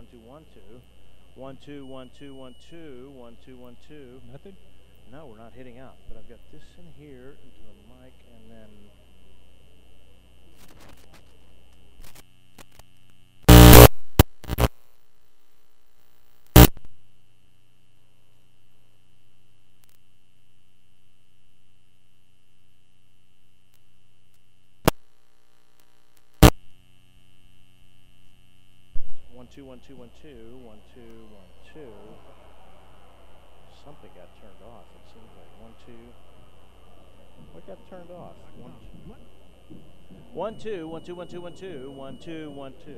1 2 1 2 1 2 1 2 1 2. Nothing? No, we're not hitting out, but I've got this in here into the mic, and then 1 2 1 2 1 2 1 2 1 2. Something got turned off. It seems like 1 2. What got turned off? 1 2 1 2 1 2 1 2 1 2 1 2.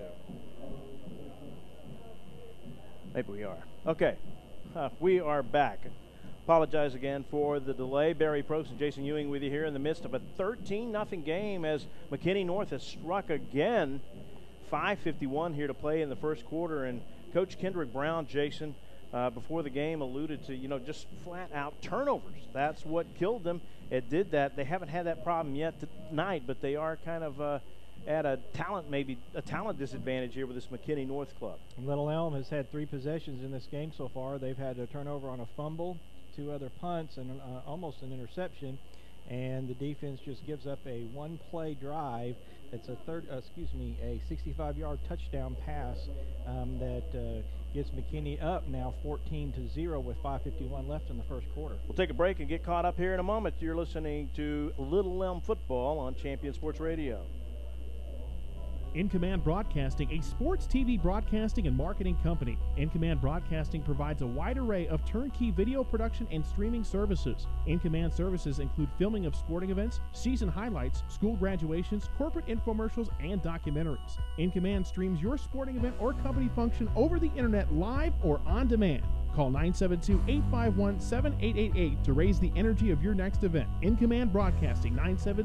Maybe we are. Okay, we are back. Apologize again for the delay. Barry Probst and Jason Ewing with you here in the midst of a 13-0 game as McKinney North has struck again. 5:51 here to play in the first quarter, and Coach Kendrick Brown, Jason, before the game alluded to, just flat-out turnovers. That's what killed them. It did that. They haven't had that problem yet tonight, but they are kind of at a talent disadvantage here with this McKinney North club. Little Elm has had 3 possessions in this game so far. They've had a turnover on a fumble, 2 other punts, and almost an interception. And the defense just gives up a 1-play drive. It's a 65-yard touchdown pass that gets McKinney up now 14-0 with 5:51 left in the first quarter. We'll take a break and get caught up here in a moment. You're listening to Little Elm Football on Champion Sports Radio. In Command Broadcasting, a sports TV broadcasting and marketing company. In Command Broadcasting provides a wide array of turnkey video production and streaming services. In Command services include filming of sporting events, season highlights, school graduations, corporate infomercials, and documentaries. In Command streams your sporting event or company function over the internet live or on demand. Call 972-851-7888 to raise the energy of your next event. In Command Broadcasting,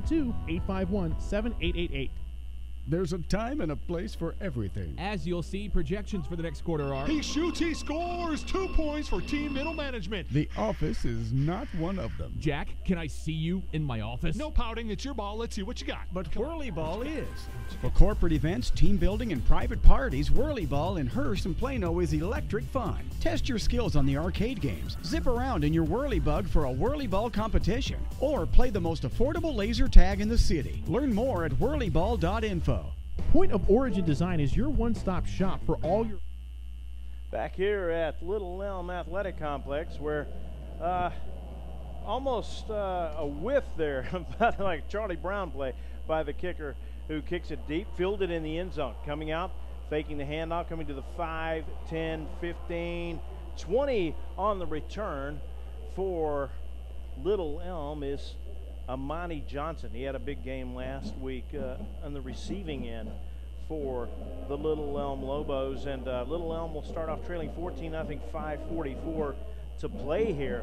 972-851-7888. There's a time and a place for everything. As you'll see, projections for the next quarter are... He shoots, he scores! 2 points for team middle management. The office is not one of them. Jack, can I see you in my office? No pouting, it's your ball. Let's see what you got. But Whirly Ball is. For corporate events, team building, and private parties, Whirly Ball in Hearst and Plano is electric fun. Test your skills on the arcade games. Zip around in your Whirly Bug for a Whirly Ball competition. Or play the most affordable laser tag in the city. Learn more at whirlyball.info. Point of Origin Design is your one-stop shop for all your... Back here at Little Elm Athletic Complex, where almost a whiff there, about like Charlie Brown play by the kicker who kicks it deep, fielded in the end zone. Coming out, faking the handoff, coming to the 5, 10, 15, 20 on the return for Little Elm is Amani Johnson. He had a big game last week on the receiving end for the Little Elm Lobos, and Little Elm will start off trailing 14-0, 5:44 to play here.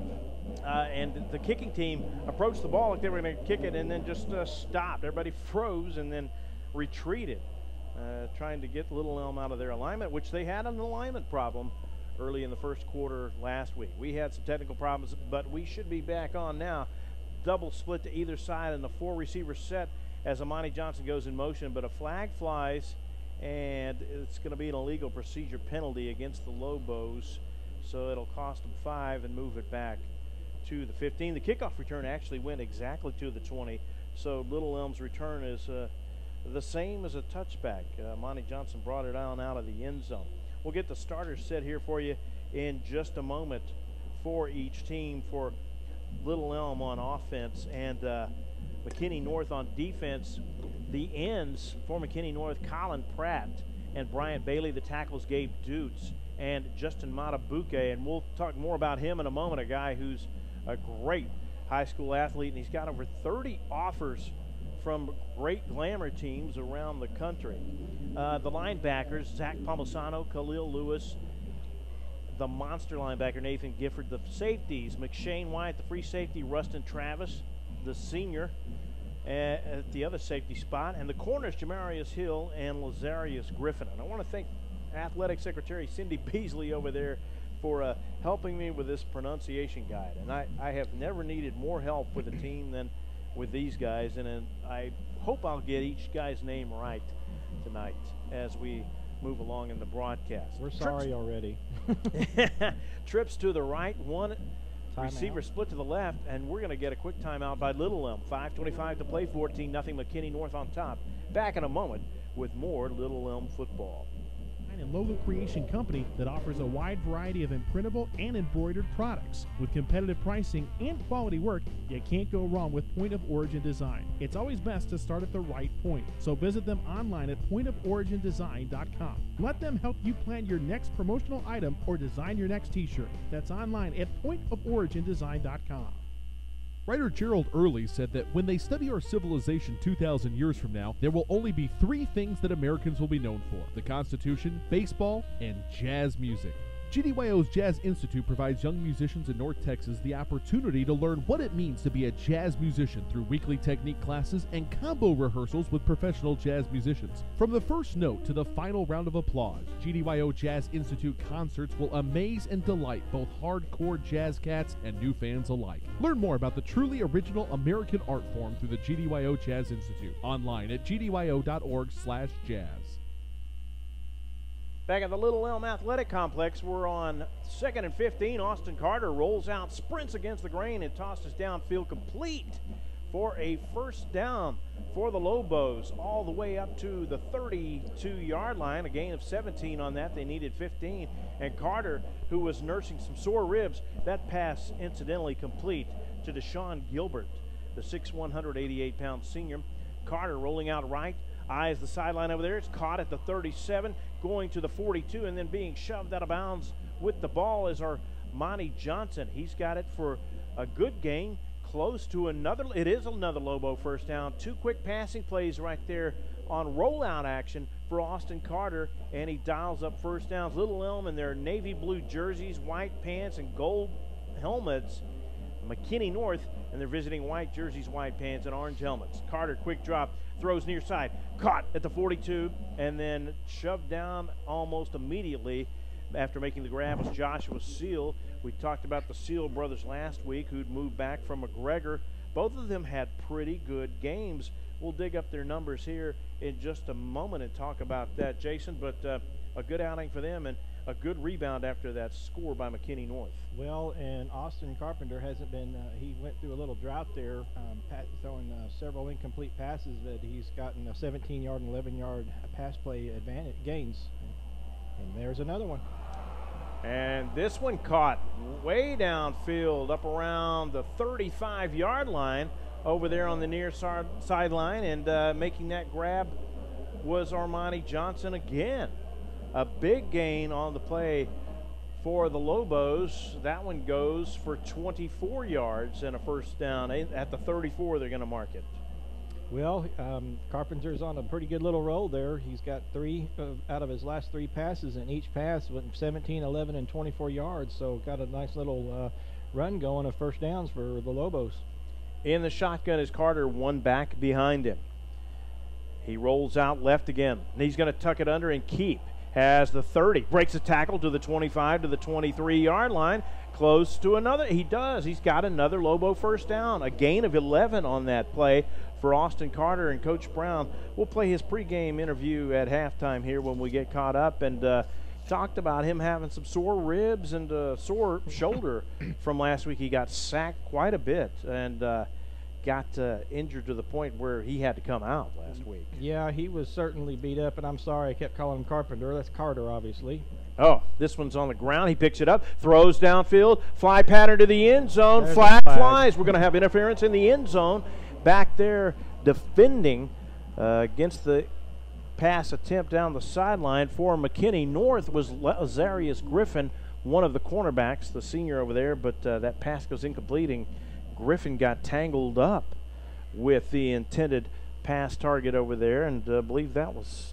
And the kicking team approached the ball like they were going to kick it and then just stopped. Everybody froze and then retreated, trying to get Little Elm out of their alignment, which they had an alignment problem early in the first quarter last week. We had some technical problems, but we should be back on now. Double split to either side in the 4-receiver set as Amani Johnson goes in motion, but a flag flies, and it's going to be an illegal procedure penalty against the Lobos, so it'll cost them 5 and move it back to the 15. The kickoff return actually went exactly to the 20, so Little Elm's return is the same as a touchback. Amani Johnson brought it on out of the end zone. We'll get the starters set here for you in just a moment for each team. For Little Elm on offense and McKinney North on defense, the ends for McKinney North, Colin Pratt and Bryant Bailey. The tackles, Gabe Dutz and Justin Matabuke, and we'll talk more about him in a moment, a guy who's a great high school athlete, and he's got over 30 offers from great glamour teams around the country. The linebackers, Zach Palmisano, Khalil Lewis, the monster linebacker, Nathan Gifford. The safeties, McShane White, the free safety, Rustin Travis, the senior, at the other safety spot. And the corners, Jamarius Hill and Lazarius Griffin. And I want to thank Athletic Secretary Cindy Beasley over there for helping me with this pronunciation guide. And I have never needed more help with a team than with these guys. And I hope I'll get each guy's name right tonight as we move along in the broadcast. We're sorry already. Trips to the right, one receiver Timeout. split to the left, and we're going to get a quick timeout by Little Elm. 5:25 to play, 14-0 McKinney North on top. Back in a moment with more Little Elm football. And Logo Creation Company that offers a wide variety of imprintable and embroidered products. With competitive pricing and quality work, you can't go wrong with Point of Origin Design. It's always best to start at the right point, so visit them online at pointoforigindesign.com. Let them help you plan your next promotional item or design your next t-shirt. That's online at pointoforigindesign.com. Writer Gerald Early said that when they study our civilization 2,000 years from now, there will only be 3 things that Americans will be known for: the Constitution, baseball, and jazz music. GDYO's Jazz Institute provides young musicians in North Texas the opportunity to learn what it means to be a jazz musician through weekly technique classes and combo rehearsals with professional jazz musicians. From the first note to the final round of applause, GDYO Jazz Institute concerts will amaze and delight both hardcore jazz cats and new fans alike. Learn more about the truly original American art form through the GDYO Jazz Institute, online at gdyo.org/jazz. Back at the Little Elm Athletic Complex, we're on 2nd and 15. Austin Carter rolls out, sprints against the grain, and tosses downfield complete for a first down for the Lobos, all the way up to the 32-yard line. A gain of 17 on that. They needed 15. And Carter, who was nursing some sore ribs, that pass incidentally complete to Deshaun Gilbert, the 6'1", 188-pound senior. Carter rolling out right. Eyes the sideline over there. It's caught at the 37, going to the 42, and then being shoved out of bounds with the ball is our Monty Johnson. He's got it for a good gain, close to another. It is another Lobo first down. 2 quick passing plays right there on rollout action for Austin Carter, and he dials up first downs. Little Elm in their navy blue jerseys, white pants, and gold helmets. McKinney North and they're visiting white jerseys, white pants, and orange helmets. Carter, quick drop, throws near side, caught at the 42, and then shoved down almost immediately after making the grab was Joshua Seal. We talked about the Seal brothers last week who'd moved back from McGregor. Both of them had pretty good games. We'll dig up their numbers here in just a moment and talk about that, Jason, but a good outing for them and a good rebound after that score by McKinney North. Well, and Austin Carpenter hasn't been, he went through a little drought there, throwing several incomplete passes, but he's gotten a 17-yard and 11-yard pass play advantage gains. And there's another one. And this one caught way downfield, up around the 35-yard line over there on the near sideline, and making that grab was Armani Johnson again. A big gain on the play for the Lobos. That one goes for 24 yards and a first down. At the 34, they're going to mark it. Well, Carpenter's on a pretty good little roll there. He's got 3 out of his last 3 passes, and each pass went 17, 11, and 24 yards. So got a nice little run going of first downs for the Lobos. In the shotgun is Carter, one back behind him. He rolls out left again, and he's going to tuck it under and keep. Has the 30, breaks a tackle to the 25, to the 23-yard line, close to another. He does. He's got another Lobo first down, a gain of 11 on that play for Austin Carter. And Coach Brown will play his pregame interview at halftime here when we get caught up, and talked about him having some sore ribs and a sore shoulder from last week. He got sacked quite a bit and got injured to the point where he had to come out last week. Yeah, he was certainly beat up, and I'm sorry I kept calling him Carpenter. That's Carter, obviously. Oh, this one's on the ground. He picks it up, throws downfield, fly pattern to the end zone. There's Flag flies. We're going to have interference in the end zone. Back there defending against the pass attempt down the sideline for McKinney North was Lazarius Griffin, one of the cornerbacks, the senior over there, but that pass goes incomplete, and Griffin got tangled up with the intended pass target over there, and I believe that was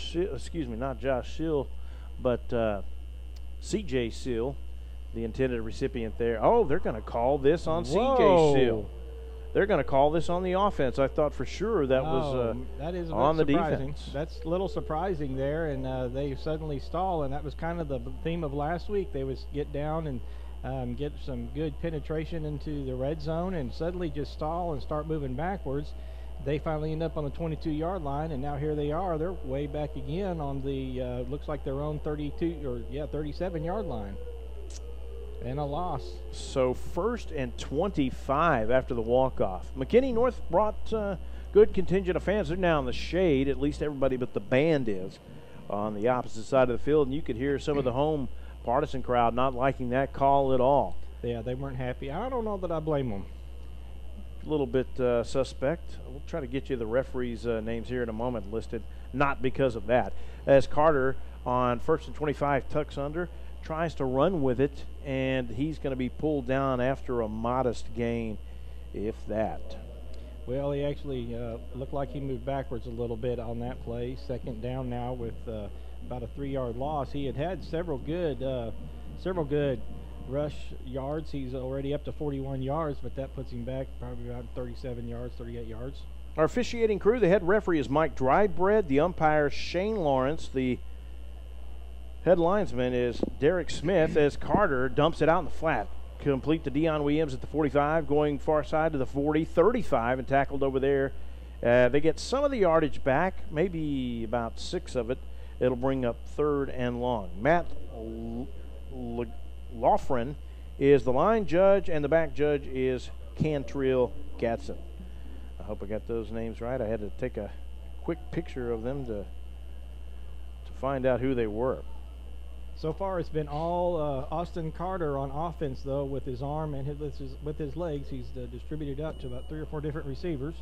not Josh Seal, but C.J. Seal, the intended recipient there. Oh, they're going to call this on C.J. Seal. They're going to call this on the offense. I thought for sure that was that is on the surprising. defense. That's a little surprising there, and they suddenly stall, and that was kind of the theme of last week. They was get down and get some good penetration into the red zone and suddenly just stall and start moving backwards. they finally end up on the 22-yard line, and now here they are. They're way back again on the looks like their own 37-yard line, and a loss. So 1st and 25 after the walk-off. McKinney North brought good contingent of fans. They're now in the shade, at least everybody but the band is on the opposite side of the field, and you could hear some of the home partisan crowd not liking that call at all. Yeah, they weren't happy. I don't know that I blame them. A little bit suspect. We'll try to get you the referees' names here in a moment listed, not because of that. As Carter on 1st and 25 tucks under, tries to run with it, and he's going to be pulled down after a modest gain, if that. Well, he actually looked like he moved backwards a little bit on that play. 2nd down now with about a 3-yard loss. He had several good rush yards. He's already up to 41 yards, but that puts him back probably about 37 yards, 38 yards. Our officiating crew, the head referee is Mike Drybread, the umpire Shane Lawrence, the head linesman is Derek Smith, as Carter dumps it out in the flat. Complete to Dion Williams at the 45, going far side to the 40, 35, and tackled over there. They get some of the yardage back, maybe about 6 of it. It'll bring up 3rd and long. Matt Loughran is the line judge, and the back judge is Cantrill Gatson. I hope I got those names right. I had to take a quick picture of them to find out who they were. So far, it's been all Austin Carter on offense, though, with his arm and with his legs. He's distributed out to about 3 or 4 different receivers.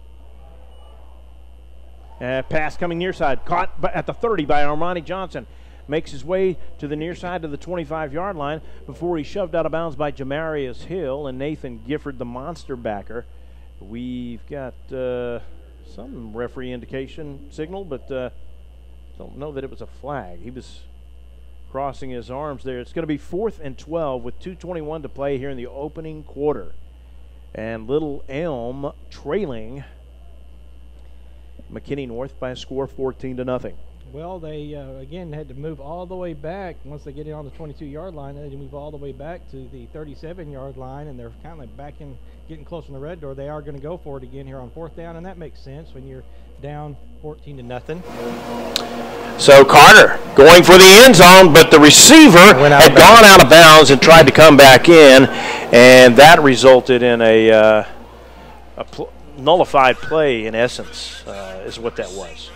Pass coming near side, caught at the 30 by Armani Johnson. Makes his way to the near side of the 25-yard line before he's shoved out of bounds by Jamarius Hill and Nathan Gifford, the monster backer. We've got some referee indication signal, but don't know that it was a flag. He was crossing his arms there. It's going to be 4th and 12 with 2:21 to play here in the opening quarter. And Little Elm trailing McKinney North by a score of 14-0. Well, they, again, had to move all the way back. Once they get in on the 22-yard line, they had to move all the way back to the 37-yard line, and they're kind of back in, getting close in the red door. They are going to go for it again here on 4th down, and that makes sense when you're down 14-0. So Carter going for the end zone, but the receiver had gone out of bounds and tried to come back in, and that resulted in a nullified play, in essence, is what that was.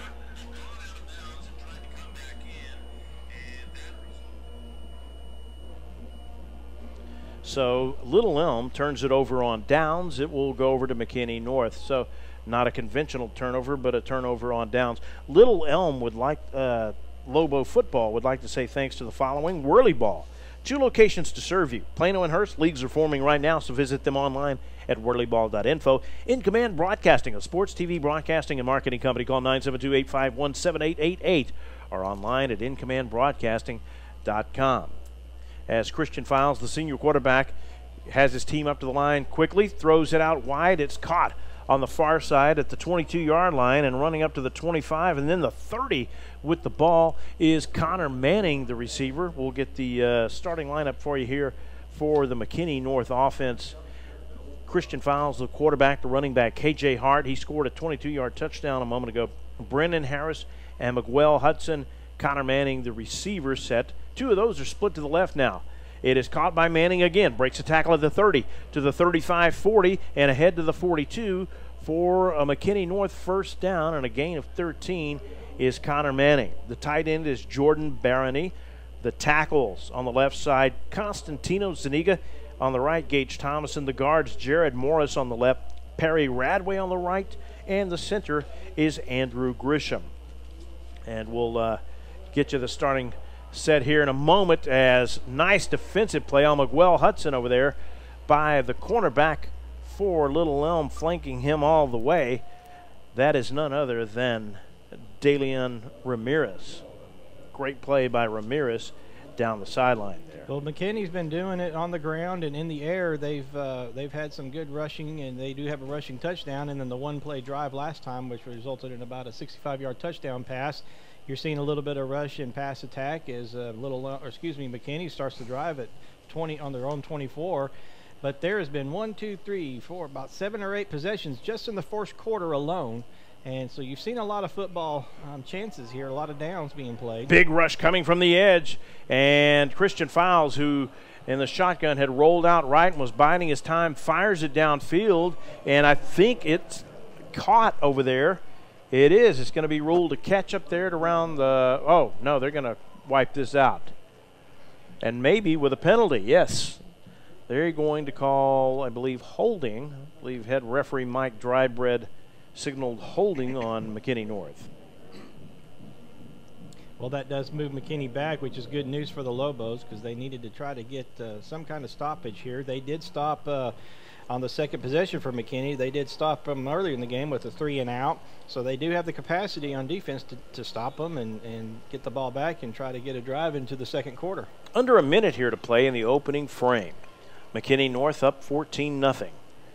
So Little Elm turns it over on downs. It will go over to McKinney North. So not a conventional turnover, but a turnover on downs. Little Elm would like, Lobo football would like to say thanks to the following. Whirly Ball, 2 locations to serve you. Plano and Hearst, leagues are forming right now, so visit them online at whirlyball.info. In Command Broadcasting, a sports TV broadcasting and marketing company. Call 972-851-7888 or online at incommandbroadcasting.com. As Christian Files, the senior quarterback, has his team up to the line quickly, throws it out wide. It's caught on the far side at the 22-yard line and running up to the 25 and then the 30 with the ball is Connor Manning, the receiver. We'll get the starting lineup for you here for the McKinney North offense. Christian Files, the quarterback, the running back, KJ Hart. He scored a 22-yard touchdown a moment ago. Brennan Harris and Miguel Hudson. Connor Manning, the receiver set. 2 of those are split to the left now. It is caught by Manning again. Breaks a tackle at the 30 to the 35-40 and ahead to the 42 for a McKinney North first down and a gain of 13 is Connor Manning. The tight end is Jordan Barony. The tackles on the left side, Constantino Zuniga. On the right, Gage Thomason. The guards, Jared Morris on the left, Perry Radway on the right, and the center is Andrew Grisham. And we'll get you the starting set here in a moment as nice defensive play on Miguel Hudson over there by the cornerback for Little Elm, flanking him all the way. That is none other than Dalian Ramirez. Great play by Ramirez down the sideline there. Well, McKinney's been doing it on the ground and in the air. They've had some good rushing, and they do have a rushing touchdown, and then the one-play drive last time, which resulted in about a 65-yard touchdown pass. You're seeing a little bit of rush and pass attack as McKinney starts to drive at 20 on their own 24. But there has been 1, 2, 3, 4, about 7 or 8 possessions just in the first quarter alone. And so you've seen a lot of football chances here, a lot of downs being played. Big rush coming from the edge, and Christian Files, who in the shotgun had rolled out right and was biding his time, fires it downfield, and I think it's caught over there. It is. It's going to be ruled a catch up there at around the – oh, no, they're going to wipe this out. And maybe with a penalty, yes. They're going to call, I believe, holding. I believe head referee Mike Drybread signaled holding on McKinney North. Well, that does move McKinney back, which is good news for the Lobos because they needed to try to get some kind of stoppage here. They did stop on the second possession for McKinney. They did stop them earlier in the game with a 3-and-out. So they do have the capacity on defense to stop them and get the ball back and try to get a drive into the second quarter. Under a minute here to play in the opening frame. McKinney North up 14-0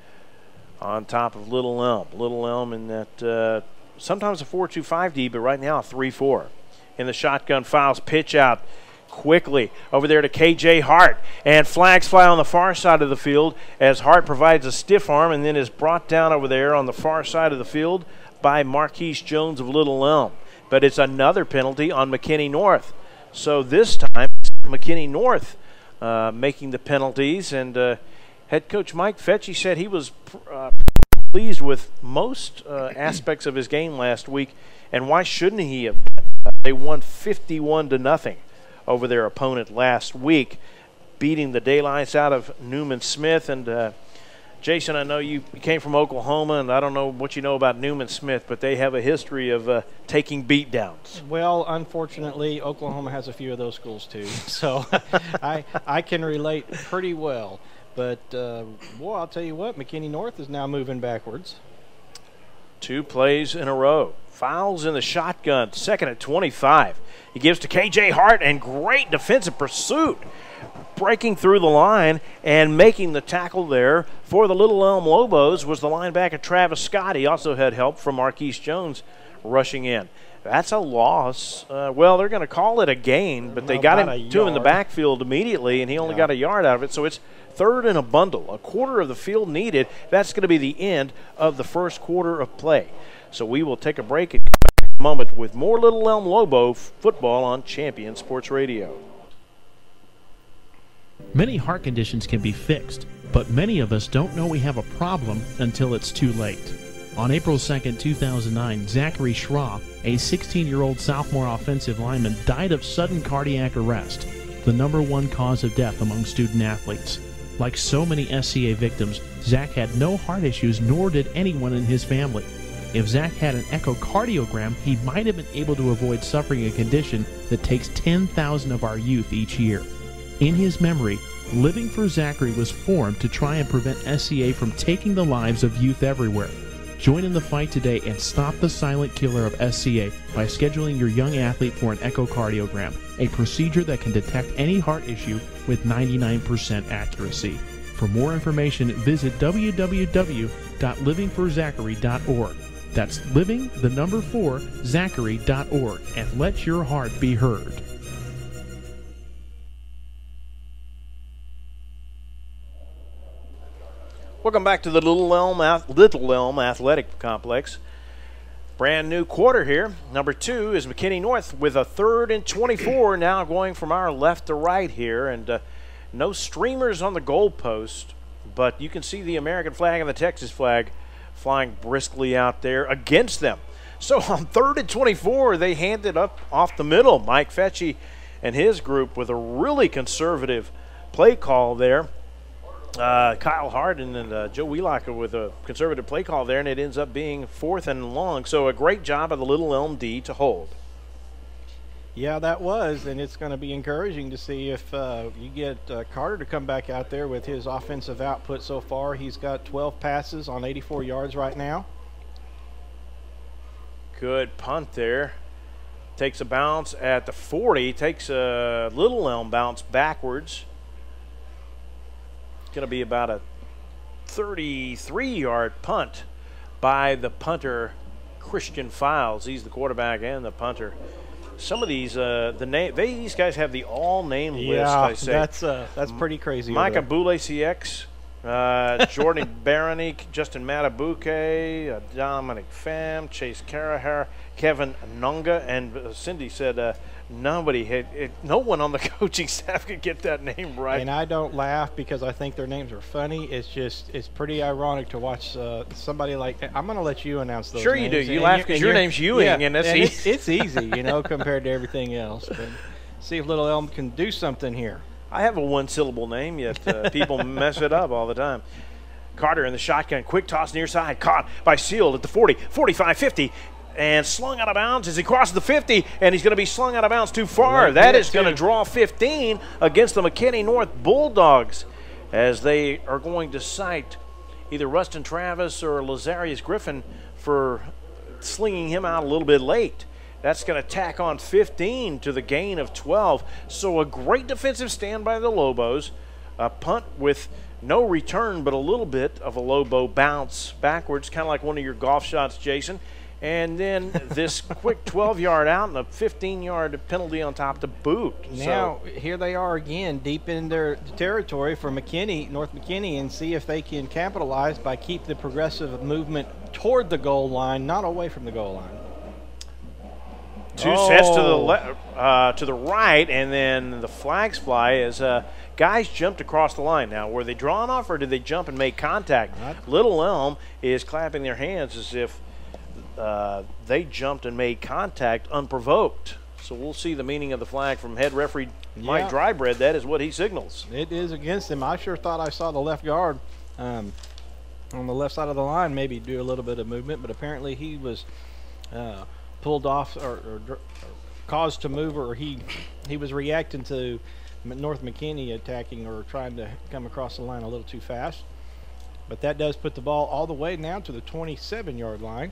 on top of Little Elm. Little Elm in that sometimes a 4-2-5 D, but right now a 3-4. In the shotgun, Files pitch out quickly over there to KJ Hart, and flags fly on the far side of the field as Hart provides a stiff arm and then is brought down over there on the far side of the field by Marquise Jones of Little Elm. But it's another penalty on McKinney North. So this time, McKinney North making the penalties, and head coach Mike Fetchie said he was pleased with most aspects of his game last week, and why shouldn't he have? They won 51-0 over their opponent last week, beating the daylights out of Newman Smith. And Jason, I know you came from Oklahoma, and I don't know what you know about Newman Smith, but they have a history of taking beatdowns. Well, unfortunately, Oklahoma has a few of those schools too, so I can relate pretty well. But, boy, I'll tell you what, McKinney North is now moving backwards. 2 plays in a row. Fouls in the shotgun, second at 25. He gives to KJ Hart, and great defensive pursuit. Breaking through the line and making the tackle there for the Little Elm Lobos was the linebacker Travis Scott. He also had help from Marquise Jones rushing in. That's a loss. Well, they're going to call it a gain, but they got him to him in the backfield immediately, and he only got a yard out of it. So it's third and a bundle, a quarter of the field needed. That's going to be the end of the first quarter of play. So we will take a break and come back in a moment with more Little Elm Lobo football on Champion Sports Radio. Many heart conditions can be fixed, but many of us don't know we have a problem until it's too late. On April 2, 2009, Zachary Schraw, a 16-year-old sophomore offensive lineman, died of sudden cardiac arrest, the #1 cause of death among student athletes. Like so many SCA victims, Zach had no heart issues, nor did anyone in his family. If Zach had an echocardiogram, he might have been able to avoid suffering a condition that takes 10,000 of our youth each year. In his memory, Living for Zachary was formed to try and prevent SCA from taking the lives of youth everywhere. Join in the fight today and stop the silent killer of SCA by scheduling your young athlete for an echocardiogram, a procedure that can detect any heart issue with 99% accuracy. For more information, visit www.livingforzachary.org. That's living4zachary.org, and let your heart be heard. Welcome back to the Little Elm Athletic Complex. Brand new quarter here. Number 2 is McKinney North with a 3rd and 24 now going from our left to right here. And no streamers on the goalpost, but you can see the American flag and the Texas flag flying briskly out there against them. So on 3rd and 24, they hand it up off the middle. Mike Fetchie and his group with a really conservative play call there. Kyle Hart and then Joe Wheelocker with a conservative play call there, and it ends up being 4th and long. So a great job of the Little Elm D to hold. Yeah, that was, and it's going to be encouraging to see if you get Carter to come back out there with his offensive output so far. He's got 12 passes on 84 yards right now. Good punt there. Takes a bounce at the 40, takes a Little Elm bounce backwards. It's going to be about a 33-yard punt by the punter, Christian Files. He's the quarterback and the punter. Some of these, these guys have the all-name list. I say. That's pretty crazy. Micah Boulay CX Jordan Barony, Justin Matabuke, Dominic Pham, Chase Carahar, Kevin Nunga, and Cindy said no one on the coaching staff could get that name right. And I don't laugh because I think their names are funny. It's pretty ironic to watch somebody like. I'm going to let you announce those. Sure, names. you do. You laugh because your name's Ewing, yeah, and that's easy. It's easy, compared to everything else. But see if Little Elm can do something here. I have a one-syllable name, yet people mess it up all the time. Carter in the shotgun, quick toss near side, caught by Seal at the 40, 45, 50, and slung out of bounds as he crosses the 50, and he's going to be slung out of bounds too far. That is going to draw 15 against the McKinney North Bulldogs, as they are going to cite either Rustin Travis or Lazarius Griffin for slinging him out a little bit late. That's going to tack on 15 to the gain of 12. So a great defensive stand by the Lobos. A punt with no return, but a little bit of a Lobo bounce backwards, kind of like one of your golf shots, Jason. And then this quick 12-yard out and a 15-yard penalty on top to boot. Now, here they are again, deep in their territory for McKinney, North McKinney, and see if they can capitalize by keep the progressive movement toward the goal line, not away from the goal line. Two sets to the right, and then the flags fly as guys jumped across the line. Now, were they drawn off or did they jump and make contact? Little Elm is clapping their hands as if they jumped and made contact unprovoked. So we'll see the meaning of the flag from head referee Mike Drybread. That is what he signals. It is against him. I sure thought I saw the left guard on the left side of the line maybe do a little bit of movement, but apparently he was pulled off or caused to move, or he was reacting to North McKinney attacking or trying to come across the line a little too fast. But that does put the ball all the way now to the 27-yard line.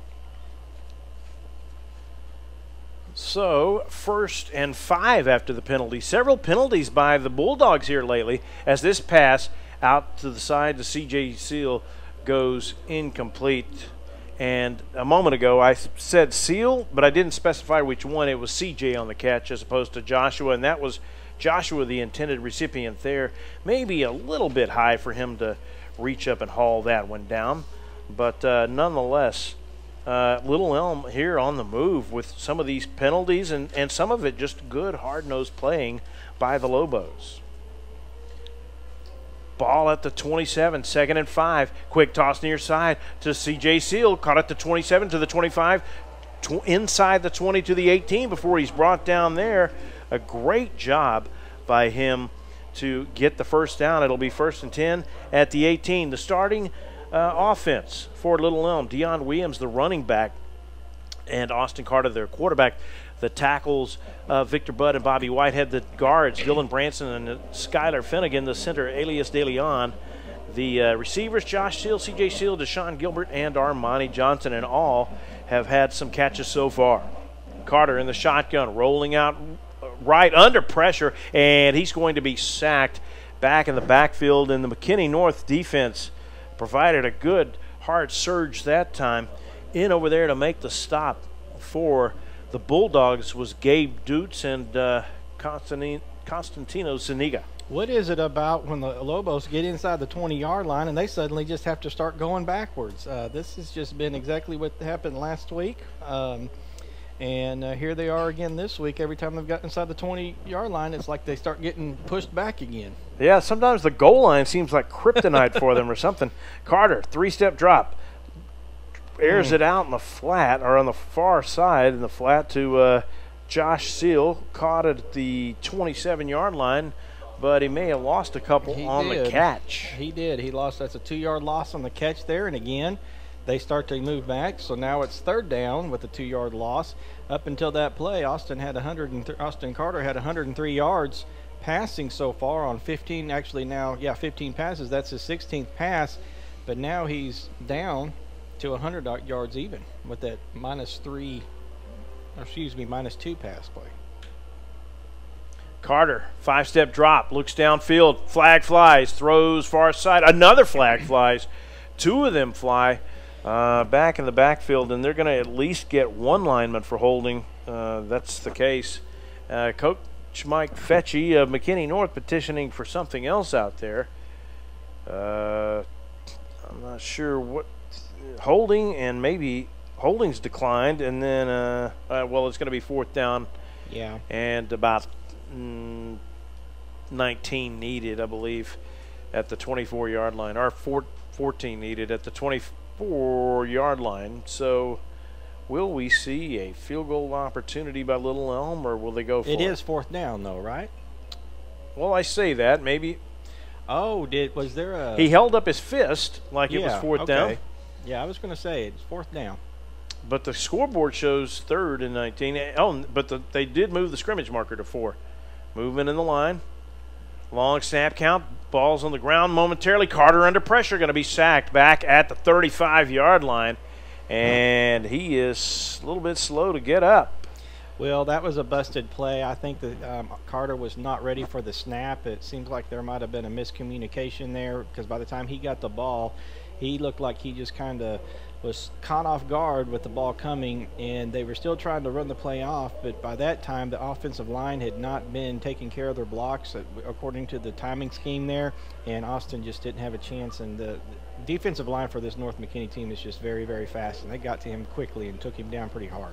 So 1st and 5 after the penalty. Several penalties by the Bulldogs here lately, as this pass out to the side to C.J. Seal goes incomplete. And a moment ago I said Seal, but I didn't specify which one. It was C.J. on the catch as opposed to Joshua, and that was Joshua, the intended recipient there. Maybe a little bit high for him to reach up and haul that one down. But nonetheless, Little Elm here on the move with some of these penalties and some of it just good hard-nosed playing by the Lobos. Ball at the 27, 2nd and 5. Quick toss near side to C.J. Seal. Caught at the 27 to the 25, inside the 20 to the 18 before he's brought down there. A great job by him to get the first down. It'll be 1st and 10 at the 18. The starting offense for Little Elm, Deion Williams, the running back, and Austin Carter, their quarterback. The tackles, Victor Budd and Bobby Whitehead. The guards, Dylan Branson and Skylar Finnegan. The center, Elias De Leon. The receivers, Josh Seal, C.J. Seal, Deshaun Gilbert, and Armani Johnson, and all have had some catches so far. Carter in the shotgun, rolling out right under pressure, and he's going to be sacked back in the backfield. And the McKinney North defense provided a good hard surge that time. In over there to make the stop for the Bulldogs was Gabe Dutz and Constantino Zuniga. What is it about when the Lobos get inside the 20-yard line and they suddenly just have to start going backwards? This has just been exactly what happened last week. And here they are again this week. Every time they've got inside the 20-yard line, it's like they start getting pushed back again. Yeah, sometimes the goal line seems like kryptonite for them or something. Carter, 3-step drop. Airs it out in the flat, or on the far side in the flat to Josh Seal. Caught at the 27-yard line, but he may have lost a couple the catch. He did. He lost. That's a 2-yard loss on the catch there. And again, they start to move back. So now it's 3rd down with a 2-yard loss. Up until that play, Austin Carter had 103 yards passing so far on 15. Actually now, 15 passes. That's his 16th pass. But now he's down to 100 yards even with that -2 pass play. Carter, 5-step drop, looks downfield, flag flies, throws far side, another flag flies. 2 of them fly back in the backfield, and they're going to at least get 1 lineman for holding. That's the case. Coach Mike Fetchy of McKinney North petitioning for something else out there. I'm not sure what holding, and maybe holding's declined, and then well, it's going to be 4th down. Yeah. And about 19 needed, I believe, at the 24-yard line, or 14 needed at the 24-yard line. So will we see a field goal opportunity by Little Elm, or will they go for it? It is 4th down, though, right? Well, I say that. Maybe. Oh, was there a... He held up his fist like it was 4th down. Yeah, I was going to say it's 4th down. But the scoreboard shows 3rd and 19. Oh, but they did move the scrimmage marker to 4. Movement in the line. Long snap count. Ball's on the ground momentarily. Carter under pressure, going to be sacked back at the 35-yard line. And he is a little bit slow to get up. Well, that was a busted play. I think that Carter was not ready for the snap. It seems like there might have been a miscommunication there, because by the time he got the ball, he looked like he just kind of was caught off guard with the ball coming, and they were still trying to run the play off, but by that time the offensive line had not been taking care of their blocks according to the timing scheme there, and Austin just didn't have a chance. And the defensive line for this North McKinney team is just very, very fast, and they got to him quickly and took him down pretty hard.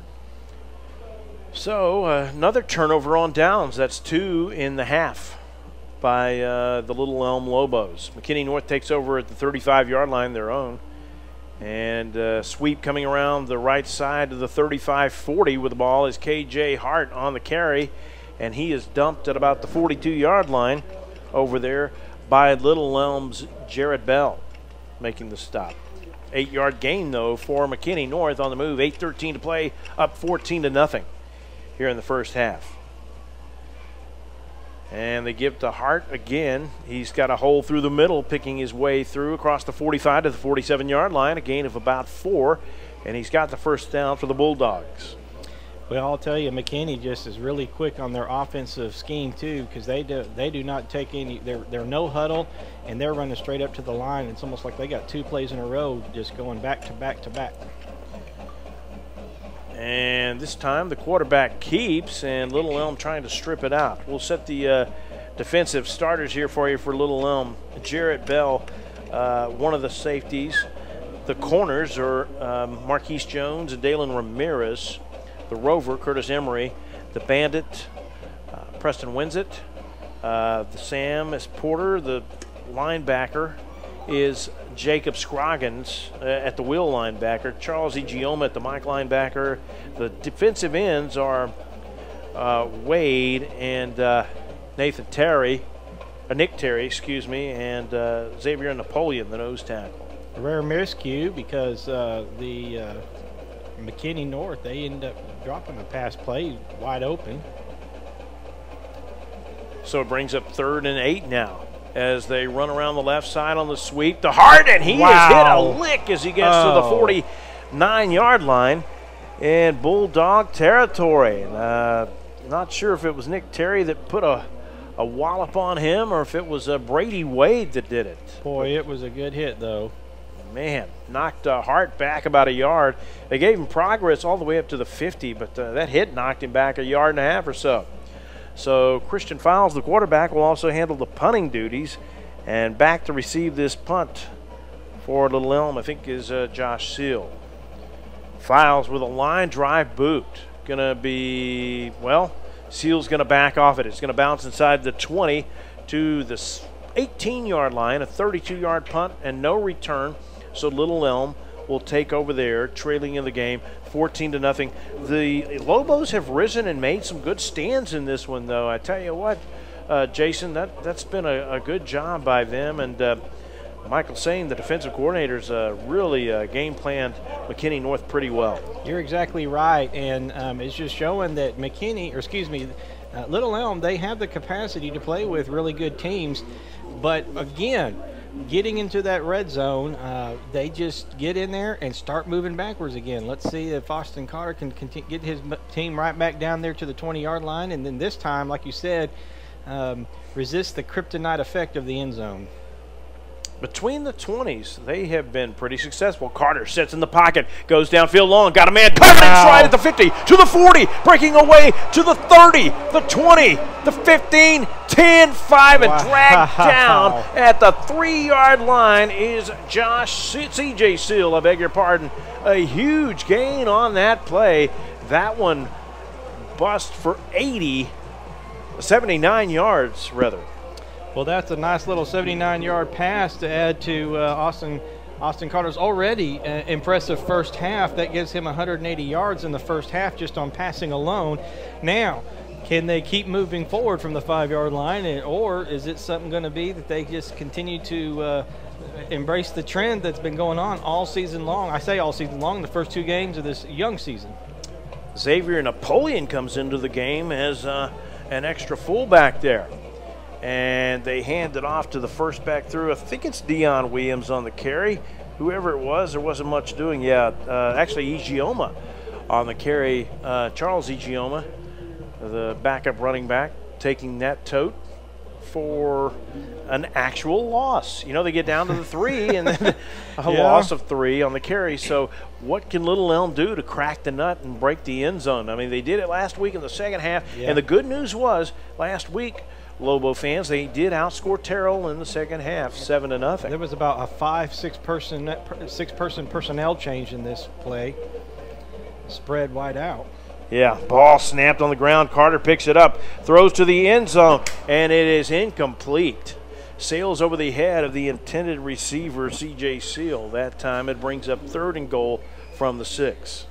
So another turnover on downs. That's 2 in the half by the Little Elm Lobos. McKinney North takes over at the 35-yard line, their own. And sweep coming around the right side of the 35-40 with the ball is K.J. Hart on the carry. And he is dumped at about the 42-yard line over there by Little Elm's Jared Bell making the stop. 8-yard gain, though, for McKinney North on the move. 8:13 to play, up 14-0 here in the first half. And they give to Hart again. He's got a hole through the middle, picking his way through across the 45 to the 47-yard line, a gain of about 4, and he's got the first down for the Bulldogs. Well, I'll tell you, McKinney just is really quick on their offensive scheme too, because they do not take any. They're no huddle, and they're running straight up to the line. It's almost like they got 2 plays in a row, just going back to back to back. And this time the quarterback keeps, and Little Elm trying to strip it out. We'll set the defensive starters here for you for Little Elm. Jarrett Bell, one of the safeties. The corners are Marquise Jones and Dalen Ramirez. The rover, Curtis Emery. The bandit, Preston Winsett. The Sam is Porter. The linebacker is Jacob Scroggins at the wheel linebacker, Charles Egioma at the Mike linebacker. The defensive ends are Wade and Nathan Terry, Nick Terry, excuse me, and Xavier Napoleon, the nose tackle. A rare miscue because the McKinney North, they end up dropping a pass play wide open. So it brings up 3rd and 8 now, as they run around the left side on the sweep. The Hart, and he has hit a lick as he gets to the 49-yard line in Bulldog territory. Not sure if it was Nick Terry that put a wallop on him or if it was Brady Wade that did it. Boy, it was a good hit, though. Man, knocked Hart back about a yard. They gave him progress all the way up to the 50, but that hit knocked him back a yard and a half or so. So Christian Files, the quarterback, will also handle the punting duties. And back to receive this punt for Little Elm, I think, is Josh Seal. Files with a line drive boot. Going to be, well, Seal's going to back off it. It's going to bounce inside the 20 to the 18-yard line, a 32-yard punt and no return. So Little Elm will take over there, trailing in the game, 14-0. The Lobos have risen and made some good stands in this one, though. I tell you what, Jason, that's been a good job by them. And Michael Sane, the defensive coordinator's really game planned McKinney North pretty well. You're exactly right, and it's just showing that Little Elm, they have the capacity to play with really good teams. But again, getting into that red zone, they just get in there and start moving backwards again. Let's see if Austin Carter can get his team right back down there to the 20-yard line, and then this time, like you said, resist the kryptonite effect of the end zone. between the 20s, they have been pretty successful. Carter sits in the pocket, goes downfield long, got a man covered in stride at the 50, to the 40, breaking away to the 30, the 20, the 15, 10, 5, and dragged down at the 3-yard line is C.J. Seal, I beg your pardon. A huge gain on that play. That one bust for 79 yards, rather. Well, that's a nice little 79-yard pass to add to Austin Carter's already impressive first half. That gives him 180 yards in the first half just on passing alone. Now, can they keep moving forward from the 5-yard line, or is it something going to be that they just continue to embrace the trend that's been going on all season long? I say all season long, the first 2 games of this young season. Xavier Napoleon comes into the game as an extra fullback there. And they hand it off to the first back through. I think it's Dion Williams on the carry. Whoever it was, there wasn't much doing. Yeah, actually Igioma on the carry. Charles Igioma, the backup running back, taking that tote for an actual loss. You know, they get down to the 3 and then a loss of 3 on the carry. So what can Little Elm do to crack the nut and break the end zone? I mean, they did it last week in the second half. Yeah. And the good news was last week, Lobo fans, they did outscore Terrell in the second half, 7-0. There was about a 5-6 person personnel change in this play. Spread wide out. Yeah, ball snapped on the ground. Carter picks it up, throws to the end zone, and it is incomplete. Sails over the head of the intended receiver, C.J. Seal. That time it brings up 3rd and goal from the 6.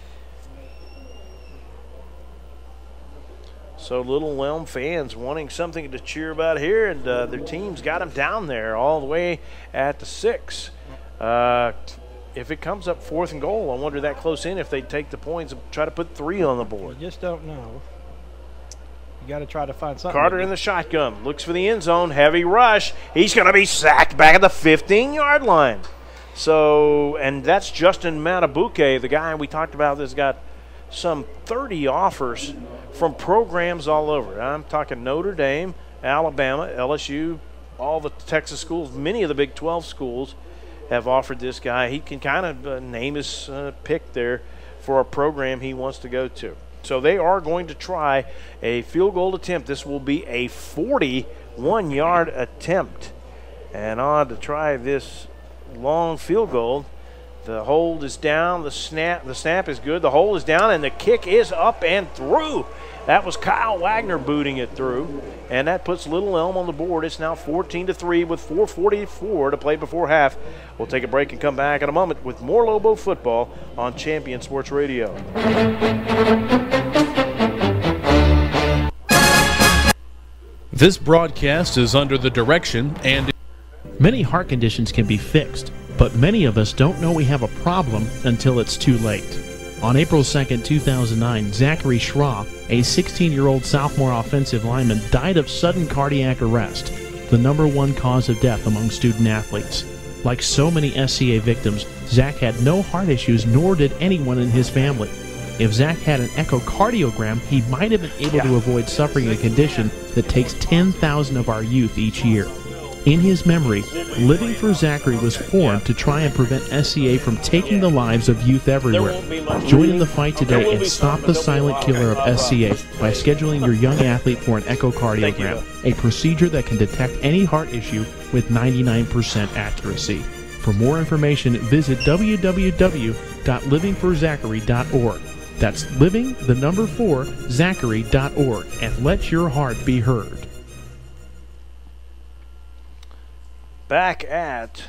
So Little Elm fans wanting something to cheer about here, and their team's got them down there all the way at the 6. If it comes up 4th and goal, I wonder that close in if they take the points and try to put 3 on the board. You just don't know. You got to try to find something. Carter in the shotgun, looks for the end zone, heavy rush. He's going to be sacked back at the 15-yard line. So, and that's Justin Matabuke, the guy we talked about that's got some 30 offers from programs all over. I'm talking Notre Dame, Alabama, LSU, all the Texas schools, many of the Big 12 schools have offered this guy. He can kind of name his pick there for a program he wants to go to. So they are going to try a field goal attempt. This will be a 41-yard attempt. And on to try this long field goal. The hold is down, the snap is good, the hold is down, and the kick is up and through. That was Kyle Wagner booting it through, and that puts Little Elm on the board. It's now 14-3 with 4:44 to play before half. We'll take a break and come back in a moment with more Lobo football on Champion Sports Radio. This broadcast is under the direction and Many heart conditions can be fixed, but many of us don't know we have a problem until it's too late. On April 2nd, 2009, Zachary Schraw, a 16-year-old sophomore offensive lineman, died of sudden cardiac arrest, the #1 cause of death among student athletes. Like so many SCA victims, Zach had no heart issues, nor did anyone in his family. If Zach had an echocardiogram, he might have been able to avoid suffering a condition that takes 10,000 of our youth each year. In his memory, Living for Zachary was formed to try and prevent SCA from taking the lives of youth everywhere. Join in the fight today and stop the silent killer of SCA by scheduling your young athlete for an echocardiogram, a procedure that can detect any heart issue with 99% accuracy. For more information, visit www.livingforzachary.org. That's living4zachary.org, and let your heart be heard. Back at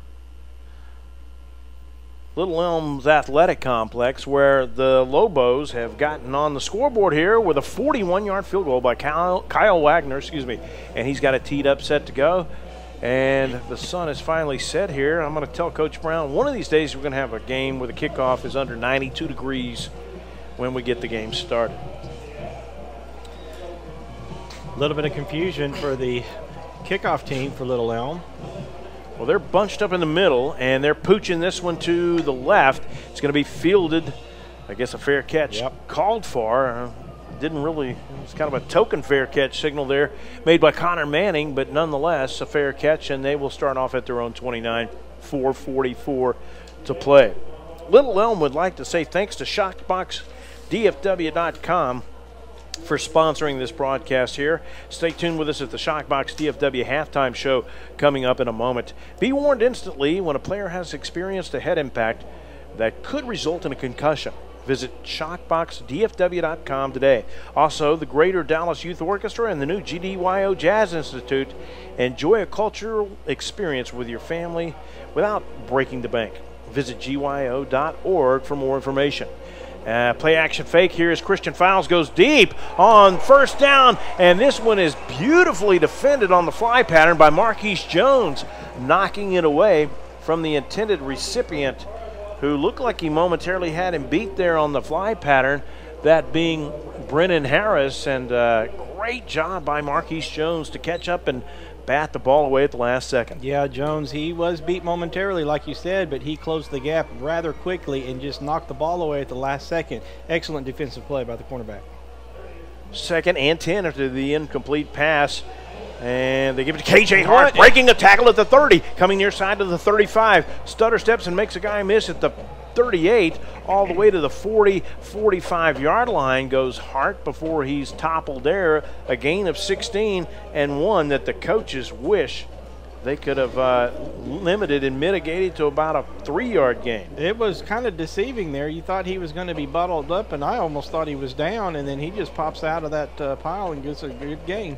Little Elm's Athletic Complex, where the Lobos have gotten on the scoreboard here with a 41-yard field goal by Kyle Wagner, and he's got it teed up, set to go. And the sun is finally set here. I'm going to tell Coach Brown, one of these days we're going to have a game where the kickoff is under 92 degrees when we get the game started. A little bit of confusion for the kickoff team for Little Elm. Well, they're bunched up in the middle, and they're pooching this one to the left. It's going to be fielded, I guess a fair catch called for. didn't really, it was kind of a token fair catch signal there made by Connor Manning, but nonetheless a fair catch, and they will start off at their own 29, 4:44 to play. Little Elm would like to say thanks to ShockboxDFW.com for sponsoring this broadcast here. Stay tuned with us at the Shockbox DFW halftime show coming up in a moment. Be warned instantly when a player has experienced a head impact that could result in a concussion. Visit ShockboxDFW.com today. Also, the Greater Dallas Youth Orchestra and the new GDYO Jazz Institute. Enjoy a cultural experience with your family without breaking the bank. Visit gyo.org for more information. Play action fake. Here is Christian Files, goes deep on first down, and this one is beautifully defended on the fly pattern by Marquise Jones, knocking it away from the intended recipient, who looked like he momentarily had him beat there on the fly pattern, that being Brennan Harris. And great job by Marquise Jones to catch up and bat the ball away at the last second. Yeah, Jones, he was beat momentarily, like you said, but he closed the gap rather quickly and just knocked the ball away at the last second. Excellent defensive play by the cornerback. 2nd and 10 after the incomplete pass. And they give it to K.J. Hart, breaking a tackle at the 30, coming near side to the 35. Stutter steps and makes a guy miss at the 38, all the way to the 40, 45-yard line goes Hart before he's toppled there. A gain of 16, and one that the coaches wish they could have limited and mitigated to about a 3-yard gain. It was kind of deceiving there. You thought he was going to be bottled up, and I almost thought he was down, and then he just pops out of that pile and gets a good gain.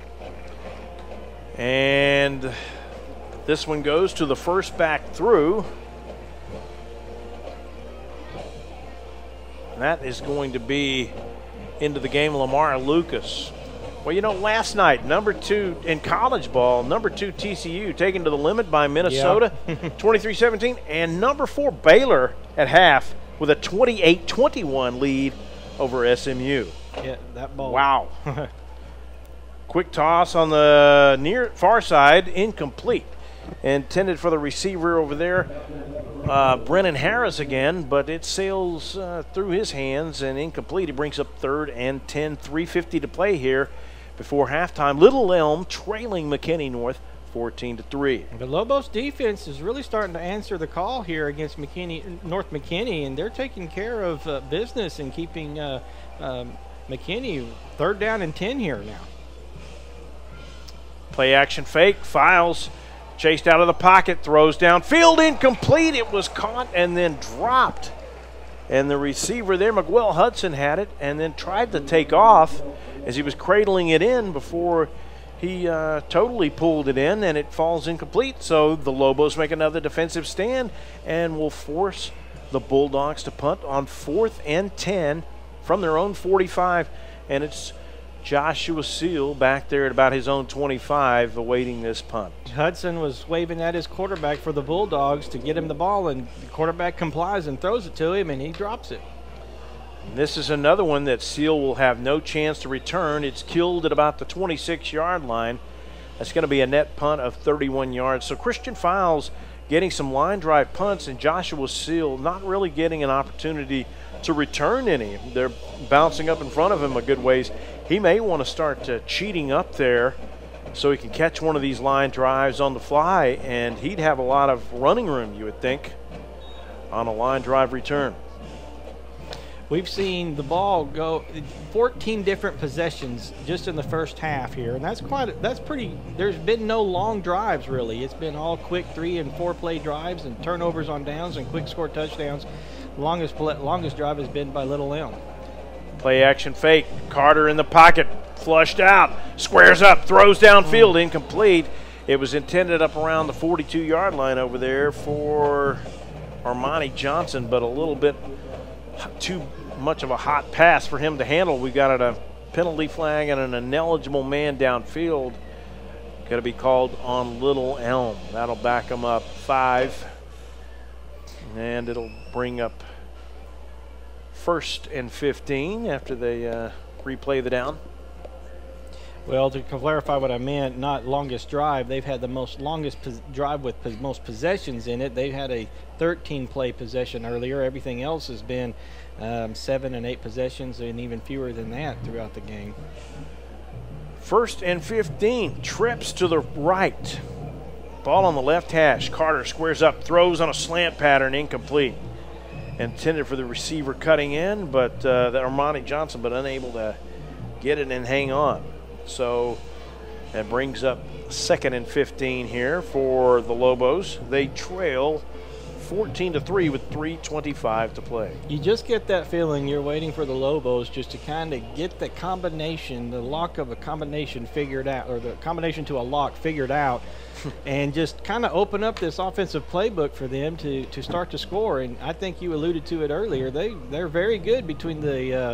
And this one goes to the first back through. And that is going to be into the game, Lamar Lucas. Well, you know, last night, number 2 in college ball, number 2 TCU taken to the limit by Minnesota, 23-17, and number 4 Baylor at half with a 28-21 lead over SMU. Yeah, that ball. Wow. Quick toss on the near far side, incomplete. Intended for the receiver over there, Brennan Harris again, but it sails through his hands and incomplete. It brings up 3rd and 10, 3:50 to play here before halftime. Little Elm trailing McKinney North 14-3. The Lobos defense is really starting to answer the call here against North McKinney, and they're taking care of business and keeping McKinney 3rd down and 10 here now. Play action fake. Files chased out of the pocket, throws downfield, incomplete. It was caught and then dropped. And the receiver there, Miguel Hudson, had it and then tried to take off as he was cradling it in before he totally pulled it in, and it falls incomplete. So the Lobos make another defensive stand and will force the Bulldogs to punt on 4th and 10 from their own 45. And it's Joshua Seal back there at about his own 25 awaiting this punt. Hudson was waving at his quarterback for the Bulldogs to get him the ball, and the quarterback complies and throws it to him, and he drops it. And this is another one that Seal will have no chance to return. It's killed at about the 26-yard line. That's going to be a net punt of 31 yards. So Christian Files getting some line drive punts, and Joshua Seal not really getting an opportunity to return any. They're bouncing up in front of him a good ways. He may want to start cheating up there so he can catch one of these line drives on the fly, and he'd have a lot of running room, you would think, on a line drive return. We've seen the ball go 14 different possessions just in the first half here, and that's pretty. There's been no long drives really. It's been all quick 3 and 4 play drives and turnovers on downs and quick score touchdowns. Longest drive has been by Little Elm. Play action fake. Carter in the pocket, flushed out, squares up, throws downfield, incomplete. It was intended up around the 42-yard line over there for Armani Johnson, but a little bit too much of a hot pass for him to handle. We got a penalty flag and an ineligible man downfield. Got to be called on Little Elm. That'll back them up 5, and it'll bring up 1st and 15 after they replay the down. Well, to clarify what I meant, not longest drive. They've had the longest drive with most possessions in it. They've had a 13-play possession earlier. Everything else has been 7 and 8 possessions, and even fewer than that throughout the game. 1st and 15. Trips to the right. Ball on the left hash. Carter squares up, throws on a slant pattern, incomplete. Intended for the receiver cutting in, but that Armani Johnson, but unable to get it and hang on. So that brings up 2nd and 15 here for the Lobos. They trail 14-3 with 3:25 to play. You just get that feeling you're waiting for the Lobos just to kind of get the combination, the lock of a combination figured out, or the combination to a lock figured out, and just kind of open up this offensive playbook for them to start to score. And I think you alluded to it earlier. They're very good between the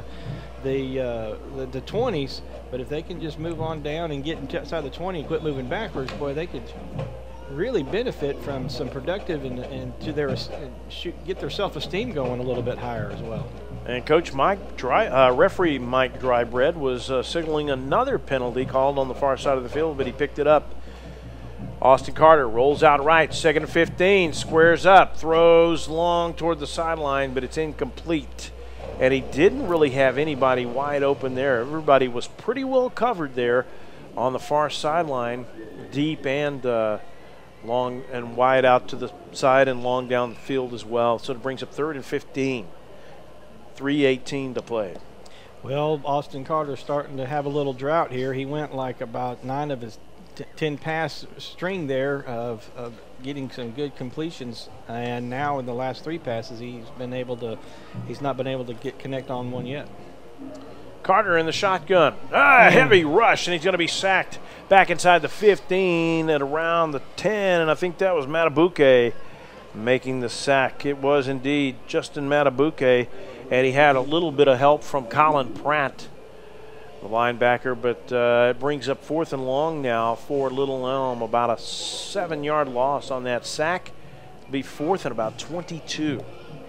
20s, but if they can just move on down and get inside the 20 and quit moving backwards, boy, they could really benefit from some productive and to their get their self-esteem going a little bit higher as well. And Coach referee Mike Drybread was signaling another penalty called on the far side of the field, but he picked it up. Austin Carter rolls out right, 2nd and 15, squares up, throws long toward the sideline, but it's incomplete. And he didn't really have anybody wide open there. Everybody was pretty well covered there on the far sideline, deep and long and wide out to the side and long down the field as well. So it brings up 3rd and 15, 3:18 to play. Well, Austin Carter's starting to have a little drought here. He went like about 9 of his 10 pass string there of getting some good completions, and now in the last 3 passes he's not been able to connect on one yet. Carter in the shotgun. Heavy rush, and he's going to be sacked back inside the 15 at around the 10, and I think that was Matabuke making the sack. It was indeed Justin Matabuke, and he had a little bit of help from Colin Pratt, the linebacker, but it brings up 4th and long now for Little Elm. About a 7-yard loss on that sack. It'll be 4th and about 22.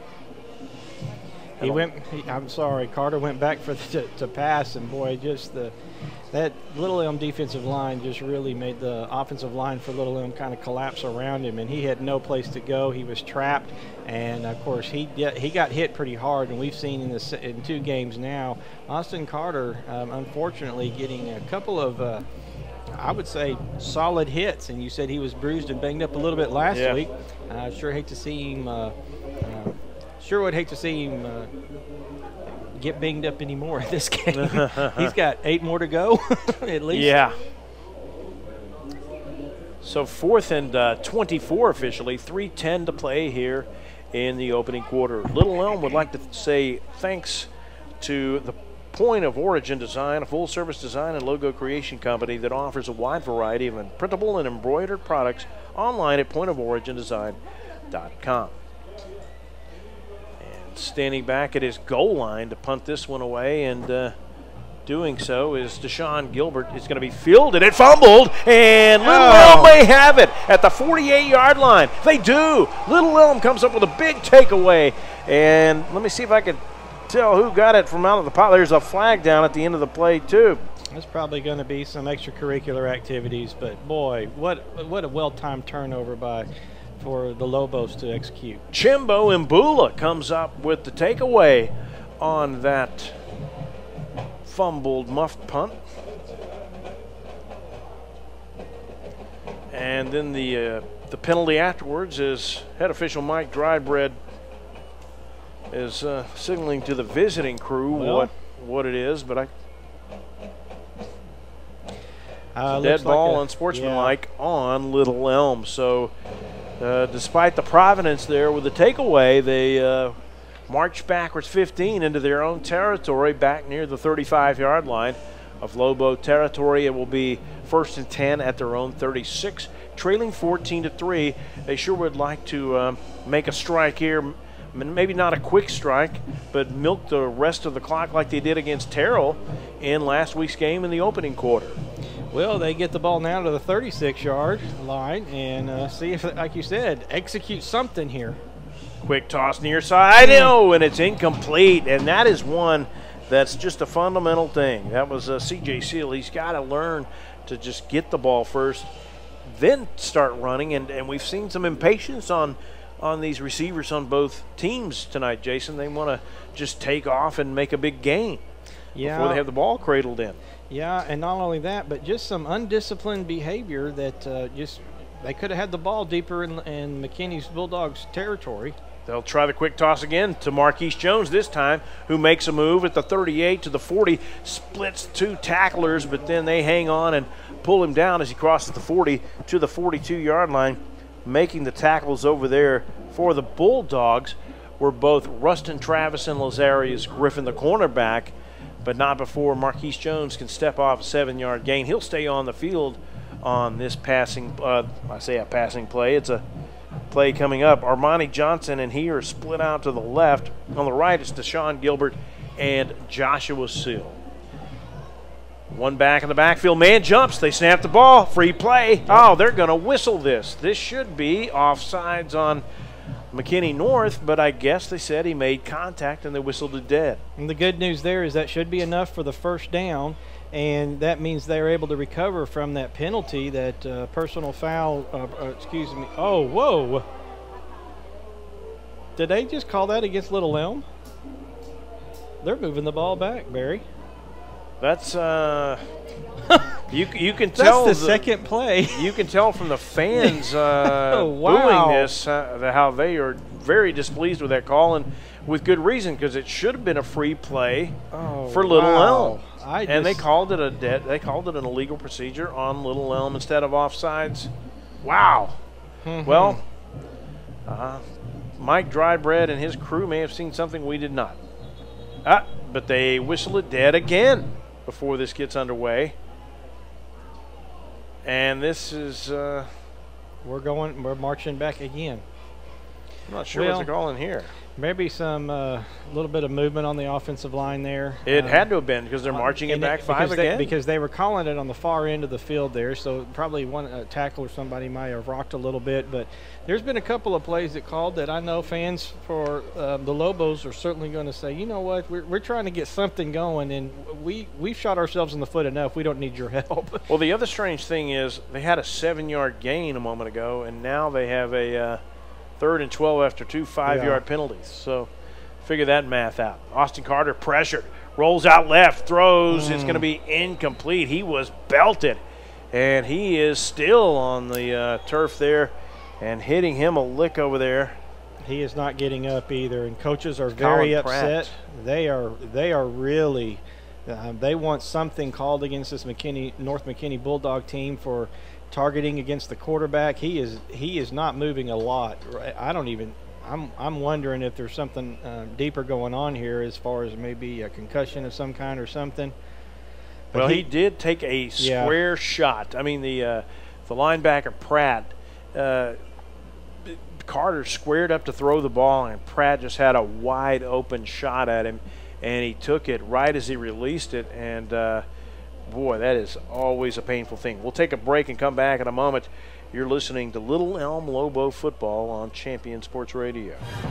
Carter went back for to pass, and boy, just that Little Elm defensive line just really made the offensive line for Little Elm kind of collapse around him, and he had no place to go. He was trapped, and of course he got hit pretty hard, and we've seen in 2 games now, Austin Carter unfortunately getting a couple of I would say solid hits, and you said he was bruised and banged up a little bit last week. I sure hate to see him Sure would hate to see him get banged up anymore in this game. He's got 8 more to go, at least. Yeah. So 4th and 24 officially, 3:10 to play here in the opening quarter. Little Elm would like to say thanks to the Point of Origin Design, a full-service design and logo creation company that offers a wide variety of printable and embroidered products online at pointoforigindesign.com. Standing back at his goal line to punt this one away, and doing so is Deshaun Gilbert. It's going to be fielded and fumbled, and Little Elm may have it at the 48-yard line. They do. Little Elm comes up with a big takeaway, and let me see if I can tell who got it from out of the pot. There's a flag down at the end of the play, too. There's probably going to be some extracurricular activities, but boy, what a well-timed turnover for the Lobos to execute. Chimbo Mbula comes up with the takeaway on that fumbled muffed punt. And then the penalty afterwards is head official Mike Drybread is signaling to the visiting crew what it is, but dead ball unsportsmanlike on Little Elm. So despite the providence there with the takeaway, they march backwards 15 into their own territory, back near the 35-yard line of Lobo territory. It will be 1st and 10 at their own 36, trailing 14-3. They sure would like to make a strike here. Maybe not a quick strike, but milk the rest of the clock like they did against Terrell in last week's game in the opening quarter. Well, they get the ball now to the 36-yard line and see if, like you said, execute something here. Quick toss near side, and it's incomplete, and that is one That's just a fundamental thing. That was C.J. Seal. He's got to learn to just get the ball first, then start running. And we've seen some impatience on these receivers on both teams tonight, Jason. They want to just take off and make a big gain before they have the ball cradled in. Yeah, and not only that, but just some undisciplined behavior that they could have had the ball deeper in McKinney's Bulldogs territory. They'll try the quick toss again to Marquise Jones this time, who makes a move at the 38 to the 40, splits 2 tacklers, but then they hang on and pull him down as he crosses the 40 to the 42-yard line. Making the tackles over there for the Bulldogs were both Rustin Travis and Lazarius Griffin, the cornerback, but not before Marquise Jones can step off a 7-yard gain. He'll stay on the field on this passing, I say a passing play. It's a play coming up. Armani Johnson and he are split out to the left. On the right, it's Deshaun Gilbert and Joshua Seal. One back in the backfield. Man jumps. They snap the ball. Free play. Oh, they're going to whistle this. This should be offsides on McKinney North, but I guess they said he made contact and they whistled it dead. And the good news there is that should be enough for the first down, and that means they're able to recover from that penalty, that personal foul, excuse me. Oh, whoa. Did they just call that against Little Elm? They're moving the ball back, Barry. That's you can tell. That's the second play. You can tell from the fans wow. booing this how they are very displeased with that call, and with good reason, because it should have been a free play for Little Elm, and they called it an illegal procedure on Little Elm instead of offsides. Wow. Well, Mike Drybread and his crew may have seen something we did not. But they whistle it dead again before this gets underway. And this is we're marching back again. I'm not sure what they're calling here. Maybe some little bit of movement on the offensive line there. It had to have been, because they're marching it back 5 again. Because they were calling it on the far end of the field there, so probably one tackle or somebody might have rocked a little bit. But there's been a couple of plays that called that I know fans for the Lobos are certainly going to say, you know what, we're trying to get something going, and we've shot ourselves in the foot enough. We don't need your help. Well, the other strange thing is they had a 7-yard gain a moment ago, and now they have a 3rd and 12 after 2 5-yard penalties. So figure that math out. Austin Carter pressured, rolls out left, throws. It's going to be incomplete. He was belted, and he is still on the turf there and hitting him a lick over there. He is not getting up either, and coaches are very upset. They are really they want something called against this North McKinney Bulldog team for targeting against the quarterback. He is not moving a lot. I'm wondering if there's something deeper going on here, as far as maybe a concussion of some kind or something. But well, he did take a square shot. I mean, the linebacker Pratt, Carter squared up to throw the ball, and Pratt just had a wide open shot at him, and he took it right as he released it. And boy, that is always a painful thing. We'll take a break and come back in a moment. You're listening to Little Elm Lobo Football on Champion Sports Radio.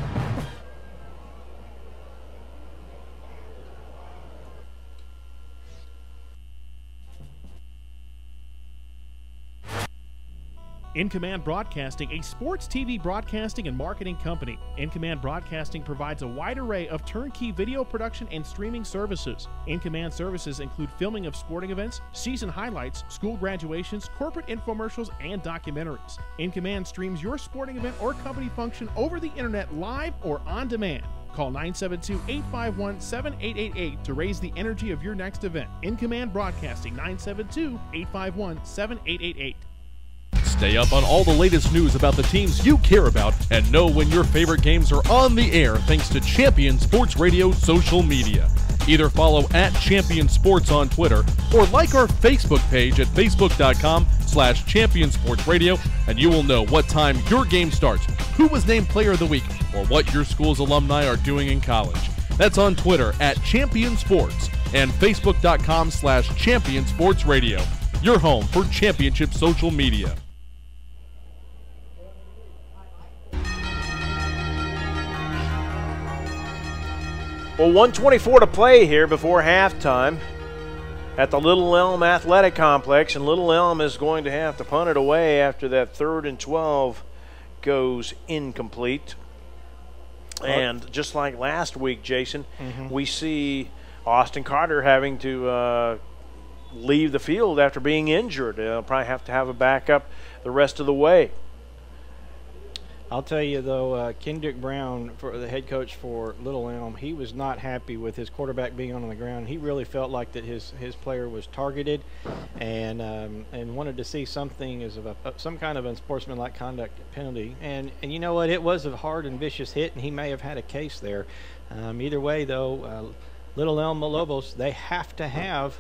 In Command Broadcasting, a sports TV broadcasting and marketing company. In Command Broadcasting provides a wide array of turnkey video production and streaming services. In Command services include filming of sporting events, season highlights, school graduations, corporate infomercials, and documentaries. In Command streams your sporting event or company function over the internet live or on demand. Call 972-851-7888 to raise the energy of your next event. In Command Broadcasting, 972-851-7888. Stay up on all the latest news about the teams you care about and know when your favorite games are on the air thanks to Champion Sports Radio social media. Either follow @Champion Sports on Twitter or like our Facebook page at facebook.com/ChampionSportsRadio, and you will know what time your game starts, who was named Player of the Week, or what your school's alumni are doing in college. That's on Twitter @Champion Sports and facebook.com/ChampionSportsRadio. Your home for championship social media. Well, 1:24 to play here before halftime at the Little Elm Athletic Complex, and Little Elm is going to have to punt it away after that 3rd and 12 goes incomplete. And just like last week, Jason, we see Austin Carter having to leave the field after being injured. They'll probably have to have a backup the rest of the way. I'll tell you, though, Kendrick Brown, for the head coach for Little Elm, he was not happy with his quarterback being on the ground. He really felt like that his player was targeted, and wanted to see something as of some kind of unsportsmanlike conduct penalty. And you know what? It was a hard and vicious hit, and he may have had a case there. Either way, though, Little Elm Lobos, they have to have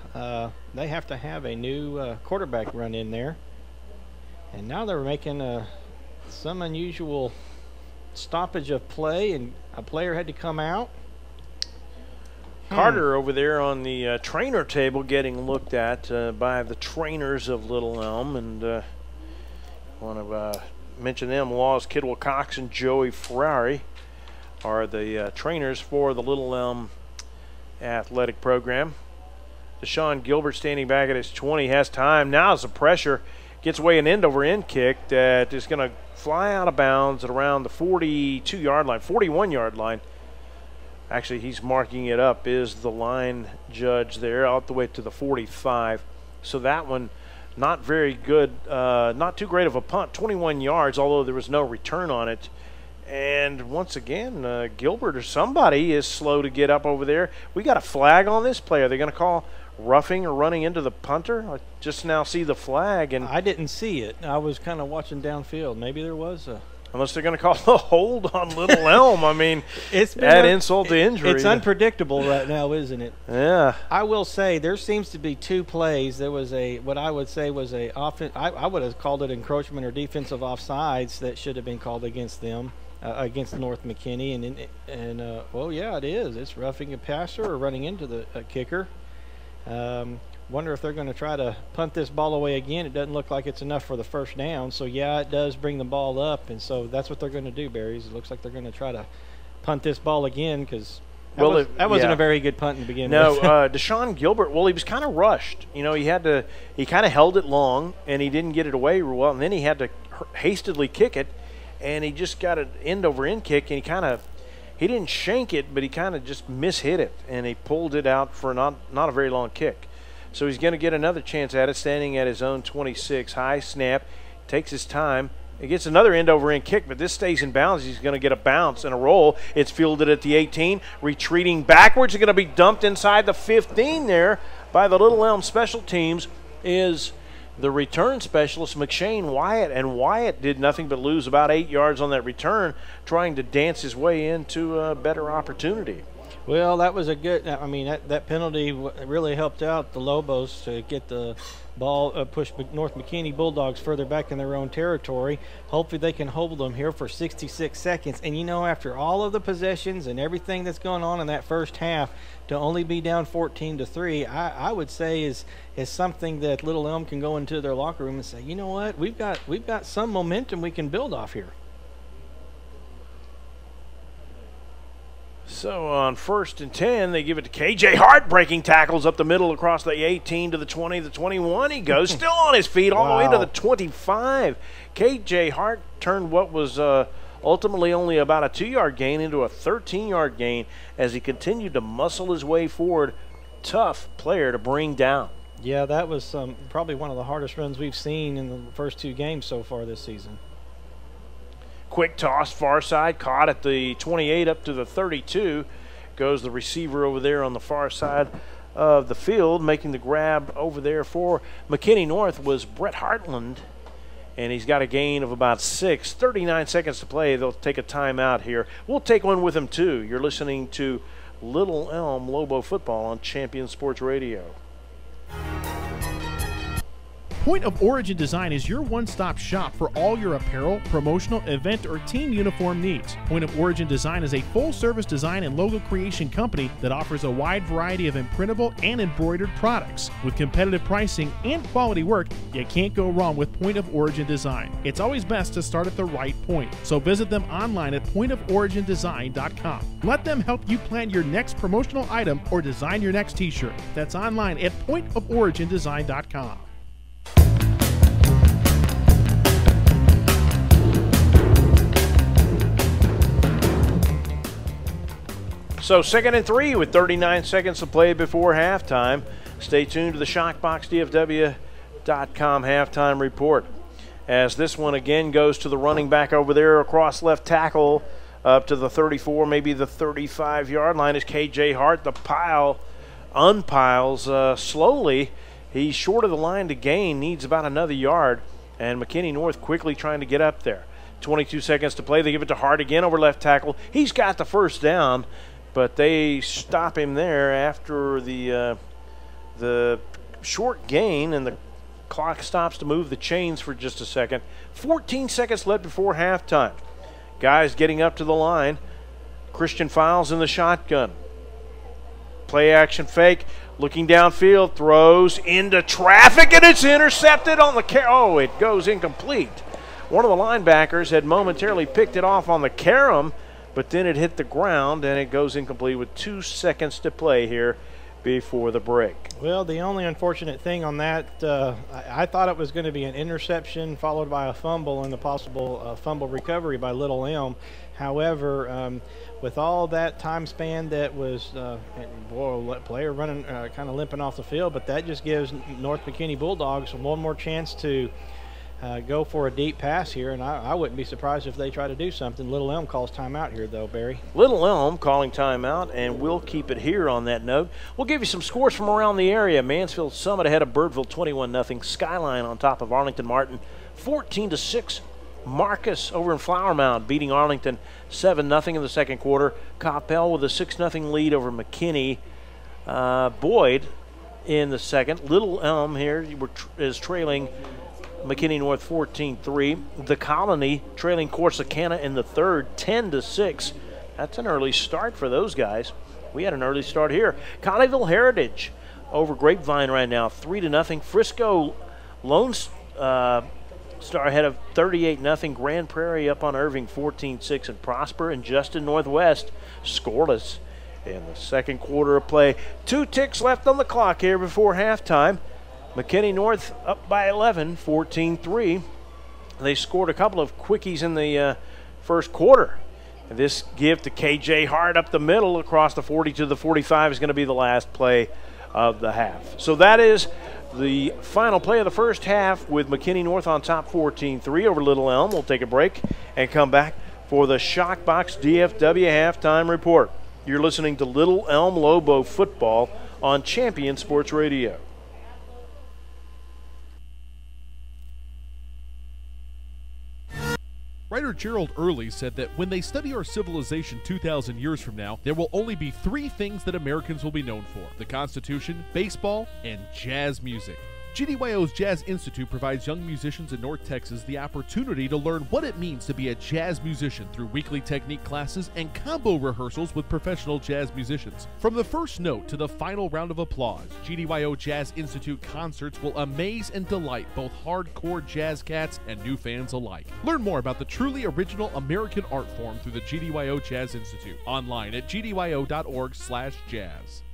a new quarterback run in there, and now they're making some unusual stoppage of play, and a player had to come out. Carter over there on the trainer table getting looked at by the trainers of Little Elm, and want to mention them. Laws Kidwell Cox and Joey Ferrari are the trainers for the Little Elm athletic program. Deshaun Gilbert standing back at his 20, has time. Now as the pressure gets away, an end-over-end kick that is going to fly out of bounds at around the 42-yard line, 41-yard line. Actually, he's marking it up, is the line judge there, out the way to the 45. So that one, not very good, not too great of a punt, 21 yards, although there was no return on it. And once again, Gilbert or somebody is slow to get up over there. We got a flag on this play. Are they going to call roughing or running into the punter? I just now see the flag, and I didn't see it. I was kind of watching downfield. Maybe there was a. Unless they're going to call a hold on Little Elm. I mean, it's add insult to injury. It's unpredictable right now, isn't it? Yeah. I will say there seems to be two plays. There was what I would say was a offense. I would have called it encroachment or defensive offsides that should have been called against them. Against North McKinney, and well, yeah, it is. It's roughing a passer or running into the kicker. Wonder if they're going to try to punt this ball away again. It doesn't look like it's enough for the first down. So yeah, it does bring the ball up, and so that's what they're going to do, Berries. It looks like they're going to try to punt this ball again because that wasn't a very good punt in the beginning. No, Deshaun Gilbert. Well, he was kind of rushed. You know, he kind of held it long, and he didn't get it away real well, and then he had to hastily kick it. And he just got an end-over-end kick, and he didn't shank it, but he kind of just mishit it, and he pulled it out for not a very long kick. So he's going to get another chance at it, standing at his own 26. High snap, takes his time. He gets another end-over-end kick, but this stays in bounds. He's going to get a bounce and a roll. It's fielded at the 18, retreating backwards. It's going to be dumped inside the 15 there by the Little Elm special teams is the return specialist, McShane Wyatt, and Wyatt did nothing but lose about 8 yards on that return, trying to dance his way into a better opportunity. Well, that was a good – I mean, that penalty really helped out the Lobos to get the ball push North McKinney Bulldogs further back in their own territory. Hopefully they can hold them here for 66 seconds. And, you know, after all of the possessions and everything that's going on in that first half, to only be down 14-3, I would say is something that Little Elm can go into their locker room and say, you know what, we've got some momentum we can build off here. So on 1st and 10, they give it to KJ Hart, breaking tackles up the middle across the 18 to the 20, the 21. He goes, still on his feet, all the way to the 25. KJ Hart turned what was ultimately only about a 2-yard gain into a 13-yard gain as he continued to muscle his way forward. Tough player to bring down. Yeah, that was probably one of the hardest runs we've seen in the first 2 games so far this season. Quick toss, far side, caught at the 28 up to the 32. Goes the receiver over there on the far side of the field, making the grab over there for McKinney North was Brett Hartland, and he's got a gain of about 6. 39 seconds to play. They'll take a timeout here. We'll take one with them, too. You're listening to Little Elm Lobo Football on Champion Sports Radio. Point of Origin Design is your one-stop shop for all your apparel, promotional, event, or team uniform needs. Point of Origin Design is a full-service design and logo creation company that offers a wide variety of imprintable and embroidered products. With competitive pricing and quality work, you can't go wrong with Point of Origin Design. It's always best to start at the right point, so visit them online at pointoforigindesign.com. Let them help you plan your next promotional item or design your next t-shirt. That's online at pointoforigindesign.com. So 2nd and 3 with 39 seconds to play before halftime. Stay tuned to the ShockboxDFW.com halftime report, as this one again goes to the running back over there across left tackle up to the 34, maybe the 35-yard line is K.J. Hart. The pile unpiles slowly. He's short of the line to gain, needs about another yard, and McKinney North quickly trying to get up there. 22 seconds to play. They give it to Hart again over left tackle. He's got the first down, but they stop him there after the short gain, and the clock stops to move the chains for just a second. 14 seconds left before halftime. Guys getting up to the line. Christian Files in the shotgun. Play action fake. Looking downfield. Throws into traffic, and it's intercepted on the oh, it goes incomplete. One of the linebackers had momentarily picked it off on the carom, but then it hit the ground, and it goes incomplete with 2 seconds to play here before the break. Well, the only unfortunate thing on that, I thought it was going to be an interception followed by a fumble and a possible fumble recovery by Little Elm. However, with all that time span that was, player running, kind of limping off the field, but that just gives North McKinney Bulldogs one more chance to go for a deep pass here, and I wouldn't be surprised if they try to do something. Little Elm calls timeout here, though, Barry. Little Elm calling timeout, and we'll keep it here on that note. We'll give you some scores from around the area. Mansfield Summit ahead of Birdville 21-0. Skyline on top of Arlington Martin 14-6. Marcus over in Flower Mound beating Arlington 7-0 in the second quarter. Coppell with a 6-0 lead over McKinney. Boyd in the second. Little Elm here is trailing McKinney North 14-3. The Colony trailing Corsicana in the third 10-6. That's an early start for those guys. We had an early start here. Colleyville Heritage over Grapevine right now 3-0. Frisco Lone Star ahead of 38-0. Grand Prairie up on Irving 14-6. And Prosper and Justin Northwest scoreless in the second quarter of play. 2 ticks left on the clock here before halftime. McKinney North up by 11, 14-3. They scored a couple of quickies in the first quarter. And this give to K.J. Hart up the middle across the 40 to the 45 is going to be the last play of the half. So that is the final play of the first half with McKinney North on top 14-3 over Little Elm. We'll take a break and come back for the Shockbox DFW halftime report. You're listening to Little Elm Lobo football on Champion Sports Radio. Writer Gerald Early said that when they study our civilization 2,000 years from now, there will only be 3 things that Americans will be known for: the Constitution, baseball, and jazz music. GDYO's Jazz Institute provides young musicians in North Texas the opportunity to learn what it means to be a jazz musician through weekly technique classes and combo rehearsals with professional jazz musicians. From the first note to the final round of applause, GDYO Jazz Institute concerts will amaze and delight both hardcore jazz cats and new fans alike. Learn more about the truly original American art form through the GDYO Jazz Institute online at gdyo.org/jazz.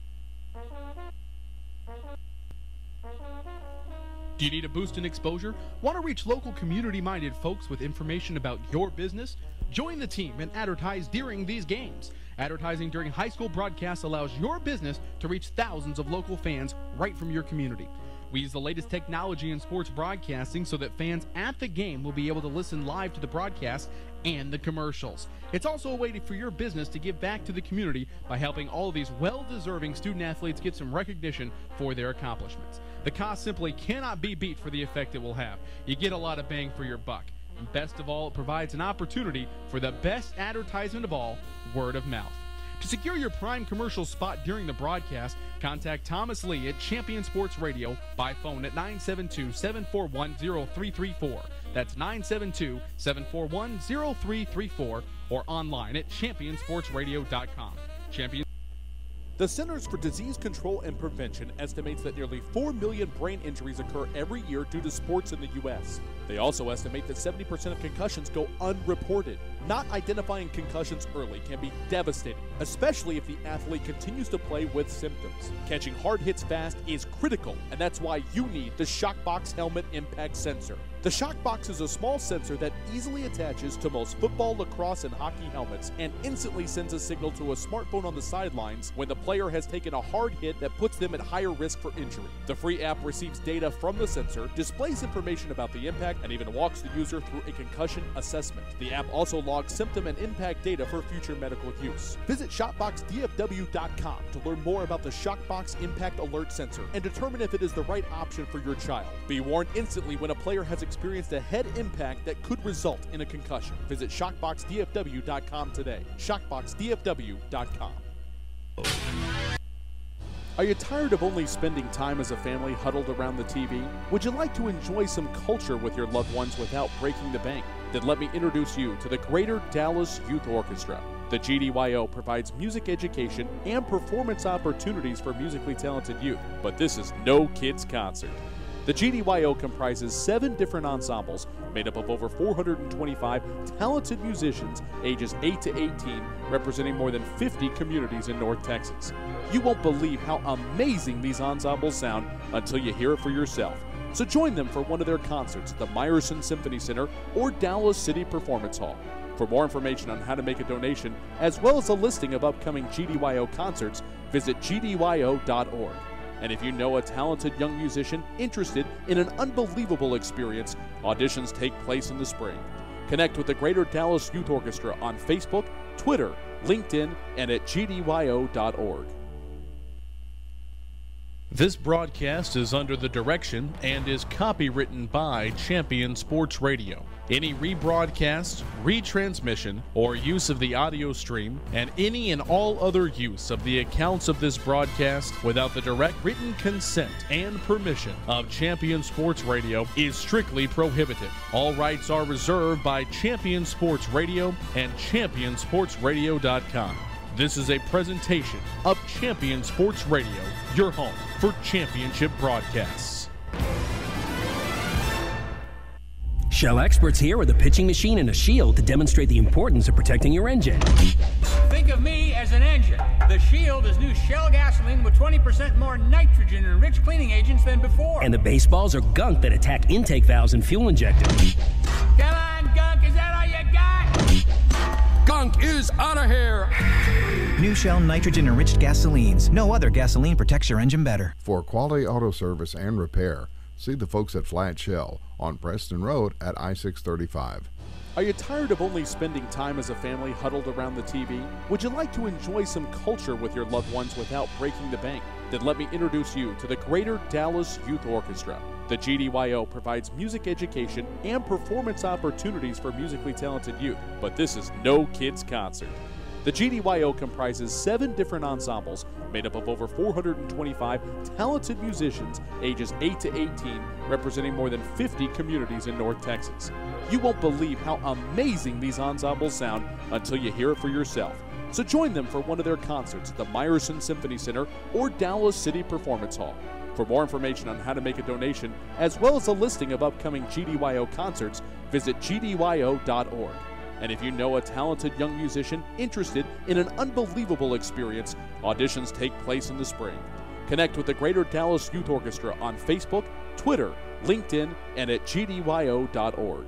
Do you need a boost in exposure? Want to reach local community-minded folks with information about your business? Join the team and advertise during these games. Advertising during high school broadcasts allows your business to reach thousands of local fans right from your community. We use the latest technology in sports broadcasting so that fans at the game will be able to listen live to the broadcast and the commercials. It's also a way for your business to give back to the community by helping all of these well-deserving student athletes get some recognition for their accomplishments. The cost simply cannot be beat for the effect it will have. You get a lot of bang for your buck. And best of all, it provides an opportunity for the best advertisement of all, word of mouth. To secure your prime commercial spot during the broadcast, contact Thomas Lee at Champion Sports Radio by phone at 972-741-0334. That's 972-741-0334 or online at championsportsradio.com. Champion. The Centers for Disease Control and Prevention estimates that nearly 4 million brain injuries occur every year due to sports in the U.S. They also estimate that 70% of concussions go unreported. Not identifying concussions early can be devastating, especially if the athlete continues to play with symptoms. Catching hard hits fast is critical, and that's why you need the Shockbox Helmet Impact Sensor. The Shockbox is a small sensor that easily attaches to most football, lacrosse, and hockey helmets and instantly sends a signal to a smartphone on the sidelines when the player has taken a hard hit that puts them at higher risk for injury. The free app receives data from the sensor, displays information about the impact, and even walks the user through a concussion assessment. The app also logs symptom and impact data for future medical use. Visit ShotboxDFW.com to learn more about the Shockbox Impact Alert Sensor and determine if it is the right option for your child. Be warned instantly when a player has experienced a head impact that could result in a concussion. Visit ShockboxDFW.com today. ShockboxDFW.com. Are you tired of only spending time as a family huddled around the TV? Would you like to enjoy some culture with your loved ones without breaking the bank? Then let me introduce you to the Greater Dallas Youth Orchestra. The GDYO provides music education and performance opportunities for musically talented youth, but this is no kids' concert. The GDYO comprises 7 different ensembles made up of over 425 talented musicians ages 8 to 18, representing more than 50 communities in North Texas. You won't believe how amazing these ensembles sound until you hear it for yourself. So join them for one of their concerts at the Meyerson Symphony Center or Dallas City Performance Hall. For more information on how to make a donation, as well as a listing of upcoming GDYO concerts, visit gdyo.org. And if you know a talented young musician interested in an unbelievable experience, auditions take place in the spring. Connect with the Greater Dallas Youth Orchestra on Facebook, Twitter, LinkedIn, and at gdyo.org. This broadcast is under the direction and is copywritten by Champion Sports Radio. Any rebroadcast, retransmission, or use of the audio stream, and any and all other use of the accounts of this broadcast without the direct written consent and permission of Champion Sports Radio is strictly prohibited. All rights are reserved by Champion Sports Radio and ChampionSportsRadio.com. This is a presentation of Champion Sports Radio, your home for championship broadcasts. Shell experts here with a pitching machine and a shield to demonstrate the importance of protecting your engine. Think of me as an engine. The Shield is new Shell gasoline with 20% more nitrogen and rich cleaning agents than before. And the baseballs are gunk that attack intake valves and fuel injectors. Come on, gunk, is that all you got? Gunk is out of here! New Shell nitrogen-enriched gasolines. No other gasoline protects your engine better. For quality auto service and repair, see the folks at Flat Shell on Preston Road at I-635. Are you tired of only spending time as a family huddled around the TV? Would you like to enjoy some culture with your loved ones without breaking the bank? Then let me introduce you to the Greater Dallas Youth Orchestra. The GDYO provides music education and performance opportunities for musically talented youth, but this is no kids' concert. The GDYO comprises 7 different ensembles made up of over 425 talented musicians ages 8 to 18, representing more than 50 communities in North Texas. You won't believe how amazing these ensembles sound until you hear it for yourself. So join them for one of their concerts at the Meyerson Symphony Center or Dallas City Performance Hall. For more information on how to make a donation, as well as a listing of upcoming GDYO concerts, visit gdyo.org. And if you know a talented young musician interested in an unbelievable experience, auditions take place in the spring. Connect with the Greater Dallas Youth Orchestra on Facebook, Twitter, LinkedIn, and at gdyo.org.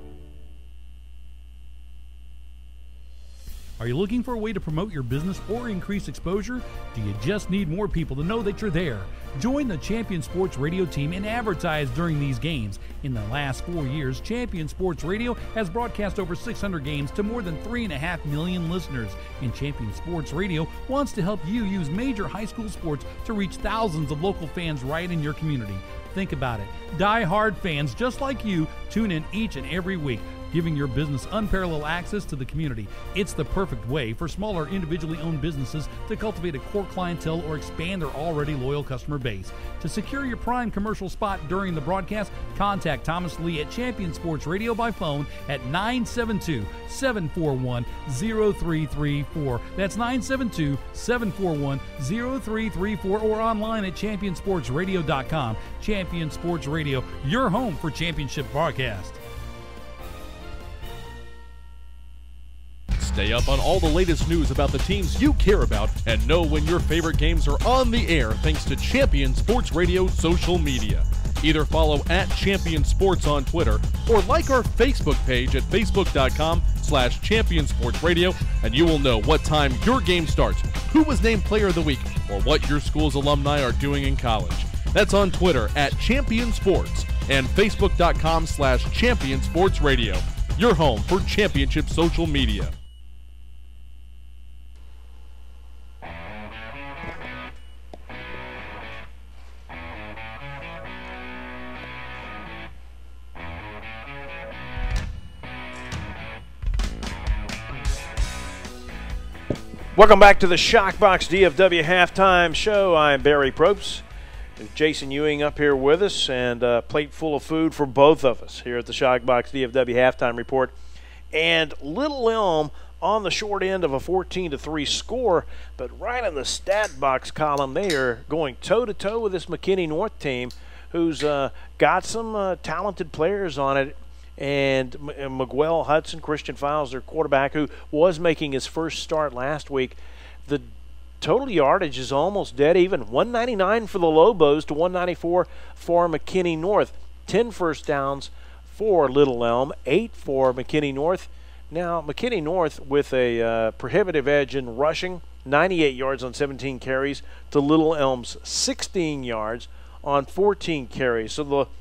Are you looking for a way to promote your business or increase exposure? Do you just need more people to know that you're there? Join the Champion Sports Radio team and advertise during these games. In the last 4 years, Champion Sports Radio has broadcast over 600 games to more than 3.5 million listeners. And Champion Sports Radio wants to help you use major high school sports to reach thousands of local fans right in your community. Think about it. Die-hard fans just like you tune in each and every week, giving your business unparalleled access to the community. It's the perfect way for smaller individually owned businesses to cultivate a core clientele or expand their already loyal customer base. To secure your prime commercial spot during the broadcast, contact Thomas Lee at Champion Sports Radio by phone at 972-741-0334. That's 972-741-0334 or online at championsportsradio.com. Champion Sports Radio, your home for championship broadcast. Stay up on all the latest news about the teams you care about and know when your favorite games are on the air thanks to Champion Sports Radio social media. Either follow at Champion Sports on Twitter or like our Facebook page at facebook.com/championsportsradio and you will know what time your game starts, who was named Player of the Week, or what your school's alumni are doing in college. That's on Twitter at Champion Sports and facebook.com/championsportsradio, your home for championship social media. Welcome back to the Shockbox DFW Halftime Show. I'm Barry Probst. Jason Ewing up here with us, and a plate full of food for both of us here at the Shockbox DFW Halftime Report. And Little Elm on the short end of a 14-3 score, but right in the stat box column, they are going toe-to-toe with this McKinney North team, who's got some talented players on it. And Miguel Hudson, Christian Files, their quarterback, who was making his first start last week. The total yardage is almost dead even. 199 for the Lobos to 194 for McKinney North. 10 first downs for Little Elm, 8 for McKinney North. Now, McKinney North with a prohibitive edge in rushing, 98 yards on 17 carries, to Little Elm's 16 yards on 14 carries. So the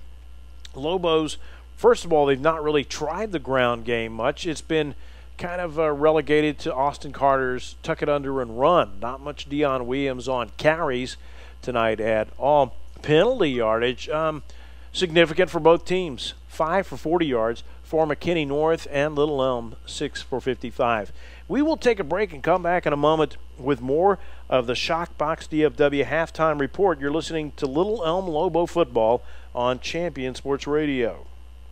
Lobos, first of all, they've not really tried the ground game much. It's been kind of relegated to Austin Carter's tuck it under and run. Not much Dion Williams on carries tonight at all. Penalty yardage, significant for both teams. 5 for 40 yards for McKinney North, and Little Elm 6 for 55. We will take a break and come back in a moment with more of the Shockbox DFW Halftime Report. You're listening to Little Elm Lobo Football on Champion Sports Radio.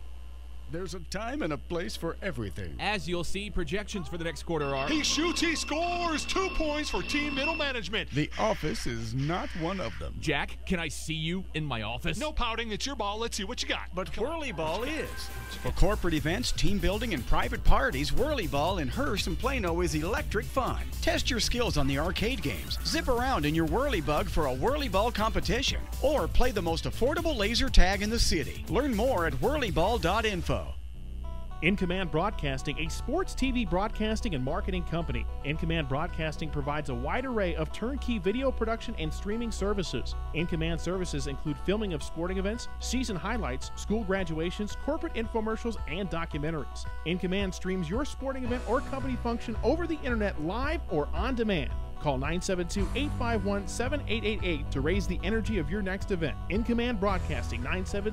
There's a time and a place for everything. As you'll see, projections for the next quarter are... He shoots, he scores! 2 points for team middle management. The office is not one of them. Jack, can I see you in my office? No pouting, it's your ball. Let's see what you got. But Whirly Ball is. For corporate events, team building, and private parties, Whirly Ball in Hearst and Plano is electric fun. Test your skills on the arcade games. Zip around in your Whirly Bug for a Whirly Ball competition. Or play the most affordable laser tag in the city. Learn more at whirlyball.info. In Command Broadcasting, a sports TV broadcasting and marketing company. In Command Broadcasting provides a wide array of turnkey video production and streaming services. In Command services include filming of sporting events, season highlights, school graduations, corporate infomercials, and documentaries. In Command streams your sporting event or company function over the internet live or on demand. Call 972-851-7888 to raise the energy of your next event. In Command Broadcasting,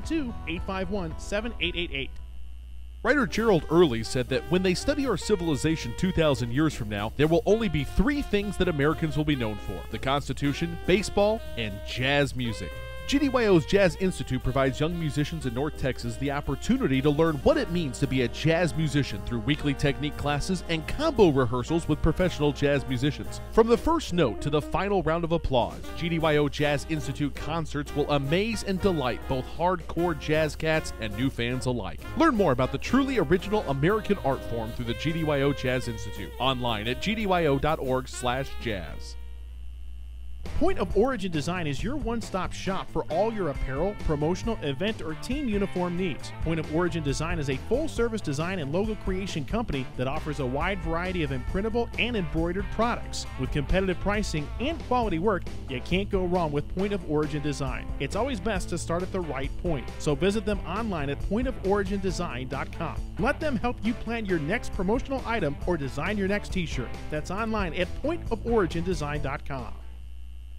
972-851-7888. Writer Gerald Early said that when they study our civilization 2,000 years from now, there will only be 3 things that Americans will be known for: the Constitution, baseball, and jazz music. GDYO's Jazz Institute provides young musicians in North Texas the opportunity to learn what it means to be a jazz musician through weekly technique classes and combo rehearsals with professional jazz musicians. From the first note to the final round of applause, GDYO Jazz Institute concerts will amaze and delight both hardcore jazz cats and new fans alike. Learn more about the truly original American art form through the GDYO Jazz Institute online at gdyo.org/jazz. Point of Origin Design is your one-stop shop for all your apparel, promotional, event, or team uniform needs. Point of Origin Design is a full-service design and logo creation company that offers a wide variety of imprintable and embroidered products. With competitive pricing and quality work, you can't go wrong with Point of Origin Design. It's always best to start at the right point, so visit them online at pointoforigindesign.com. Let them help you plan your next promotional item or design your next t-shirt. That's online at pointoforigindesign.com.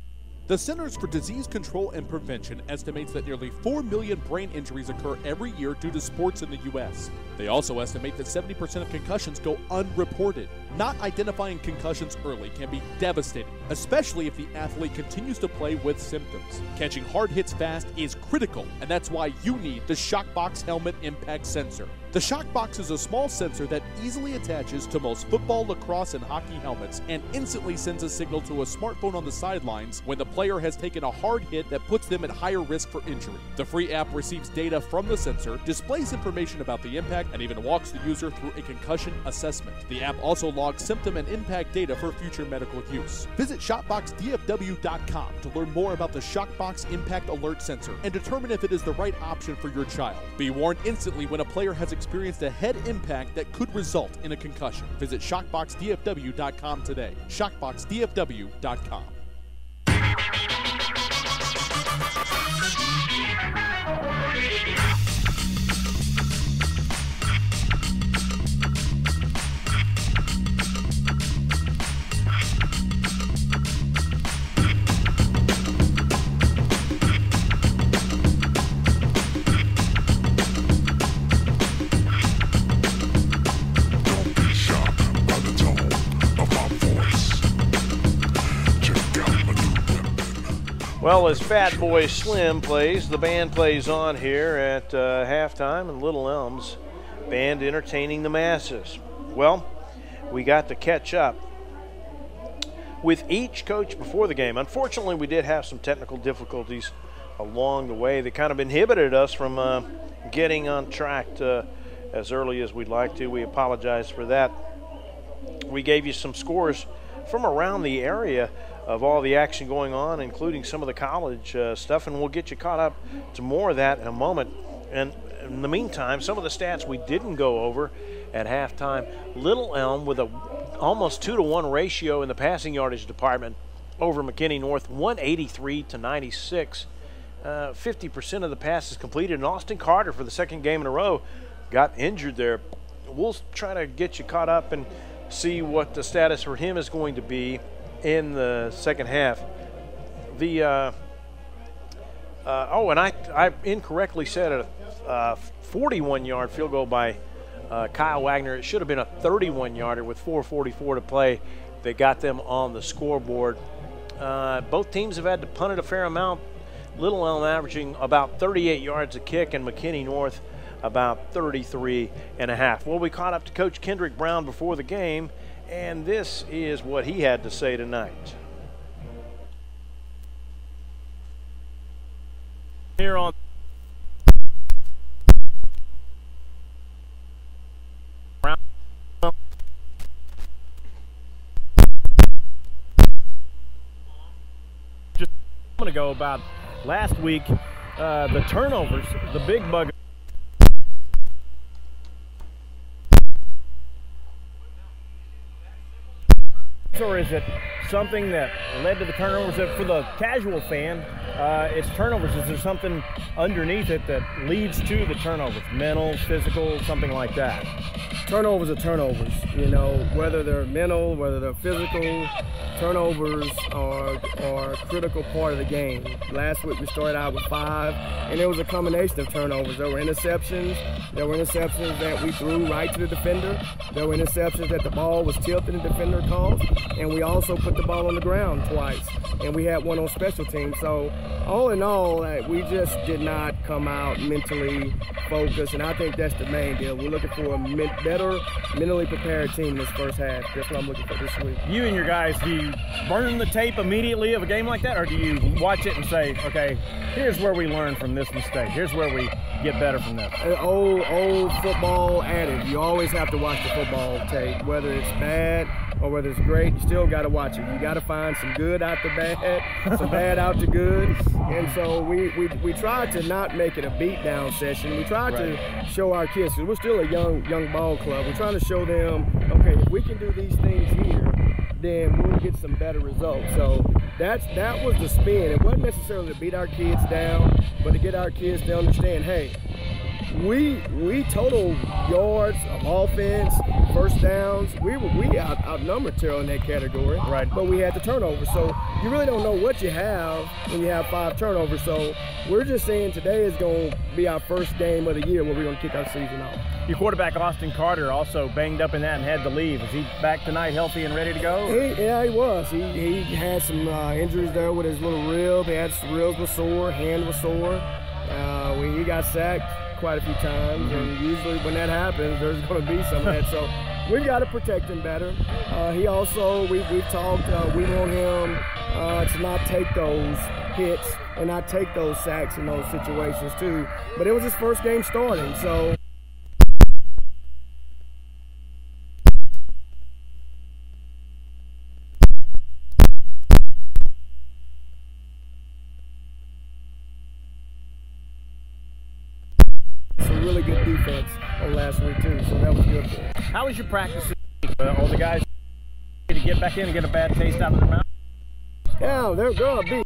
The Centers for Disease Control and Prevention estimates that nearly 4 million brain injuries occur every year due to sports in the U.S. They also estimate that 70% of concussions go unreported. Not identifying concussions early can be devastating, especially if the athlete continues to play with symptoms. Catching hard hits fast is critical, and that's why you need the Shockbox Helmet Impact Sensor. The Shockbox is a small sensor that easily attaches to most football, lacrosse, and hockey helmets and instantly sends a signal to a smartphone on the sidelines when the player has taken a hard hit that puts them at higher risk for injury. The free app receives data from the sensor, displays information about the impact, and even walks the user through a concussion assessment. The app also logs symptom and impact data for future medical use. Visit ShotboxDFW.com to learn more about the Shockbox Impact Alert Sensor and determine if it is the right option for your child. Be warned instantly when a player has experienced a head impact that could result in a concussion. Visit ShotboxDFW.com today. ShotboxDFW.com. Well, as Fatboy Slim plays, the band plays on here at halftime, and Little Elm's band entertaining the masses. Well, we got to catch up with each coach before the game. Unfortunately, we did have some technical difficulties along the way that kind of inhibited us from getting on track as early as we'd like to. We apologize for that. We gave you some scores from around the area of all the action going on, including some of the college stuff, and we'll get you caught up to more of that in a moment. And in the meantime, some of the stats we didn't go over at halftime. Little Elm with a almost 2-to-1 ratio in the passing yardage department over McKinney North, 183 to 96. 50% of the passes completed, and Austin Carter, for the second game in a row, got injured there. We'll try to get you caught up and see what the status for him is going to be in the second half. The and I incorrectly said a 41-yard field goal by Kyle Wagner. It should have been a 31-yarder with 4:44 to play. They got them on the scoreboard. Both teams have had to punt it a fair amount. Little Elm averaging about 38 yards a kick, and McKinney North about 33.5. Well, we caught up to Coach Kendrick Brown before the game, and this is what he had to say tonight. Here on just a moment ago about last week, the turnovers, the big bug. Or is it something that led to the turnovers? For the casual fan, it's turnovers. Is there something underneath it that leads to the turnovers? Mental, physical, something like that? Turnovers are turnovers, you know, whether they're mental, whether they're physical. Turnovers are a critical part of the game. Last week we started out with 5, and it was a combination of turnovers. There were interceptions. There were interceptions that we threw right to the defender. There were interceptions that the ball was tilted and the defender caused. And we also put the ball on the ground twice. And we had one on special teams. So all in all, we just did not come out mentally focused. And I think that's the main deal. We're looking for a better, mentally prepared team this first half. That's what I'm looking for this week. You and your guys, do you burn the tape immediately of a game like that? Or do you watch it and say, okay, here's where we learn from this mistake. Here's where we get better from this. An old football adage. You always have to watch the football tape, whether it's bad or whether it's great. You still got to watch it. You got to find some good out the bad, some bad out the good. And so we tried to not make it a beat-down session. We tried to show our kids, because we're still a young ball club. We're trying to show them, okay, if we can do these things here, then we'll get some better results. So that was the spin. It wasn't necessarily to beat our kids down, but to get our kids to understand, hey, we total yards of offense, first downs, we outnumbered Terrell in that category. Right. But we had the turnovers. So you really don't know what you have when you have 5 turnovers. So we're just saying today is going to be our first game of the year where we're going to kick our season off. Your quarterback, Austin Carter, also banged up in that and had to leave. Is he back tonight healthy and ready to go? Yeah, he was. He had some injuries there with his little rib. He had some ribs was sore, hand was sore. He got sacked quite a few times, and usually when that happens, there's going to be some of that. So we've got to protect him better. He also, we've talked, we want him to not take those hits and not take those sacks in those situations too. But it was his first game starting, so. Some really good defense on last week too, so that was good for us. How was your practice this week? All the guys to get back in and get a bad taste out of their mouth? Yeah, they're going to be.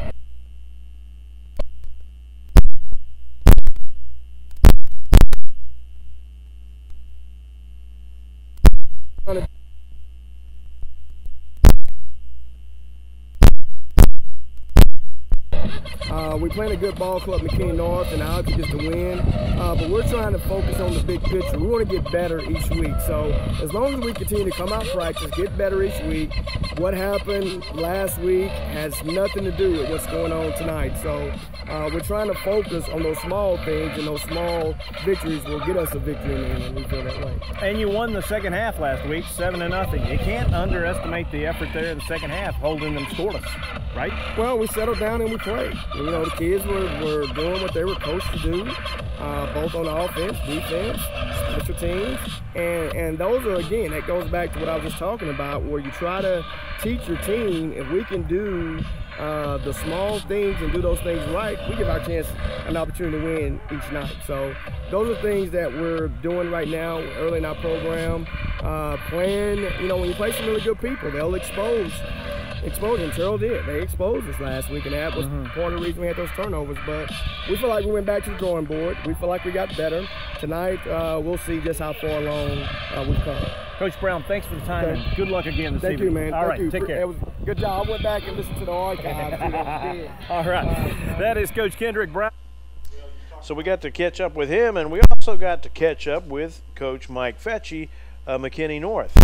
We're playing a good ball club, McKinney North, and our object is to win. But we're trying to focus on the big picture. We want to get better each week. So as long as we continue to come out practice, get better each week, what happened last week has nothing to do with what's going on tonight. So we're trying to focus on those small things, and those small victories will get us a victory in the end, and we feel that way. And you won the second half last week, 7-0. You can't underestimate the effort there in the second half, holding them scoreless, right? Well, we settled down and we played. You know, the kids were doing what they were coached to do, both on offense, defense, special teams. And those are, again, that goes back to what I was just talking about, where you try to teach your team, if we can do the small things and do those things right, we give our chance an opportunity to win each night. So those are things that we're doing right now early in our program. Playing, you know, when you play some really good people, they'll expose them. Terrell did. They exposed us last week, and that was part of the reason we had those turnovers. But we feel like we went back to the drawing board. We feel like we got better. Tonight, we'll see just how far along we've come. Coach Brown, thanks for the time, and good luck again this evening. Thank you, man. All right, take care. It was a good job. I went back and listened to the archives. All right. That is Coach Kendrick Brown. So we got to catch up with him, and we also got to catch up with Coach Mike Fetchie of McKinney North.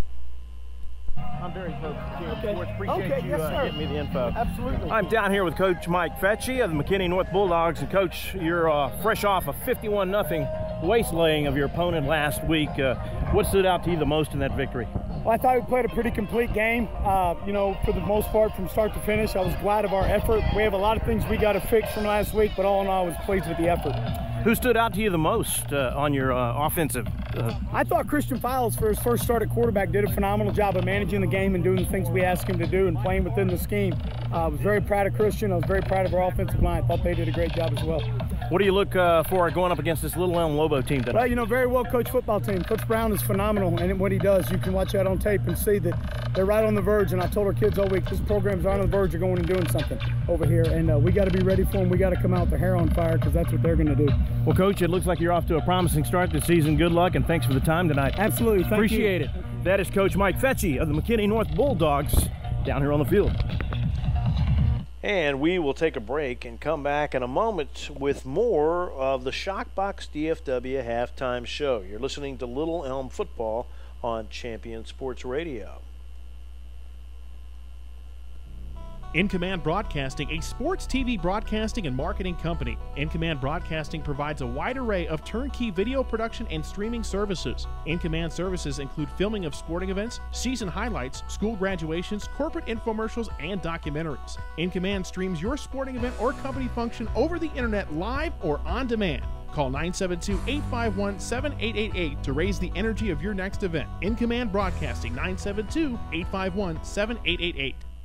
I'm very close to Sports. Appreciate you getting me the info. Absolutely. I'm down here with Coach Mike Fetchie of the McKinney North Bulldogs. And Coach, you're fresh off a 51-0 waste-laying of your opponent last week. What stood out to you the most in that victory? Well, I thought we played a pretty complete game. You know, for the most part, from start to finish, I was glad of our effort. We have a lot of things we got to fix from last week, but all in all, I was pleased with the effort. Who stood out to you the most on your offensive? I thought Christian Files, for his first start at quarterback, did a phenomenal job of managing the game and doing the things we asked him to do and playing within the scheme. I was very proud of Christian. I was very proud of our offensive line. I thought they did a great job as well. What do you look for going up against this Little Elm Lobo team today? Well, you know, very well-coached football team. Coach Brown is phenomenal, and what he does, you can watch that on tape and see that they're right on the verge. And I told our kids all week, this program's right on the verge of going and doing something over here, and we got to be ready for them. We got to come out with their hair on fire, because that's what they're going to do. Well, Coach, it looks like you're off to a promising start this season. Good luck, and thanks for the time tonight. Absolutely. Thank you. Appreciate it. That is Coach Mike Fetchie of the McKinney North Bulldogs down here on the field. And we will take a break and come back in a moment with more of the Shockbox DFW halftime show. You're listening to Little Elm Football on Champion Sports Radio. In Command Broadcasting, a sports TV broadcasting and marketing company. In Command Broadcasting provides a wide array of turnkey video production and streaming services. In Command services include filming of sporting events, season highlights, school graduations, corporate infomercials, and documentaries. In Command streams your sporting event or company function over the internet live or on demand. Call 972-851-7888 to raise the energy of your next event. In Command Broadcasting, 972-851-7888.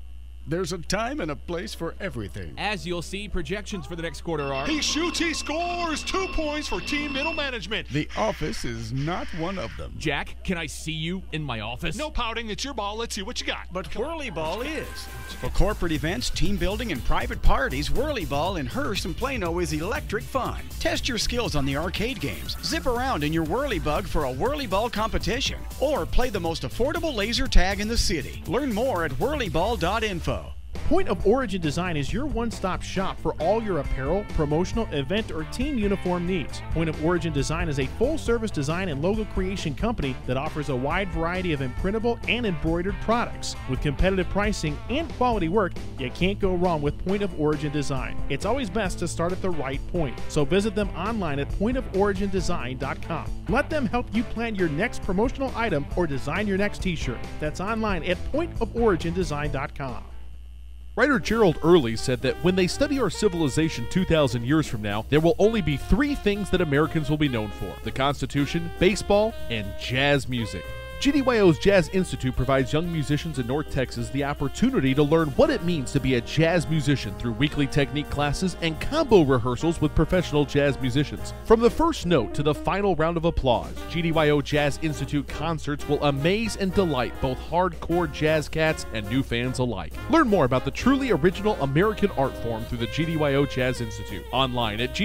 There's a time and a place for everything. As you'll see, projections for the next quarter are... He shoots, he scores! 2 points for team middle management. The office is not one of them. Jack, can I see you in my office? No pouting, it's your ball. Let's see what you got. But Whirly Ball is. For corporate events, team building, and private parties, Whirly Ball in Hearst and Plano is electric fun. Test your skills on the arcade games. Zip around in your Whirly Bug for a Whirly Ball competition. Or play the most affordable laser tag in the city. Learn more at whirlyball.info. Point of Origin Design is your one-stop shop for all your apparel, promotional, event, or team uniform needs. Point of Origin Design is a full-service design and logo creation company that offers a wide variety of imprintable and embroidered products. With competitive pricing and quality work, you can't go wrong with Point of Origin Design. It's always best to start at the right point, so visit them online at pointoforigindesign.com. Let them help you plan your next promotional item or design your next t-shirt. That's online at pointoforigindesign.com. Writer Gerald Early said that when they study our civilization 2,000 years from now, there will only be 3 things that Americans will be known for: the Constitution, baseball, and jazz music. GDYO's Jazz Institute provides young musicians in North Texas the opportunity to learn what it means to be a jazz musician through weekly technique classes and combo rehearsals with professional jazz musicians. From the first note to the final round of applause, GDYO Jazz Institute concerts will amaze and delight both hardcore jazz cats and new fans alike. Learn more about the truly original American art form through the GDYO Jazz Institute, online at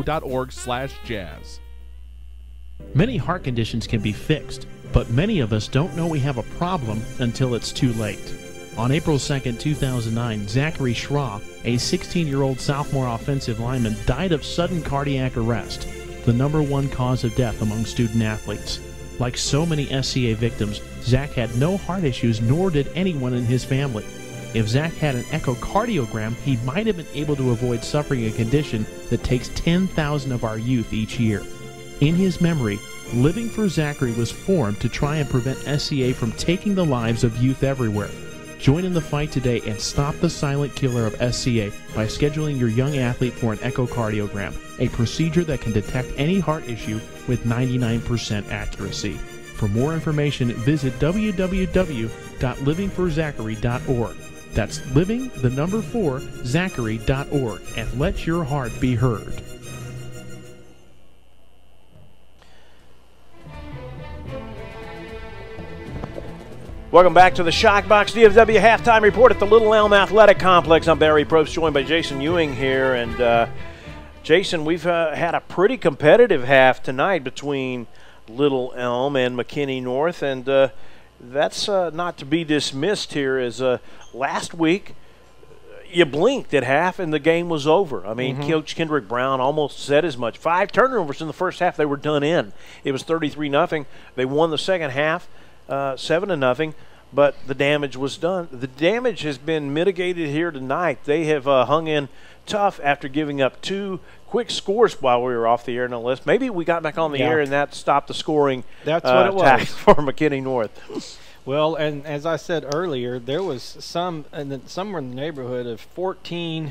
gdyo.org/jazz. Many heart conditions can be fixed, but many of us don't know we have a problem until it's too late. On April 2, 2009, Zachary Schraw, a 16-year-old sophomore offensive lineman, died of sudden cardiac arrest, the #1 cause of death among student athletes. Like so many SCA victims, Zach had no heart issues, nor did anyone in his family. If Zach had an echocardiogram, he might have been able to avoid suffering a condition that takes 10,000 of our youth each year. In his memory, Living for Zachary was formed to try and prevent SCA from taking the lives of youth everywhere. Join in the fight today and stop the silent killer of SCA by scheduling your young athlete for an echocardiogram, a procedure that can detect any heart issue with 99% accuracy. For more information, visit www.livingforzachary.org. That's living4zachary.org, and let your heart be heard. Welcome back to the Shockbox DFW Halftime Report at the Little Elm Athletic Complex. I'm Barry Probst, joined by Jason Ewing here. And, Jason, we've had a pretty competitive half tonight between Little Elm and McKinney North. And that's not to be dismissed here, as last week you blinked at half and the game was over. I mean, Coach Kendrick Brown almost said as much. 5 turnovers in the first half. They were done in. It was 33-0. They won the second half. 7-0, but the damage was done. The damage has been mitigated here tonight. They have hung in tough after giving up 2 quick scores while we were off the air, no less. Maybe we got back on the air and that stopped the scoring. That's what it was for McKinney North. Well, and as I said earlier, there was somewhere in the neighborhood of 14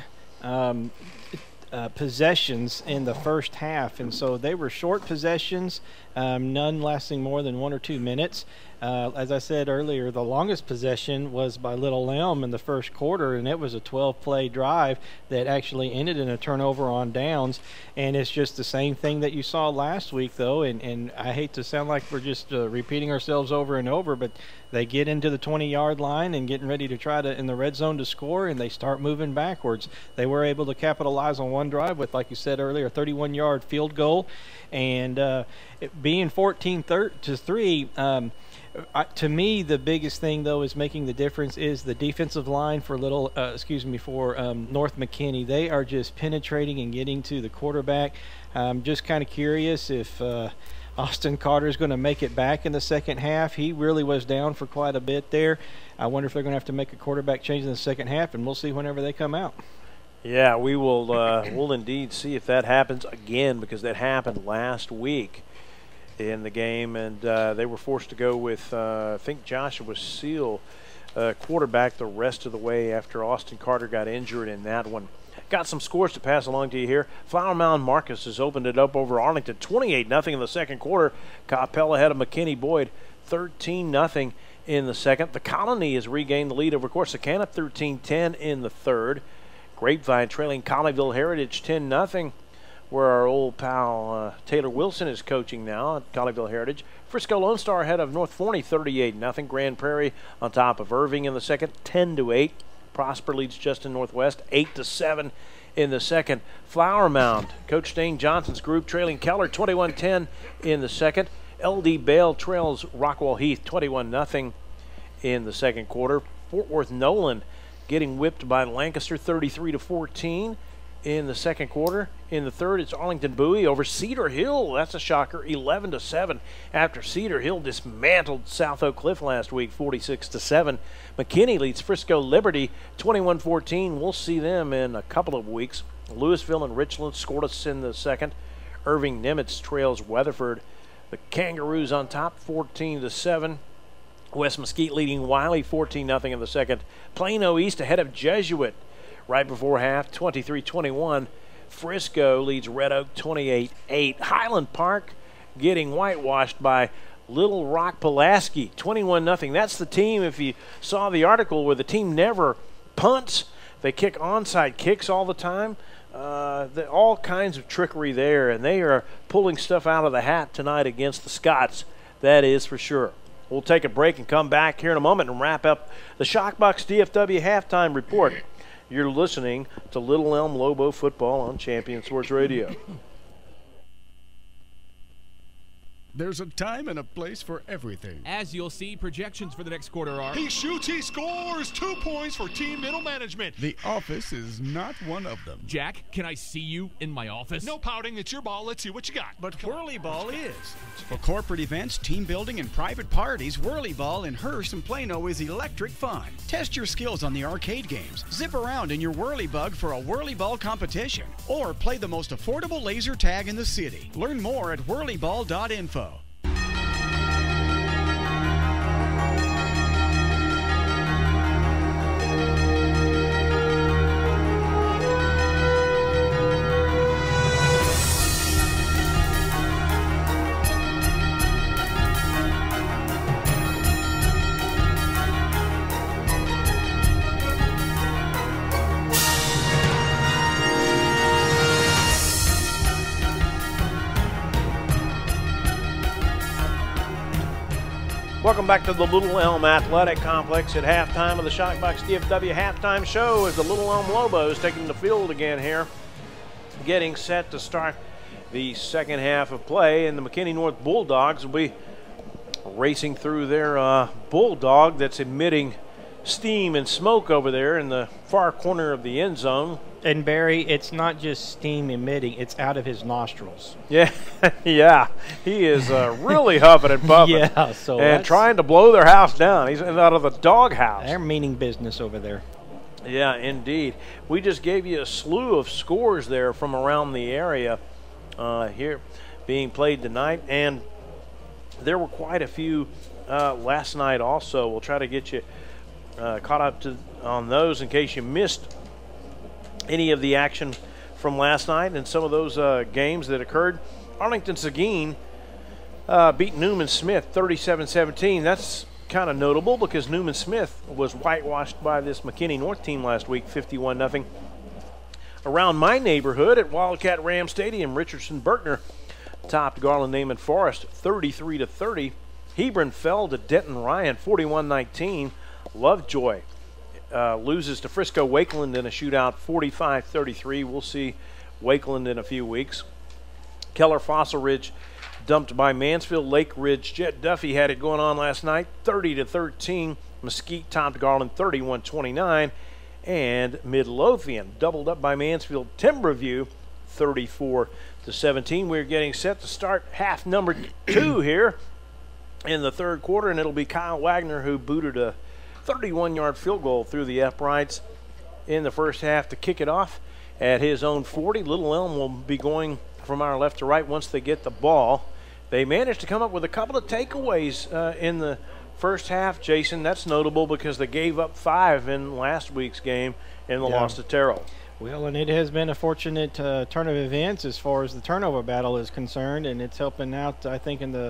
possessions in the first half, and so they were short possessions, none lasting more than 1 or 2 minutes. As I said earlier, the longest possession was by Little Elm in the first quarter, and it was a 12-play drive that actually ended in a turnover on downs. And it's just the same thing that you saw last week, though, and I hate to sound like we're just repeating ourselves over and over, but they get into the 20-yard line and getting ready to try to, in the red zone, to score, and they start moving backwards. They were able to capitalize on one drive with, like you said earlier, a 31-yard field goal, and it being 14-3, to me, the biggest thing, though, is making the difference is the defensive line for North McKinney. They are just penetrating and getting to the quarterback. I'm just kind of curious if Austin Carter is going to make it back in the second half. He really was down for quite a bit there. I wonder if they're going to have to make a quarterback change in the second half, and we'll see whenever they come out. Yeah, we will we'll indeed see if that happens again, because that happened last week in the game, and they were forced to go with, I think, Joshua Seal, quarterback the rest of the way after Austin Carter got injured in that one. Got some scores to pass along to you here. Flower Mound Marcus has opened it up over Arlington, 28-0 in the second quarter. Capella ahead of McKinney Boyd, 13-0 in the second. The Colony has regained the lead over Corsicana, 13-10 in the third. Grapevine trailing Colleyville Heritage 10-0, where our old pal Taylor Wilson is coaching now at Colleyville Heritage. Frisco Lone Star ahead of North Forney, 38-0. Grand Prairie on top of Irving in the second, 10-8. Prosper leads Justin Northwest, 8-7 in the second. Flower Mound, Coach Dane Johnson's group trailing Keller, 21-10 in the second. LD Bale trails Rockwall Heath, 21-0 in the second quarter. Fort Worth Nolan getting whipped by Lancaster, 33-14 in the second quarter. In the third, it's Arlington Bowie over Cedar Hill. That's a shocker, 11-7 after Cedar Hill dismantled South Oak Cliff last week, 46-7. McKinney leads Frisco Liberty, 21-14. We'll see them in a couple of weeks. Louisville and Richland scored us in the second. Irving Nimitz trails Weatherford. The Kangaroos on top, 14-7. West Mesquite leading Wiley, 14-0 in the second. Plano East ahead of Jesuit right before half, 23-21. Frisco leads Red Oak, 28-8. Highland Park getting whitewashed by Little Rock Pulaski, 21-0. That's the team, if you saw the article, where the team never punts. They kick onside kicks all the time. All kinds of trickery there, and they are pulling stuff out of the hat tonight against the Scots. That is for sure. We'll take a break and come back here in a moment and wrap up the Shockbox DFW halftime report. You're listening to Little Elm Lobo football on Champion Sports Radio. There's a time and a place for everything. As you'll see, projections for the next quarter are... He shoots, he scores! 2 points for Team Middle Management. The office is not one of them. Jack, can I see you in my office? No pouting, it's your ball. Let's see what you got. But Whirly Ball is. For corporate events, team building, and private parties, Whirly Ball in Hearst and Plano is electric fun. Test your skills on the arcade games. Zip around in your Whirly Bug for a Whirly Ball competition. Or play the most affordable laser tag in the city. Learn more at whirlyball.info. Welcome back to the Little Elm Athletic Complex at halftime of the Shockbox DFW halftime show as the Little Elm Lobos taking the field again here, getting set to start the second half of play, and the McKinney North Bulldogs will be racing through their bulldog that's emitting steam and smoke over there in the far corner of the end zone. And Barry, it's not just steam emitting, it's out of his nostrils. Yeah, yeah. He is really huffing and puffing. Yeah, so and trying to blow their house down. He's out of the doghouse. They're meaning business over there. Yeah, indeed. We just gave you a slew of scores there from around the area here being played tonight, and there were quite a few last night also. We'll try to get you caught up on those in case you missed any of the action from last night and some of those games that occurred. Arlington Seguin beat Newman Smith 37-17. That's kind of notable because Newman Smith was whitewashed by this McKinney North team last week, 51-0. Around my neighborhood at Wildcat Ram Stadium, Richardson Berkner topped Garland Naaman Forest 33-30. Hebron fell to Denton Ryan 41-19. Lovejoy loses to Frisco Wakeland in a shootout 45-33. We'll see Wakeland in a few weeks. Keller Fossil Ridge dumped by Mansfield. Lake Ridge, Jet Duffy had it going on last night, 30-13. Mesquite topped Garland 31-29. And Midlothian doubled up by Mansfield. Timberview 34-17. We're getting set to start half number 2 here in the third quarter, and it'll be Kyle Wagner who booted a 31-yard field goal through the uprights in the first half to kick it off at his own 40. Little Elm will be going from our left to right once they get the ball. They managed to come up with a couple of takeaways in the first half, Jason. That's notable because they gave up 5 in last week's game in the loss to Terrell. Well, and it has been a fortunate turn of events as far as the turnover battle is concerned, and it's helping out, I think, in the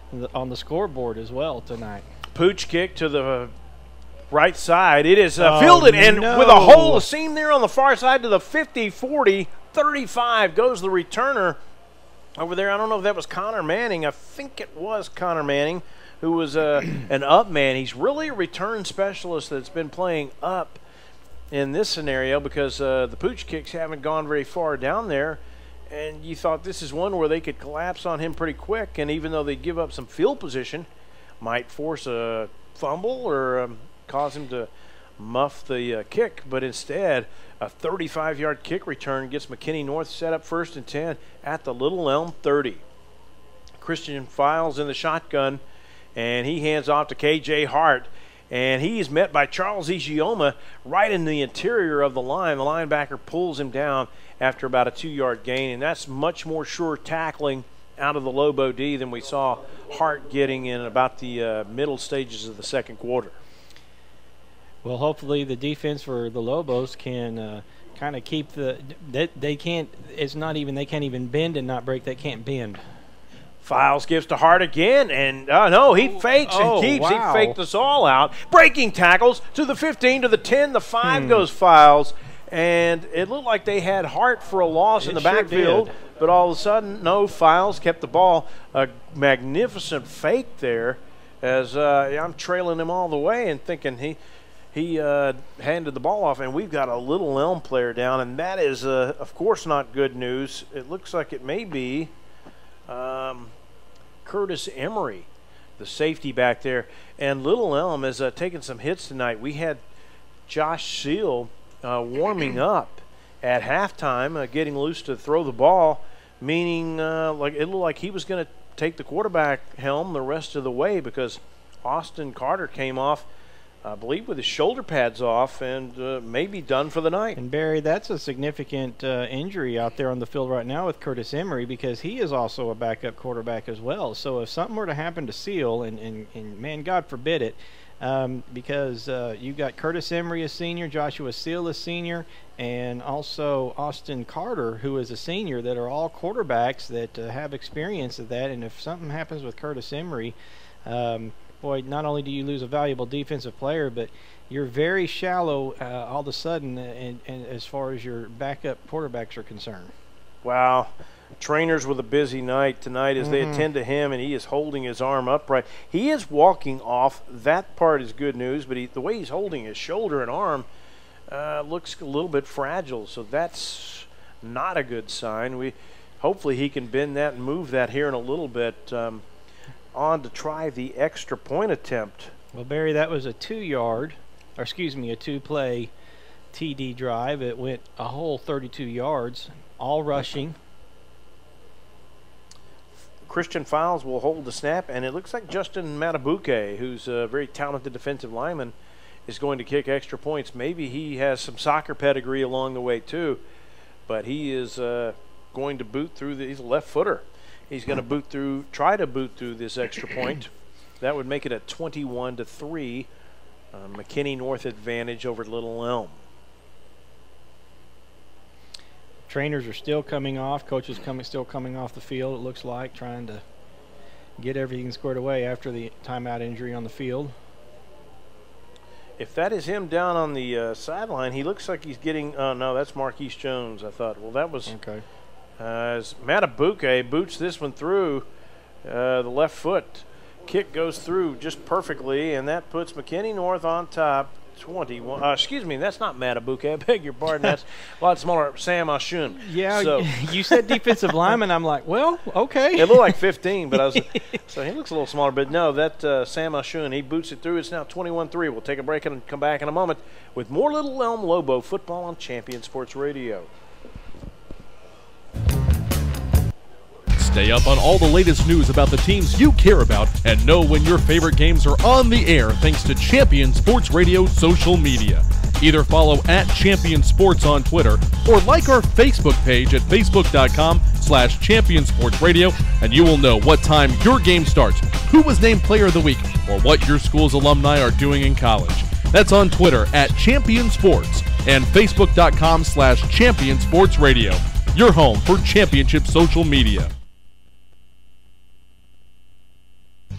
on the scoreboard as well tonight. Pooch kick to the right side. It is fielded and with a hole, a seam there on the far side to the 50, 40, 35 goes the returner over there. I don't know if that was Connor Manning. I think it was Connor Manning, who was an up man. He's really a return specialist that's been playing up in this scenario because the Pooch kicks haven't gone very far down there. And you thought this is one where they could collapse on him pretty quick, and even though they give up some field position, might force a fumble or cause him to muff the kick. But instead, a 35-yard kick return gets McKinney North set up 1st and 10 at the Little Elm 30. Christian Files in the shotgun, and he hands off to K.J. Hart. And he is met by Charles Igioma right in the interior of the line. The linebacker pulls him down after about a 2-yard gain, and that's much more sure tackling out of the Lobo D than we saw Hart getting in about the middle stages of the second quarter. Well, hopefully the defense for the Lobos can kind of keep they can't even bend and not break. They can't bend. Files gives to Hart again, and no, he fakes and keeps. Wow. He faked us all out. Breaking tackles to the 15, to the 10, the 5 goes Files, and it looked like they had Hart for a loss in the backfield, but all of a sudden, no, Files kept the ball. A magnificent fake there as I'm trailing him all the way and thinking he handed the ball off, and we've got a Little Elm player down, and that is, of course, not good news. It looks like it may be Curtis Emery, the safety back there. And Little Elm has taken some hits tonight. We had Josh Seal warming up at halftime, getting loose to throw the ball, meaning like it looked like he was going to take the quarterback helm the rest of the way because Austin Carter came off, I believe, with his shoulder pads off and maybe done for the night. And, Barry, that's a significant injury out there on the field right now with Curtis Emery because he is also a backup quarterback as well. So if something were to happen to Seal, and man, God forbid it, because you got Curtis Emery, a senior, Joshua Seal, a senior, and also Austin Carter, who is a senior, that are all quarterbacks that have experience of that. And if something happens with Curtis Emery, boy, not only do you lose a valuable defensive player, but you're very shallow all of a sudden and as far as your backup quarterbacks are concerned. Wow. Trainers with a busy night tonight as they attend to him, and he is holding his arm upright. He is walking off. That part is good news, but the way he's holding his shoulder and arm looks a little bit fragile, so that's not a good sign. Hopefully he can bend that and move that here in a little bit. On to try the extra point attempt. Well, Barry, that was a 2-play TD drive. It went a whole 32 yards, all rushing. Christian Files will hold the snap, and it looks like Justin Matabuke, who's a very talented defensive lineman, is going to kick extra points. Maybe he has some soccer pedigree along the way too, but he is going to boot through he's a left footer. He's going to try to boot through this extra point. That would make it a 21-3 McKinney North advantage over Little Elm. Trainers are still coming off. Coaches still coming off the field, it looks like, trying to get everything squared away after the timeout injury on the field. If that is him down on the sideline, he looks like he's getting – oh, no, that's Marquise Jones, I thought. Well, that was – okay. As Matabuke boots this one through the left foot. Kick goes through just perfectly, and that puts McKinney North on top, 21. Excuse me, that's not Matabuke. I beg your pardon. That's a lot smaller. Sam Ashun. Yeah, so, you said defensive lineman. I'm like, well, okay. It looked like 15, but so he looks a little smaller. But no, that Sam Ashun, he boots it through. It's now 21-3. We'll take a break and come back in a moment with more Little Elm Lobo football on Champion Sports Radio. Stay up on all the latest news about the teams you care about and know when your favorite games are on the air thanks to Champion Sports Radio social media. Either follow @Champion Sports on Twitter or like our Facebook page at facebook.com/ChampionSportsRadio, and you will know what time your game starts, who was named Player of the Week, or what your school's alumni are doing in college. That's on Twitter @Champion Sports and facebook.com/ChampionSportsRadio, your home for championship social media.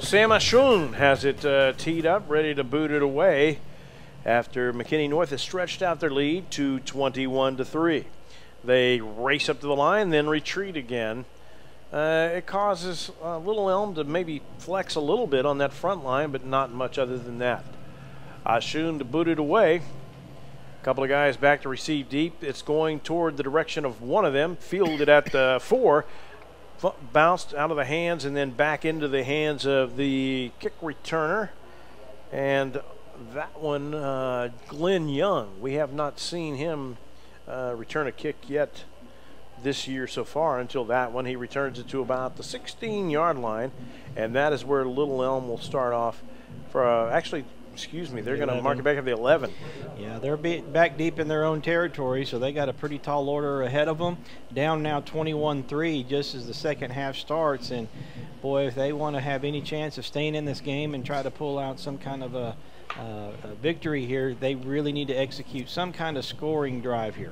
Sam Ashun has it teed up, ready to boot it away after McKinney North has stretched out their lead to 21-3. They race up to the line, then retreat again. It causes Little Elm to maybe flex a little bit on that front line, but not much other than that. Ashun to boot it away. A couple of guys back to receive deep. It's going toward the direction of one of them, fielded at 4. Bounced out of the hands and then back into the hands of the kick returner. And that one, Glenn Young. We have not seen him return a kick yet this year so far until that one. He returns it to about the 16-yard line, and that is where Little Elm will start off for they're going to mark it back at the 11. Yeah, they're back deep in their own territory, so they got a pretty tall order ahead of them. Down now 21-3 just as the second half starts, and boy, if they want to have any chance of staying in this game and try to pull out some kind of a victory here, they really need to execute some kind of scoring drive here.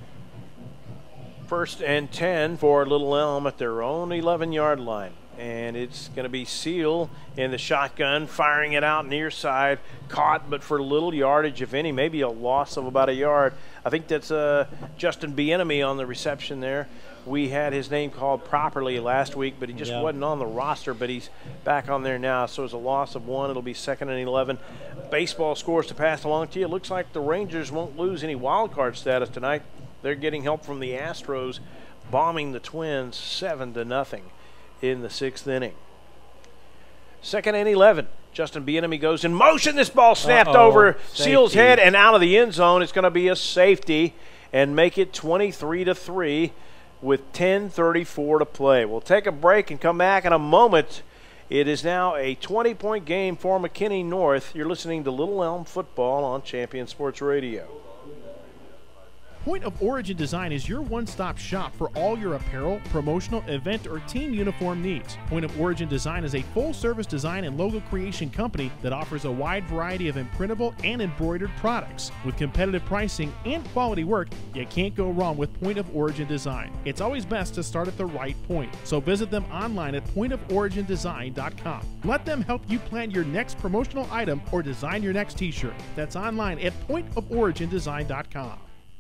1st and 10 for Little Elm at their own 11-yard line. And it's going to be Seal in the shotgun, firing it out near side, caught, but for little yardage, if any, maybe a loss of about a yard. I think that's Justin Bienemy on the reception there. We had his name called properly last week, but he just wasn't on the roster, but he's back on there now. So it's a loss of 1. It'll be 2nd and 11. Baseball scores to pass along to you. It looks like the Rangers won't lose any wild card status tonight. They're getting help from the Astros, bombing the Twins 7-0. In the 6th inning. 2nd and 11. Justin Bienemy goes in motion. This ball snapped over Seal's head and out of the end zone. It's going to be a safety and make it 23-3 with 10:34 to play. We'll take a break and come back in a moment. It is now a 20-point game for McKinney North. You're listening to Little Elm Football on Champion Sports Radio. Point of Origin Design is your one-stop shop for all your apparel, promotional, event, or team uniform needs. Point of Origin Design is a full-service design and logo creation company that offers a wide variety of imprintable and embroidered products. With competitive pricing and quality work, you can't go wrong with Point of Origin Design. It's always best to start at the right point, so visit them online at pointoforigindesign.com. Let them help you plan your next promotional item or design your next t-shirt. That's online at pointoforigindesign.com.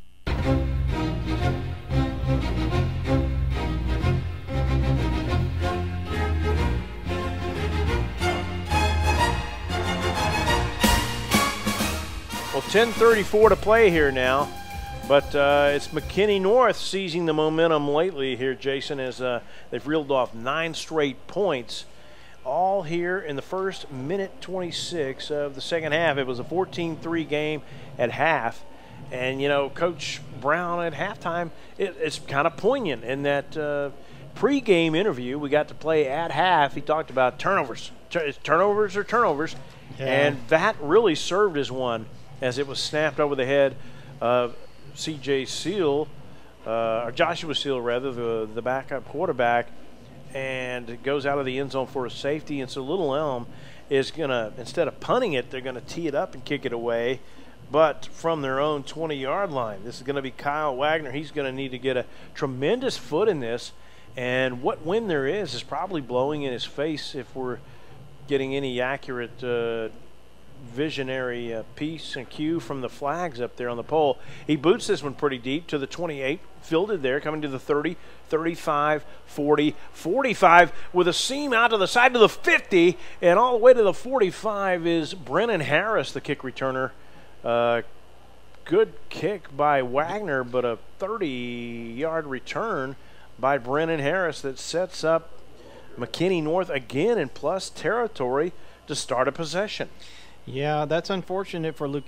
Well, 10:34 to play here now, but it's McKinney North seizing the momentum lately here, Jason, as they've reeled off 9 straight points, all here in the first minute 26 of the second half. It was a 14-3 game at half. And, you know, Coach Brown at halftime, it's kind of poignant in that pregame interview we got to play at half. He talked about turnovers. Turnovers are turnovers. Yeah. And that really served as one as it was snapped over the head of C.J. Seal, or Joshua Seal, rather, the backup quarterback, and it goes out of the end zone for a safety. And so Little Elm is going to, instead of punting it, they're going to tee it up and kick it away, but from their own 20-yard line. This is going to be Kyle Wagner. He's going to need to get a tremendous foot in this, and what wind there is probably blowing in his face if we're getting any accurate visionary piece and cue from the flags up there on the pole. He boots this one pretty deep to the 28, fielded there, coming to the 30, 35, 40, 45, with a seam out to the side to the 50, and all the way to the 45 is Brennan Harris, the kick returner. Good kick by Wagner, but a 30-yard return by Brennan Harris that sets up McKinney North again in plus territory to start a possession. Yeah, that's unfortunate for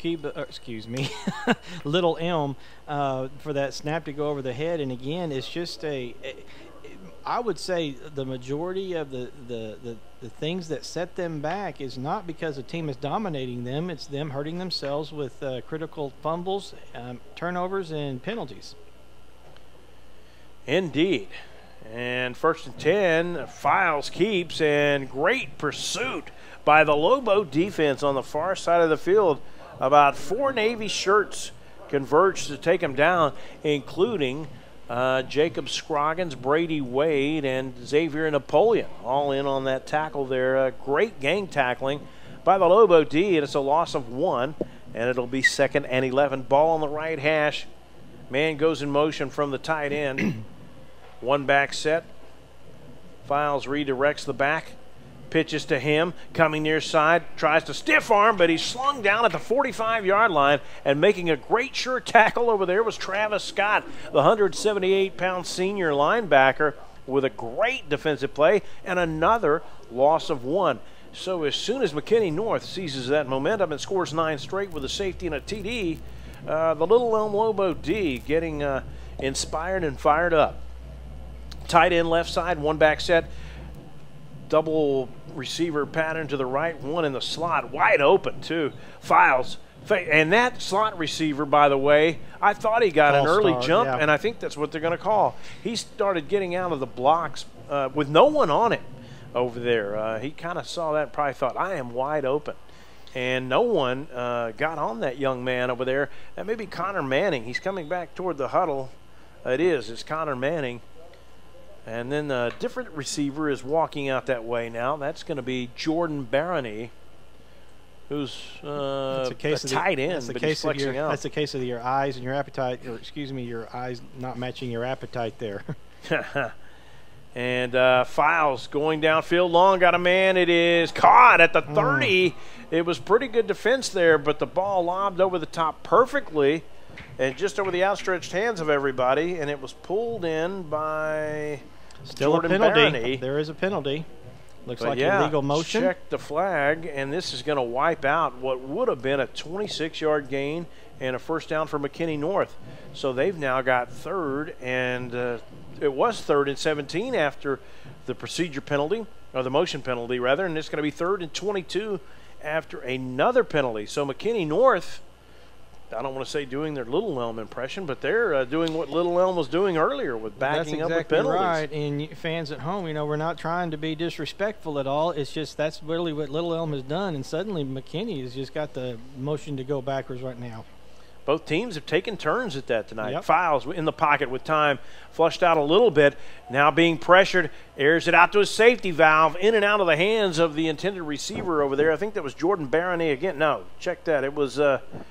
Little Elm for that snap to go over the head. And again, it's just I would say the majority of the things that set them back is not because the team is dominating them. It's them hurting themselves with critical fumbles, turnovers, and penalties. Indeed. And 1st and 10, Files keeps, and great pursuit by the Lobo defense on the far side of the field. About 4 Navy shirts converged to take him down, including Jacob Scroggins, Brady Wade, and Xavier Napoleon all in on that tackle there. Great gang tackling by the Lobo D, and it's a loss of 1, and it'll be 2nd and 11. Ball on the right hash. Man goes in motion from the tight end. One back set. Files redirects the back. Pitches to him, coming near side, tries to stiff arm, but he's slung down at the 45-yard line, and making a great sure tackle over there was Travis Scott, the 178-pound senior linebacker, with a great defensive play and another loss of 1. So as soon as McKinney North seizes that momentum and scores 9 straight with a safety and a TD, the Little Elm Lobo D getting inspired and fired up. Tight end left side, one back set, double receiver pattern to the right, one in the slot, wide open too. Files, and that slot receiver, by the way, I thought he got an early jump, and I think that's what they're going to call. He started getting out of the blocks with no one on it over there. He kind of saw that and probably thought, I am wide open. And no one got on that young man over there. That may be Connor Manning. He's coming back toward the huddle. It's Connor Manning. And then a different receiver is walking out that way now. That's going to be Jordan Barony, who's a tight end, but he's flexing out. That's the case of your eyes and your appetite, or excuse me, your eyes not matching your appetite there. And Files going downfield long, got a man. It is caught at the 30. It was pretty good defense there, but the ball lobbed over the top perfectly and just over the outstretched hands of everybody, and it was pulled in by Jordan a penalty. Barony. There is a penalty. Looks like yeah, illegal motion. Check the flag, and this is going to wipe out what would have been a 26-yard gain and a first down for McKinney North. So they've now got 3rd, and it was 3rd and 17 after the procedure penalty, or the motion penalty rather, and it's going to be 3rd and 22 after another penalty. So McKinney North, I don't want to say doing their Little Elm impression, but they're doing what Little Elm was doing earlier with backing up with penalties. That's exactly right. And fans at home, we're not trying to be disrespectful at all. It's just that's really what Little Elm has done, and suddenly McKinney has just got the motion to go backwards right now. Both teams have taken turns at that tonight. Yep. Files in the pocket with time, flushed out a little bit, now being pressured, airs it out to his safety valve, in and out of the hands of the intended receiver over there. I think that was Jordan Barony again. No, check that. It was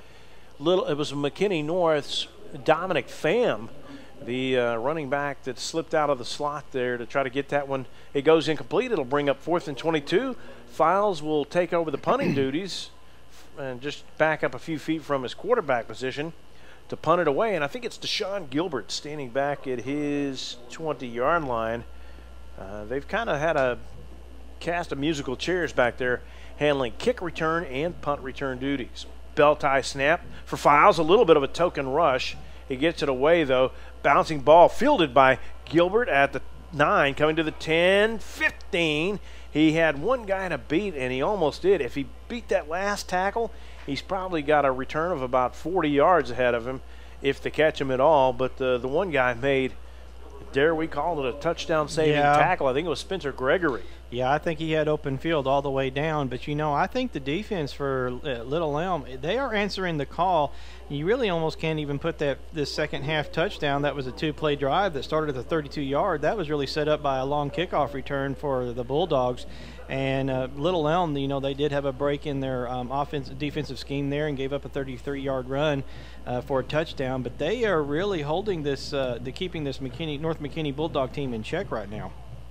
McKinney North's Dominic Pham, the running back that slipped out of the slot there to try to get that one. It goes incomplete. It'll bring up 4th and 22. Files will take over the punting duties and just back up a few feet from his quarterback position to punt it away. And I think it's Deshaun Gilbert standing back at his 20-yard line. They've kind of had a cast of musical chairs back there handling kick return and punt return duties. Bell tie snap for Files, a little bit of a token rush. He gets it away, though. Bouncing ball fielded by Gilbert at the 9, coming to the 10, 15. He had one guy to beat, and he almost did. If he beat that last tackle, he's probably got a return of about 40 yards ahead of him if they catch him at all. But the one guy made, dare we call it a touchdown-saving tackle. I think it was Spencer Gregory. Yeah, I think he had open field all the way down. But, I think the defense for Little Elm, they are answering the call. You really almost can't even put this second half touchdown. That was a 2-play drive that started at the 32-yard. That was really set up by a long kickoff return for the Bulldogs. And Little Elm, they did have a break in their defensive scheme there and gave up a 33-yard run for a touchdown. But they are really holding this, keeping this North McKinney Bulldog team in check right now.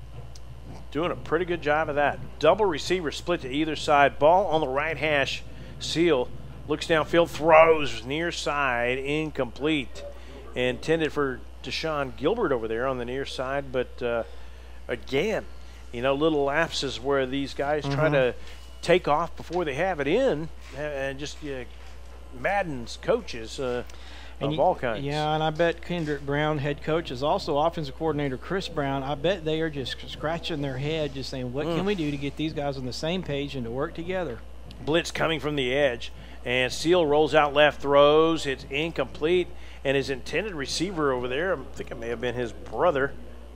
Doing a pretty good job of that. Double receiver split to either side. Ball on the right hash. Seal looks downfield, throws near side, incomplete. Intended for Deshaun Gilbert over there on the near side, but again, little lapses where these guys try to take off before they have it in, and just maddens coaches of all kinds. Yeah, and I bet Kendrick Brown, head coach, is also offensive coordinator Chris Brown. I bet they are just scratching their head, just saying, what can we do to get these guys on the same page and to work together? Blitz coming from the edge, and Seal rolls out left, throws. It's incomplete, and his intended receiver over there, I think it may have been his brother,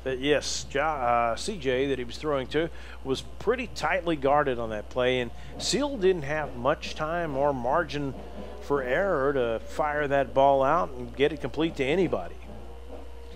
CJ, that he was throwing to, was pretty tightly guarded on that play, and Seal didn't have much time or margin for error to fire that ball out and get it complete to anybody.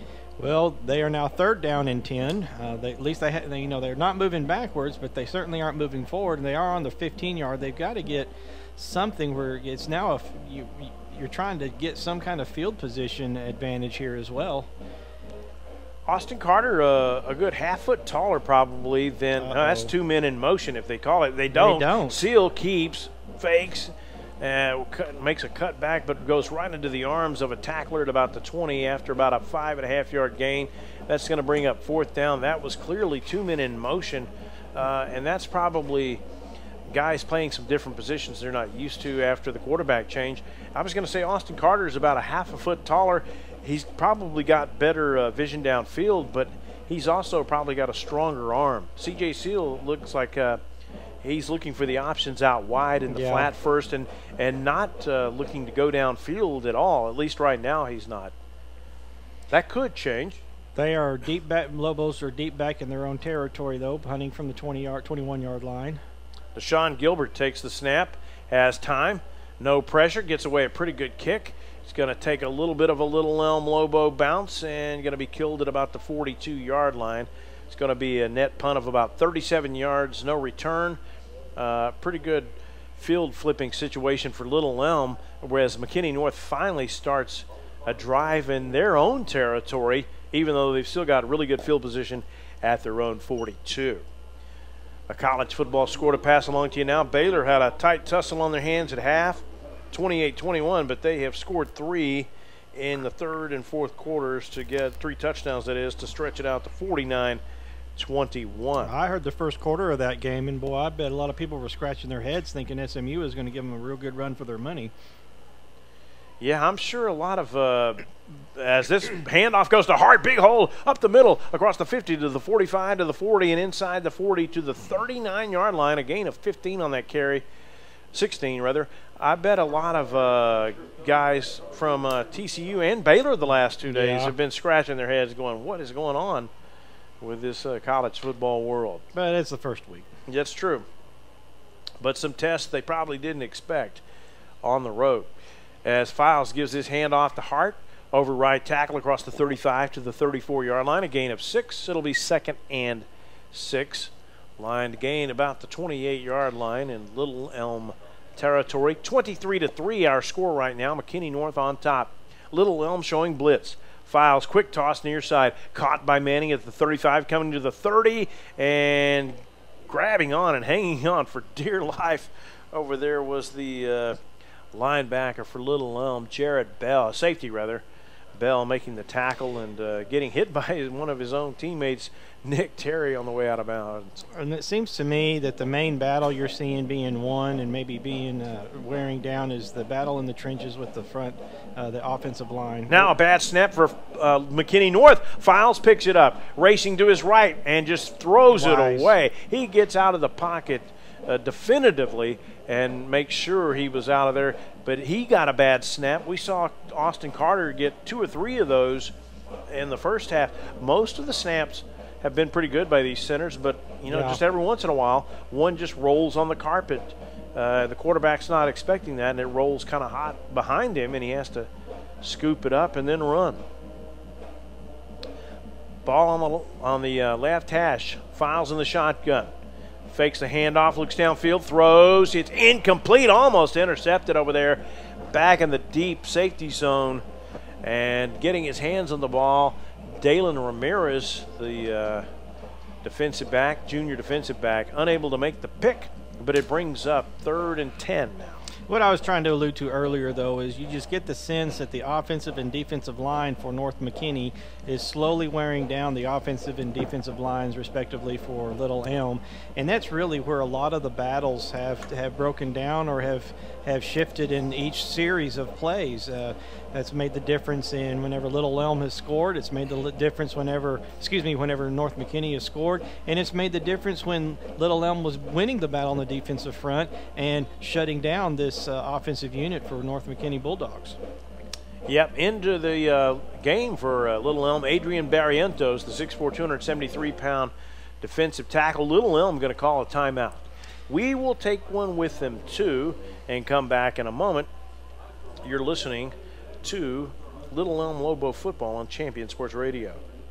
Well, they are now 3rd down and 10. At least they're not moving backwards, but they certainly aren't moving forward. And they are on the 15-yard. They've got to get something where it's now you're trying to get some kind of field position advantage here as well. Austin Carter, a good half-foot taller probably than that's 2 men in motion if they call it. They don't. Seal keeps, fakes, makes a cut back, but goes right into the arms of a tackler at about the 20 after about a 5.5-yard gain. That's going to bring up 4th down. That was clearly 2 men in motion, and that's probably guys playing some different positions they're not used to after the quarterback change. I was going to say Austin Carter is about a half a foot taller. He's probably got better vision downfield, but he's also probably got a stronger arm. C.J. Seal looks like he's looking for the options out wide in the flat first and not looking to go downfield at all. At least right now he's not. That could change. They are deep back. Lobos are deep back in their own territory, though, punting from the 21-yard line. Deshaun Gilbert takes the snap, has time, no pressure, gets away a pretty good kick. He's going to take a little bit of a Little Elm Lobo bounce and going to be killed at about the 42-yard line. It's going to be a net punt of about 37 yards, no return. Pretty good field flipping situation for Little Elm, whereas McKinney North finally starts a drive in their own territory, even though they've still got really good field position at their own 42. A college football score to pass along to you now. Baylor had a tight tussle on their hands at half, 28-21, but they have scored 3 in the 3rd and 4th quarters to get 3 touchdowns, that is, to stretch it out to 49-21. I heard the first quarter of that game, and boy, I bet a lot of people were scratching their heads thinking SMU was going to give them a real good run for their money. Yeah, I'm sure a lot of as this handoff goes to Hart, big hole up the middle, across the 50 to the 45 to the 40, and inside the 40 to the 39-yard line, a gain of 15 on that carry, 16 rather. I bet a lot of guys from TCU and Baylor the last 2 days have been scratching their heads going, what is going on with this college football world? But it's the first week. That's true. But some tests they probably didn't expect on the road. As Files gives his handoff to Hart, over right tackle across the 35 to the 34-yard line, a gain of 6. It'll be 2nd and 6. Line to gain about the 28-yard line in Little Elm territory. 23-3 our score right now. McKinney North on top. Little Elm showing blitz. Files, quick toss near side. Caught by Manning at the 35, coming to the 30, and grabbing on and hanging on for dear life. Over there was the linebacker for Little Elm, Jared Bell, safety rather. Bell making the tackle and getting hit by one of his own teammates, Nick Terry, on the way out of bounds. And it seems to me that the main battle you're seeing being won and maybe being wearing down is the battle in the trenches with the front, the offensive line. Now a bad snap for McKinney North. Files picks it up, racing to his right, and just throws it away. He gets out of the pocket definitively and makes sure he was out of there, but he got a bad snap. We saw Austin Carter get 2 or 3 of those in the first half. Most of the snaps have been pretty good by these centers, but just every once in a while one just rolls on the carpet. The quarterback's not expecting that, and it rolls kind of hot behind him, and he has to scoop it up and then run. Ball on the left hash. Files in the shotgun. Fakes the handoff, looks downfield, throws. It's incomplete, almost intercepted over there. Back in the deep safety zone and getting his hands on the ball. Dalen Ramirez, the defensive back, junior defensive back, unable to make the pick, but it brings up 3rd and 10 now. What I was trying to allude to earlier, though, is you just get the sense that the offensive and defensive line for North McKinney is slowly wearing down the offensive and defensive lines, respectively, for Little Elm. And that's really where a lot of the battles have broken down or have shifted in each series of plays. That's made the difference in whenever Little Elm has scored. It's made the difference whenever North McKinney has scored. And it's made the difference when Little Elm was winning the battle on the defensive front and shutting down this offensive unit for North McKinney Bulldogs. Yep, into the game for Little Elm, Adrian Barrientos, the 6'4", 273-pound defensive tackle. Little Elm going to call a timeout. We will take one with them, too, and come back in a moment. You're listening to Little Elm Lobo Football on Champion Sports Radio.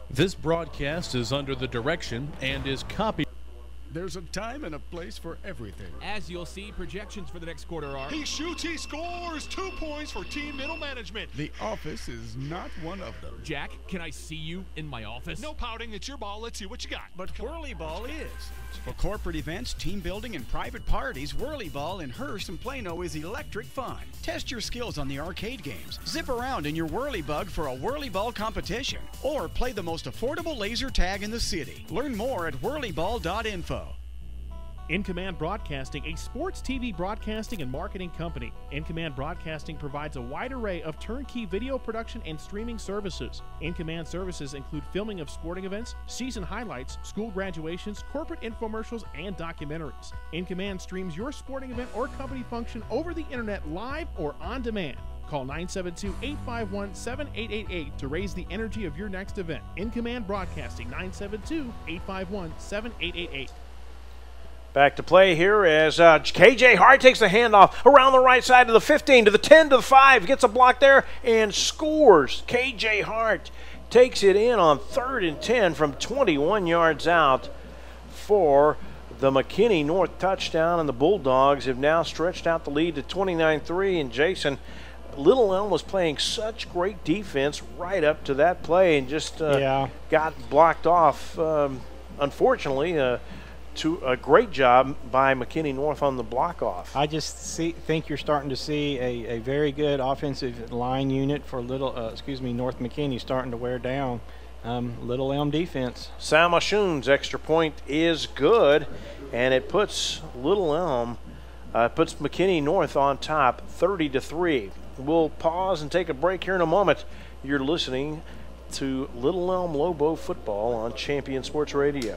This broadcast is under the direction and is copied. There's a time and a place for everything. As you'll see, projections for the next quarter are... He shoots, he scores! 2 points for team middle management. The office is not one of them. Jack, can I see you in my office? No pouting, it's your ball. Let's see what you got. But Whirly Ball is. For corporate events, team building, and private parties, Whirly Ball in Hearst and Plano is electric fun. Test your skills on the arcade games. Zip around in your Whirly Bug for a Whirly Ball competition. Or play the most affordable laser tag in the city. Learn more at whirlyball.info. In Command Broadcasting, a sports TV broadcasting and marketing company. In Command Broadcasting provides a wide array of turnkey video production and streaming services. In Command services include filming of sporting events, season highlights, school graduations, corporate infomercials, and documentaries. In Command streams your sporting event or company function over the internet live or on demand. Call 972-851-7888 to raise the energy of your next event. In Command Broadcasting, 972-851-7888. Back to play here as KJ Hart takes the handoff around the right side to the 15, to the 10, to the 5, gets a block there and scores. KJ Hart takes it in on 3rd and 10 from 21 yards out for the McKinney North touchdown, and the Bulldogs have now stretched out the lead to 29-3. And Jason, Little Elm was playing such great defense right up to that play and just got blocked off, unfortunately. To a great job by McKinney North on the block off. I just think you're starting to see a very good offensive line unit for North McKinney starting to wear down Little Elm defense. Sam Ashun's extra point is good, and it puts Little Elm, puts McKinney North on top 30-3. We'll pause and take a break here in a moment. You're listening to Little Elm Lobo football on Champion Sports Radio.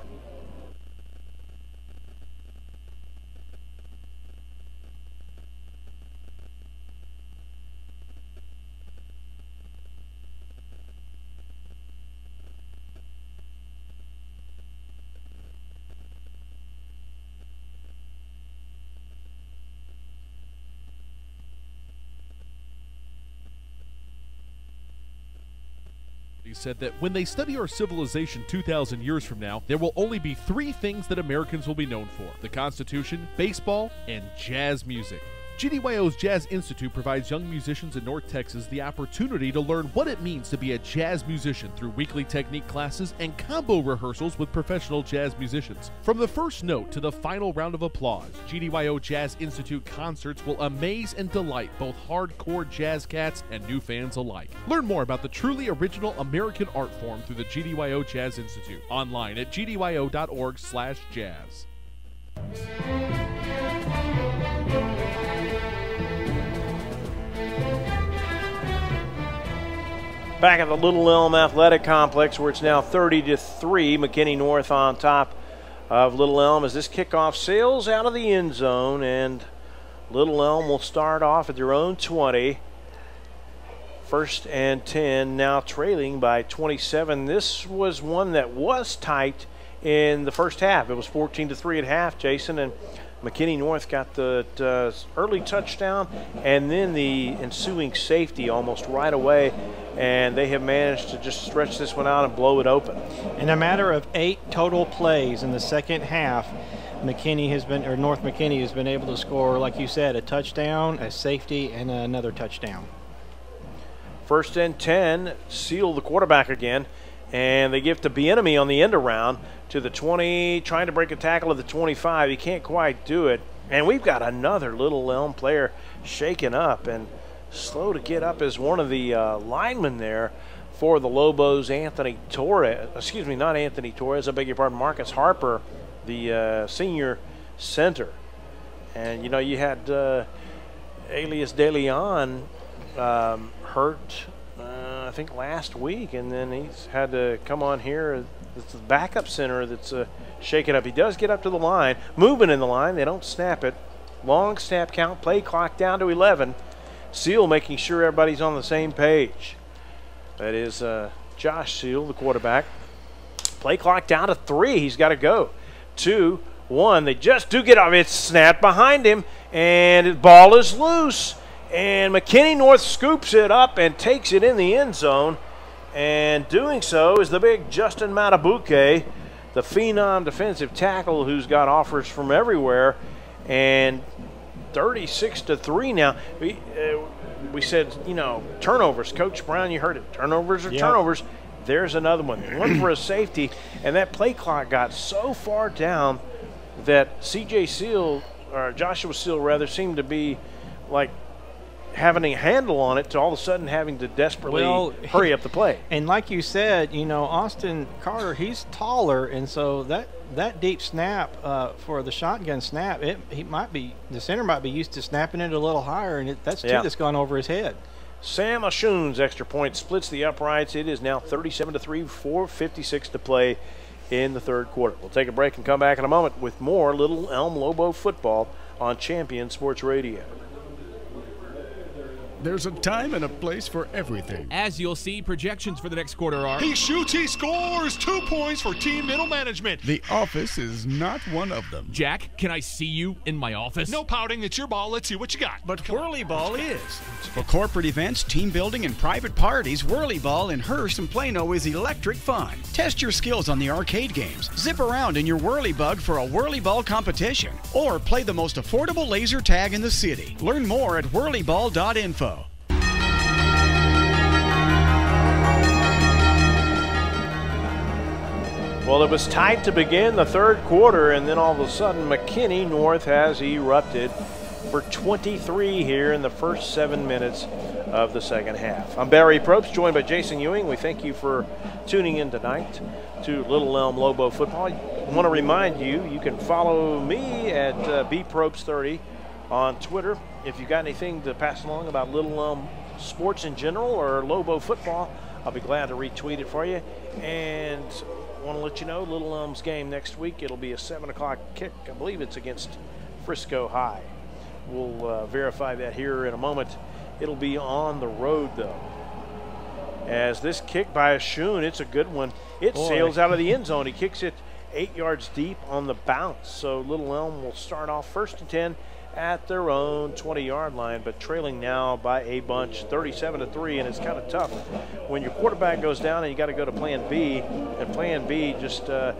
Said that when they study our civilization 2,000 years from now, there will only be 3 things that Americans will be known for: the Constitution, baseball, and jazz music. GDYO's Jazz Institute provides young musicians in North Texas the opportunity to learn what it means to be a jazz musician through weekly technique classes and combo rehearsals with professional jazz musicians. From the first note to the final round of applause, GDYO Jazz Institute concerts will amaze and delight both hardcore jazz cats and new fans alike. Learn more about the truly original American art form through the GDYO Jazz Institute, online at gdyo.org/jazz. Back at the Little Elm Athletic Complex, where it's now 30-3, McKinney North on top of Little Elm as this kickoff sails out of the end zone, and Little Elm will start off at their own 20. 1st and 10, now trailing by 27. This was one that was tight in the first half. It was 14-3 at half, Jason, and McKinney North got the early touchdown and then the ensuing safety almost right away, and they have managed to just stretch this one out and blow it open. In a matter of 8 total plays in the second half, North McKinney has been able to score, like you said, a touchdown, a safety, and another touchdown. 1st and 10, Seal the quarterback again, and they give to Bieniemy on the end around to the 20, trying to break a tackle at the 25. He can't quite do it. And we've got another Little Elm player shaken up and slow to get up as one of the linemen there for the Lobos, Anthony Torres. Excuse me, not Anthony Torres, I beg your pardon, Marcus Harper, the senior center. And, you know, you had Elias De Leon hurt, I think, last week, and then he's had to come on here. It's the backup center that's shaken up. He does get up to the line, moving in the line. They don't snap it. Long snap count, play clock down to 11. Seal making sure everybody's on the same page. That is Josh Seal, the quarterback. Play clock down to 3. He's got to go. 2, 1. They just do get off. It's snapped behind him, and the ball is loose. And McKinney North scoops it up and takes it in the end zone. And doing so is the big Justin Matabuke, the phenom defensive tackle who's got offers from everywhere. And 36-3 now. We said, you know, turnovers. Coach Brown, you heard it. Turnovers are turnovers. There's another one. One for a safety. And that play clock got so far down that C.J. Seal, or Joshua Seal rather, seemed to be like having a handle on it to all of a sudden having to desperately hurry up the play. And like you said, you know, Austin Carter, he's taller, and so that deep snap for the shotgun snap, the center might be used to snapping it a little higher, and that's that's gone over his head. Sam Ashoon's extra point splits the uprights. It is now 37-3, 4:56 to play in the third quarter. We'll take a break and come back in a moment with more Little Elm Lobo football on Champion Sports Radio. There's a time and a place for everything. As you'll see, projections for the next quarter are... He shoots, he scores! 2 points for team middle management. The office is not one of them. Jack, can I see you in my office? No pouting, it's your ball. Let's see what you got. But Whirly Ball is. For corporate events, team building, and private parties, Whirly Ball in Hearst and Plano is electric fun. Test your skills on the arcade games. Zip around in your Whirly Bug for a Whirly Ball competition. Or play the most affordable laser tag in the city. Learn more at whirlyball.info. Well, it was tight to begin the third quarter, and then all of a sudden McKinney North has erupted for 23 here in the first 7 minutes of the second half. I'm Barry Probst, joined by Jason Ewing. We thank you for tuning in tonight to Little Elm Lobo football. I want to remind you, you can follow me at bprobst30 on Twitter. If you've got anything to pass along about Little Elm sports in general or Lobo football, I'll be glad to retweet it for you. And I want to let you know Little Elm's game next week. It'll be a 7 o'clock kick. I believe it's against Frisco High. We'll verify that here in a moment. It'll be on the road, though. As this kick by Ashoon, it's a good one. It sails out of the end zone. He kicks it 8 yards deep on the bounce. So Little Elm will start off 1st and 10 at their own 20-yard line, but trailing now by a bunch, 37-3, and it's kind of tough when your quarterback goes down and you got to go to plan B, and plan B just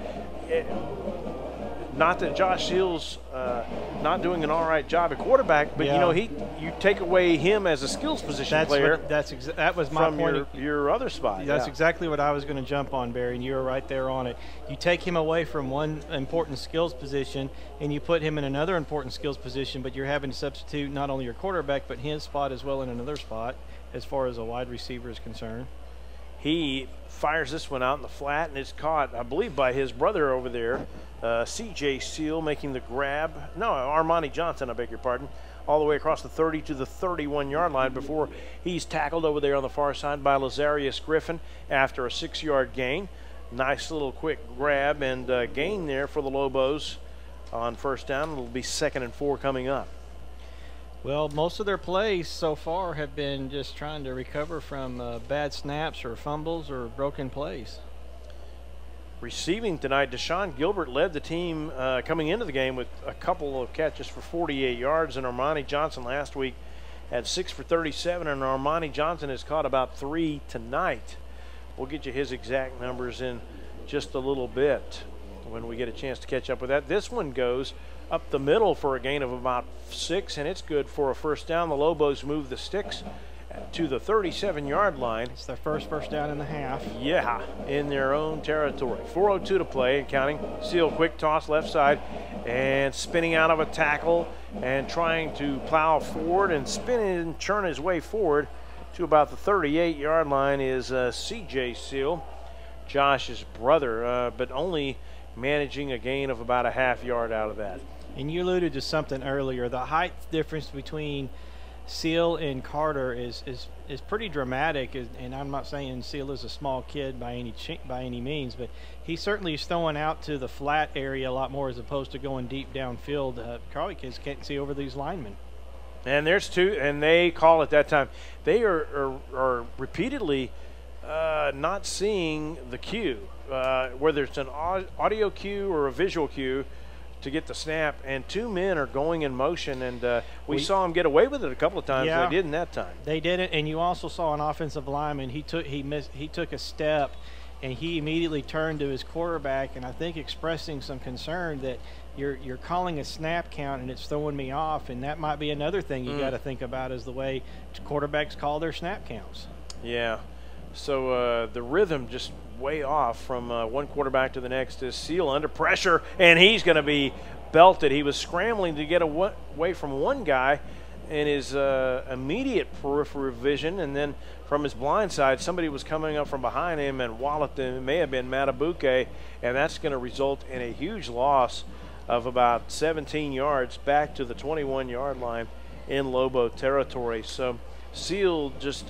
not that Josh Seals not doing an all right job at quarterback, but you know, you take away him as a skills position player. That was my point. Your other spot. That's exactly what I was going to jump on, Barry, and you were right there on it. You take him away from one important skills position and you put him in another important skills position, but you're having to substitute not only your quarterback but his spot as well in another spot as far as a wide receiver is concerned. He fires this one out in the flat, and it's caught, I believe, by his brother over there, C.J. Seal, making the grab. No, Armani Johnson, I beg your pardon, all the way across the 30 to the 31-yard line before he's tackled over there on the far side by Lazarius Griffin after a 6-yard gain. Nice little quick grab and gain there for the Lobos on first down. It'll be 2nd and 4 coming up. Well, most of their plays so far have been just trying to recover from bad snaps or fumbles or broken plays. Receiving tonight, Deshaun Gilbert led the team coming into the game with a couple of catches for 48 yards, and Armani Johnson last week had 6 for 37, and Armani Johnson has caught about 3 tonight. We'll get you his exact numbers in just a little bit when we get a chance to catch up with that. This one goes up the middle for a gain of about 6, and it's good for a first down. The Lobos move the sticks to the 37-yard line. It's their first down in the half. Yeah, in their own territory. 4:02 to play and counting. Seal quick toss left side and spinning out of a tackle and trying to plow forward and spin and churn his way forward to about the 38-yard line is C.J. Seal, Josh's brother, but only managing a gain of about a half yard out of that. And you alluded to something earlier. The height difference between Seal and Carter is pretty dramatic, and I'm not saying Seal is a small kid by any means, but he certainly is throwing out to the flat area a lot more as opposed to going deep downfield. Carly kids can't see over these linemen. And there's two, and they call it that time. They are repeatedly not seeing the cue, whether it's an audio cue or a visual cue, to get the snap, and 2 men are going in motion, and we saw him get away with it a couple of times. Yeah, they didn't that time. They didn't, and you also saw an offensive lineman. He took a step, and he immediately turned to his quarterback, and I think expressing some concern that you're calling a snap count and it's throwing me off, and that might be another thing you got to think about is the way quarterbacks call their snap counts. Yeah. So the rhythm just way off from one quarterback to the next is Seal under pressure, and he's going to be belted. He was scrambling to get away from one guy in his immediate peripheral vision, and then from his blind side, somebody was coming up from behind him and walloped him. It may have been Matabuke, and that's going to result in a huge loss of about 17 yards back to the 21-yard line in Lobo territory. So Seal just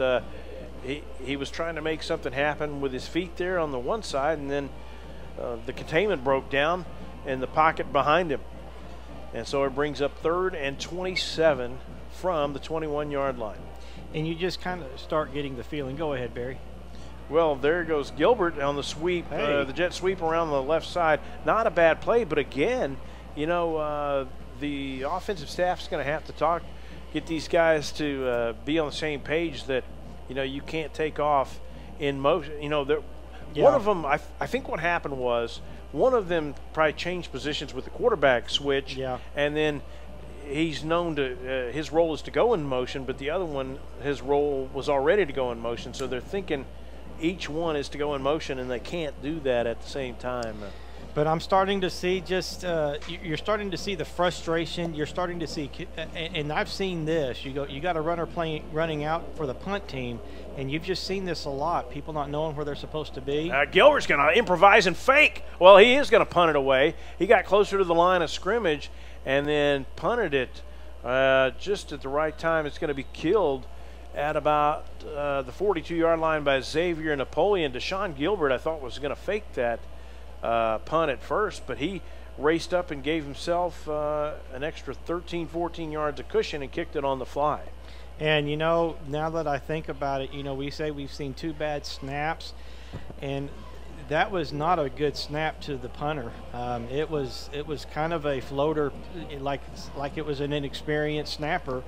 he was trying to make something happen with his feet there on the one side, and then the containment broke down in the pocket behind him. And so it brings up 3rd and 27 from the 21-yard line. And you just kind of start getting the feeling. Go ahead, Barry. Well, there goes Gilbert on the sweep, the jet sweep around the left side. Not a bad play, but again, you know, the offensive staff's going to have to get these guys to be on the same page that, you know, you can't take off in motion. You know, one of them, I think what happened was one of them probably changed positions with the quarterback switch, and then he's known to his role is to go in motion, but the other one, his role was already to go in motion. So they're thinking each one is to go in motion, and they can't do that at the same time. But I'm starting to see you're starting to see the frustration. You're starting to see, and I've seen this. You got a runner running out for the punt team, and you've just seen this a lot. People not knowing where they're supposed to be. Gilbert's going to improvise and fake. Well, he is going to punt it away. He got closer to the line of scrimmage and then punted it just at the right time. It's going to be killed at about the 42-yard line by Xavier Napoleon. Deshaun Gilbert, I thought, was going to fake that punt at first, but he raced up and gave himself an extra 13, 14 yards of cushion and kicked it on the fly. And, you know, now that I think about it, you know, we say we've seen 2 bad snaps, and that was not a good snap to the punter. It was kind of a floater, like it was an inexperienced snapper.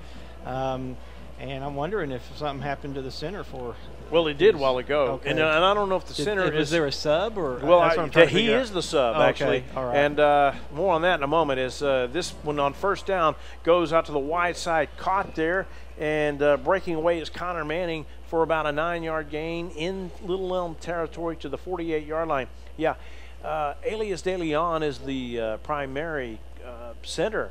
And I'm wondering if something happened to the center for. Well, it did a while ago, and I don't know if the center is there a sub or. Well, he is the sub actually, all right. And more on that in a moment. Is this one on first down goes out to the wide side, caught there, and breaking away is Connor Manning for about a 9-yard gain in Little Elm territory to the 48-yard line. Yeah, Elias De Leon is the primary center.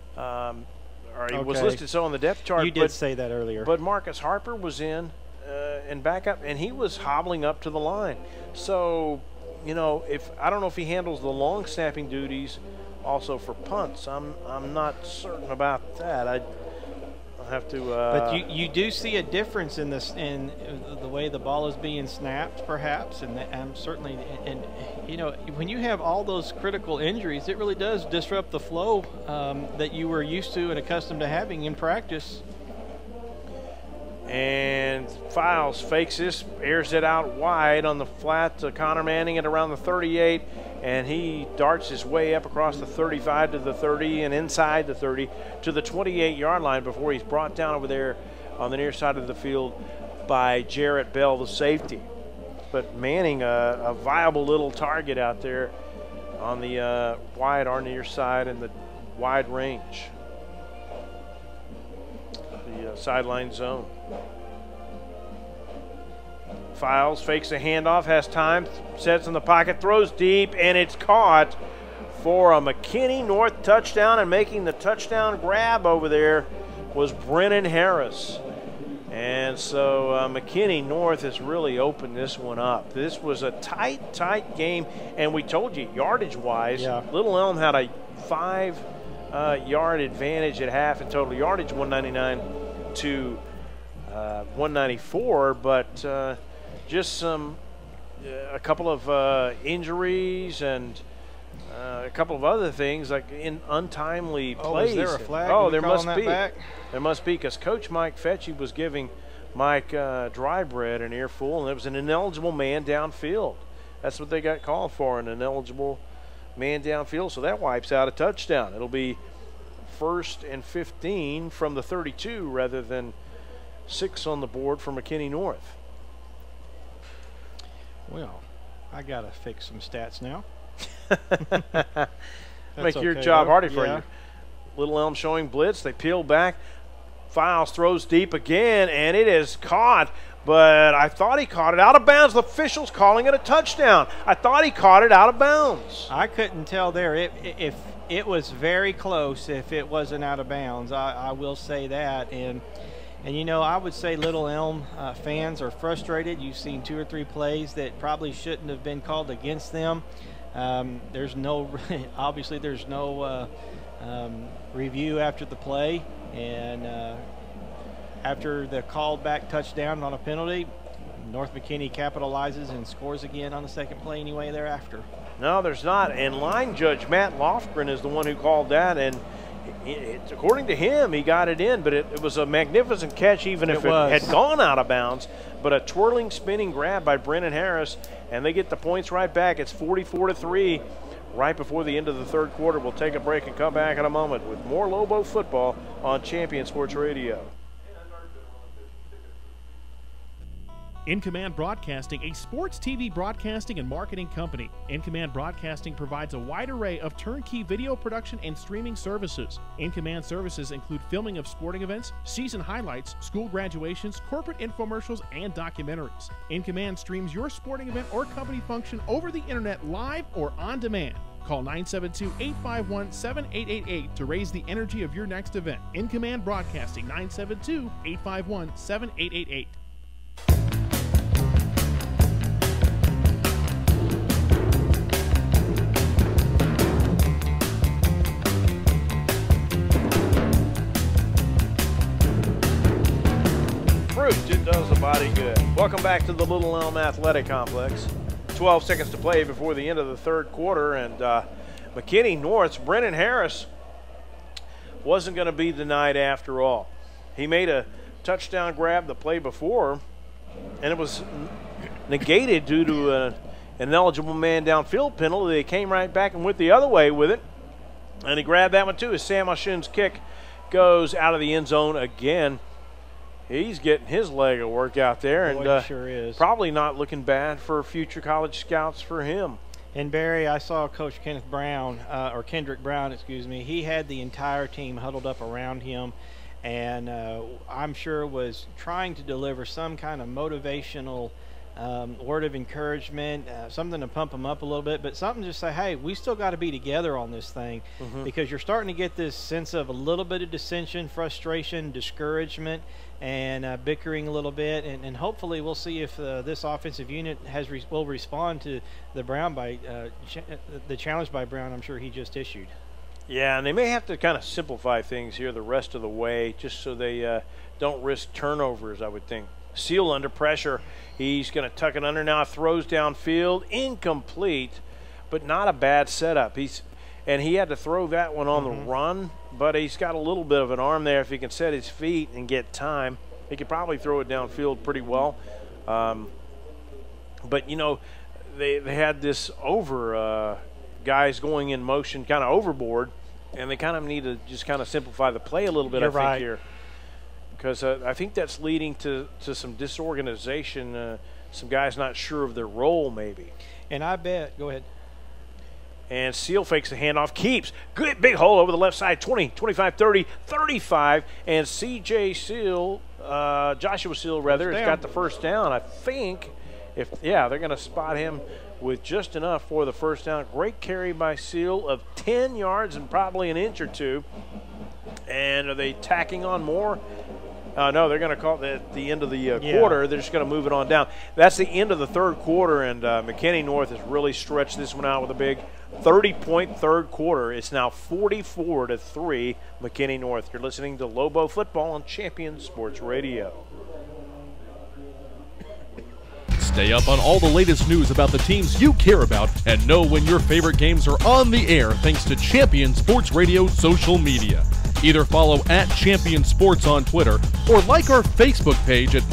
Or he was listed so on the depth chart. You did say that earlier. But Marcus Harper was in and back up, and he was hobbling up to the line. So, you know, I don't know if he handles the long snapping duties also for punts. I'm not certain about that. I'll have to. But you do see a difference in this in the way the ball is being snapped, perhaps, and certainly, and you know, when you have all those critical injuries, it really does disrupt the flow that you were used to and accustomed to having in practice. And Files fakes this, airs it out wide on the flat to Connor Manning at around the 38, and he darts his way up across the 35 to the 30 and inside the 30 to the 28-yard line before he's brought down over there on the near side of the field by Jarrett Bell, the safety. But Manning, a viable little target out there on the wide or near side and the wide range. The sideline zone. Files fakes a handoff, has time, sets in the pocket, throws deep, and it's caught for a McKinney North touchdown. And making the touchdown grab over there was Brennan Harris. And so McKinney North has really opened this one up. This was a tight game, and we told you, yardage-wise, Little Elm had a 5-yard advantage at half in total yardage, 199 to 194, but just a couple of injuries and a couple of other things like in untimely plays. Is there a flag? Oh, there must be. There must be, because Coach Mike Fetchie was giving Mike Drybread an earful, and it was an ineligible man downfield. That's what they got called for, an ineligible man downfield, so that wipes out a touchdown. It'll be 1st and 15 from the 32 rather than 6 on the board for McKinney North. Well, I got to fix some stats now. Make your okay, job though. harder for Yeah. you. Little Elm showing blitz. They peel back. Files throws deep again, and it is caught. But I thought he caught it out of bounds. The official's calling it a touchdown. I thought he caught it out of bounds. I couldn't tell there. If it was very close, if it wasn't out of bounds, I will say that. And you know, I would say Little Elm fans are frustrated. You've seen 2 or 3 plays that probably shouldn't have been called against them. There's no, obviously there's no review after the play, and after the called back touchdown on a penalty, North McKinney capitalizes and scores again on the second play anyway thereafter. No, there's not. And line judge Matt Lofgren is the one who called that, and according to him, he got it in, but it was a magnificent catch even if it had gone out of bounds. But a twirling, spinning grab by Brennan Harris, and they get the points right back. It's 44-3 right before the end of the third quarter. We'll take a break and come back in a moment with more Lobo football on Champion Sports Radio. In Command Broadcasting, a sports TV broadcasting and marketing company. In Command Broadcasting provides a wide array of turnkey video production and streaming services. In Command services include filming of sporting events, season highlights, school graduations, corporate infomercials, and documentaries. In Command streams your sporting event or company function over the internet live or on demand. Call 972-851-7888 to raise the energy of your next event. In Command Broadcasting, 972-851-7888. It does the body good. Welcome back to the Little Elm Athletic Complex. 12 seconds to play before the end of the third quarter, and McKinney North's Brennan Harris wasn't going to be denied after all. He made a touchdown grab the play before, and it was negated due to an ineligible man downfield penalty. They came right back and went the other way with it, and he grabbed that one too as Sam Oshun's kick goes out of the end zone again. He's getting his leg of work out there, Boy, and sure is. Probably not looking bad for future college scouts for him. And Barry, I saw Coach Kendrick Brown, excuse me. He had the entire team huddled up around him, and I'm sure was trying to deliver some kind of motivational word of encouragement, something to pump them up a little bit, but something to say, hey, we still got to be together on this thing, because you're starting to get this sense of a little bit of dissension, frustration, discouragement, and bickering a little bit, and hopefully we'll see if this offensive unit will respond to the Brown the challenge by Brown. I'm sure he just issued. Yeah, and they may have to kind of simplify things here the rest of the way, just so they don't risk turnovers, I would think. Seal under pressure. He's going to tuck it under now. Throws downfield, incomplete, but not a bad setup. And he had to throw that one on the run, but he's got a little bit of an arm there. If he can set his feet and get time, he could probably throw it downfield pretty well. But, you know, they had this guys going in motion kind of overboard, and they kind of need to just kind of simplify the play a little bit, I think, here. Because I think that's leading to some disorganization, some guys not sure of their role maybe. And I bet, go ahead. And Seal fakes the handoff, keeps. Good big hole over the left side, 20, 25, 30, 35. And C.J. Seal, Joshua Seal rather, has got the first down. I think, they're going to spot him with just enough for the first down. Great carry by Seal of 10 yards and probably an inch or two. And are they tacking on more? No, they're going to call it at the end of the quarter. They're just going to move it on down. That's the end of the third quarter, and McKinney North has really stretched this one out with a big 30-point third quarter. It's now 44-3 McKinney North. You're listening to Lobo Football on Champion Sports Radio. Stay up on all the latest news about the teams you care about and know when your favorite games are on the air thanks to Champion Sports Radio social media. Either follow @Champion Sports on Twitter or like our Facebook page at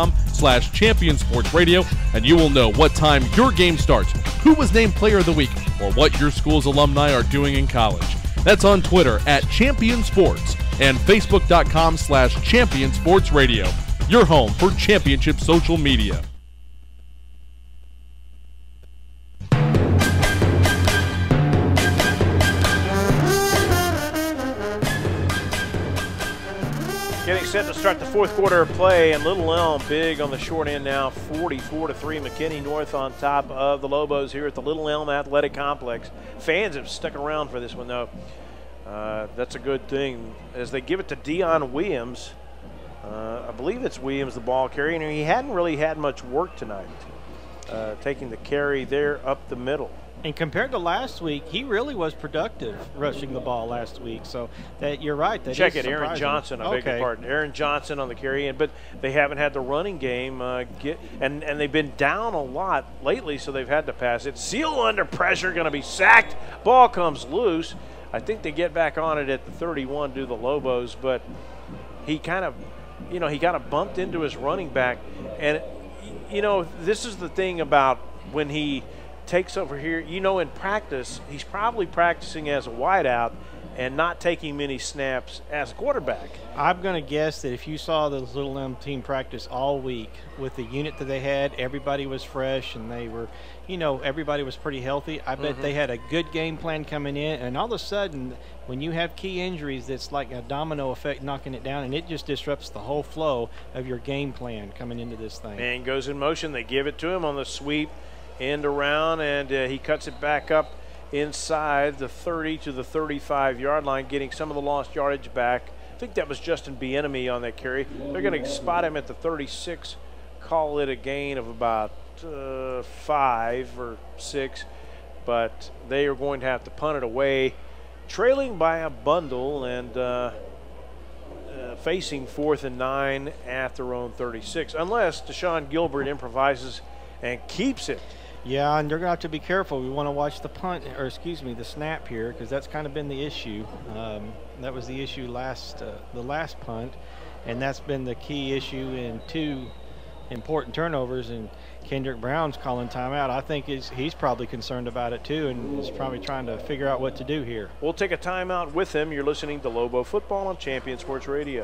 facebook.com/Champion Sports Radio, and you will know what time your game starts, who was named Player of the Week, or what your school's alumni are doing in college. That's on Twitter at Champion Sports and Facebook.com/Champion Sports Radio, your home for championship social media. Getting set to start the fourth quarter of play, and Little Elm big on the short end now, 44-3. McKinney North on top of the Lobos here at the Little Elm Athletic Complex. Fans have stuck around for this one, though. That's a good thing as they give it to Dion Williams. I believe it's Williams, the ball carrier, and he hadn't really had much work tonight, taking the carry there up the middle. And compared to last week, he really was productive rushing the ball last week. So that you're right. That Check is it, Aaron surprising. Johnson. I beg your pardon, Aaron Johnson on the carry, but they haven't had the running game and they've been down a lot lately, so they've had to pass it. Seal under pressure, going to be sacked. Ball comes loose. I think they get back on it at the 31, do the Lobos, but he kind of bumped into his running back, and this is the thing about when he takes over here, in practice, he's probably practicing as a wideout and not taking many snaps as a quarterback. I'm going to guess that if you saw the Little Elm team practice all week with the unit that they had, everybody was fresh and they were, everybody was pretty healthy. I bet they had a good game plan coming in, and all of a sudden, when you have key injuries, it's like a domino effect knocking it down, and it just disrupts the whole flow of your game plan coming into this thing. Man goes in motion. They give it to him on the sweep. End around, and he cuts it back up inside the 30 to the 35-yard line, getting some of the lost yardage back. I think that was Justin Bieniemy on that carry. They're going to spot him at the 36, call it a gain of about 5 or 6, but they are going to have to punt it away, trailing by a bundle and facing 4th and 9 at their own 36, unless Deshaun Gilbert improvises and keeps it. Yeah, and they're going to have to be careful. We want to watch the snap here, because that's kind of been the issue. That was the issue the last punt, and that's been the key issue in 2 important turnovers. And Kendrick Brown's calling timeout. I think he's probably concerned about it too, and is probably trying to figure out what to do here. We'll take a timeout with him. You're listening to Lobo Football on Champion Sports Radio.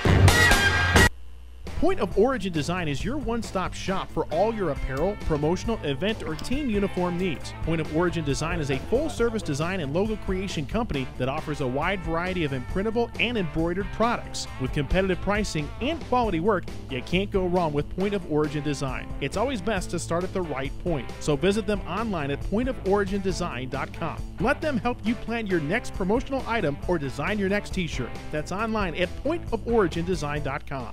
Point of Origin Design is your one-stop shop for all your apparel, promotional, event, or team uniform needs. Point of Origin Design is a full-service design and logo creation company that offers a wide variety of imprintable and embroidered products. With competitive pricing and quality work, you can't go wrong with Point of Origin Design. It's always best to start at the right point, so visit them online at pointoforigindesign.com. Let them help you plan your next promotional item or design your next t-shirt. That's online at pointoforigindesign.com.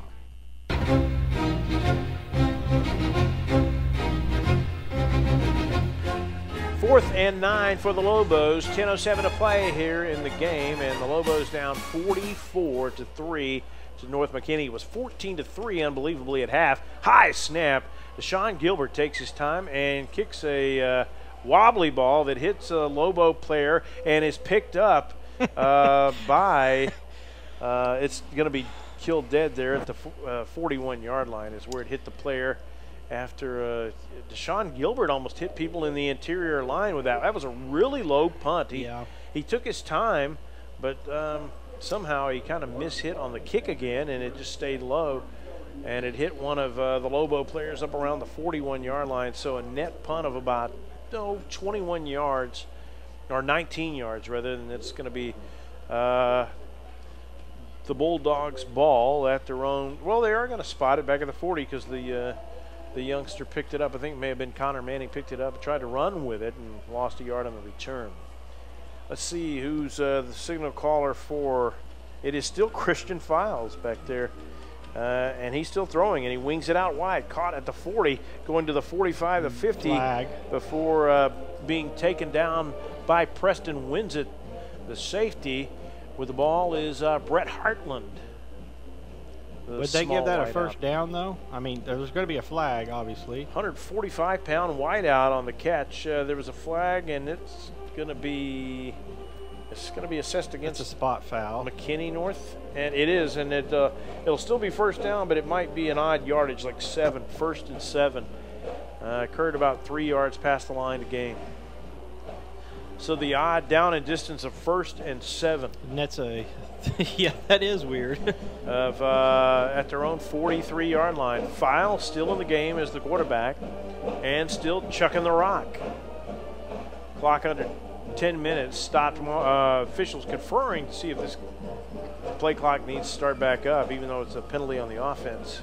4th and 9 for the Lobos. 10:07 to play here in the game, and the Lobos down 44-3 to North McKinney. It was 14-3, unbelievably, at half. High snap. Deshaun Gilbert takes his time and kicks a wobbly ball that hits a Lobo player and is picked up by. It's going to be killed dead there at the 41-yard line is where it hit the player after Deshaun Gilbert almost hit people in the interior line with that. That was a really low punt. He took his time, but somehow he kind of mishit on the kick again, and it just stayed low. And it hit one of the Lobo players up around the 41-yard line, so a net punt of about 21 yards, or 19 yards rather, and it's going to be the Bulldogs' ball at their own. Well, they are going to spot it back at the 40 because the youngster picked it up. I think it may have been Connor Manning picked it up, tried to run with it, and lost a yard on the return. Let's see who's the signal caller for. It is still Christian Files back there, and he's still throwing, and he wings it out wide. Caught at the 40, going to the 45, the 50, flag before being taken down by Preston Winsett, the safety. With the ball is Brett Hartland. Would they give that a first down, though? I mean, there's going to be a flag, obviously. 145-pound wideout on the catch. There was a flag, and it's going to be assessed against a spot foul. McKinney North, and it is, and it'll still be first down, but it might be an odd yardage, like 7, 1st and 7. Occurred about 3 yards past the line to gain. So the odd down and distance of 1st and 7. And that's a, yeah, that is weird. At their own 43-yard line. File still in the game as the quarterback and still chucking the rock. Clock under 10 minutes. Stopped. Officials conferring to see if this play clock needs to start back up, even though it's a penalty on the offense.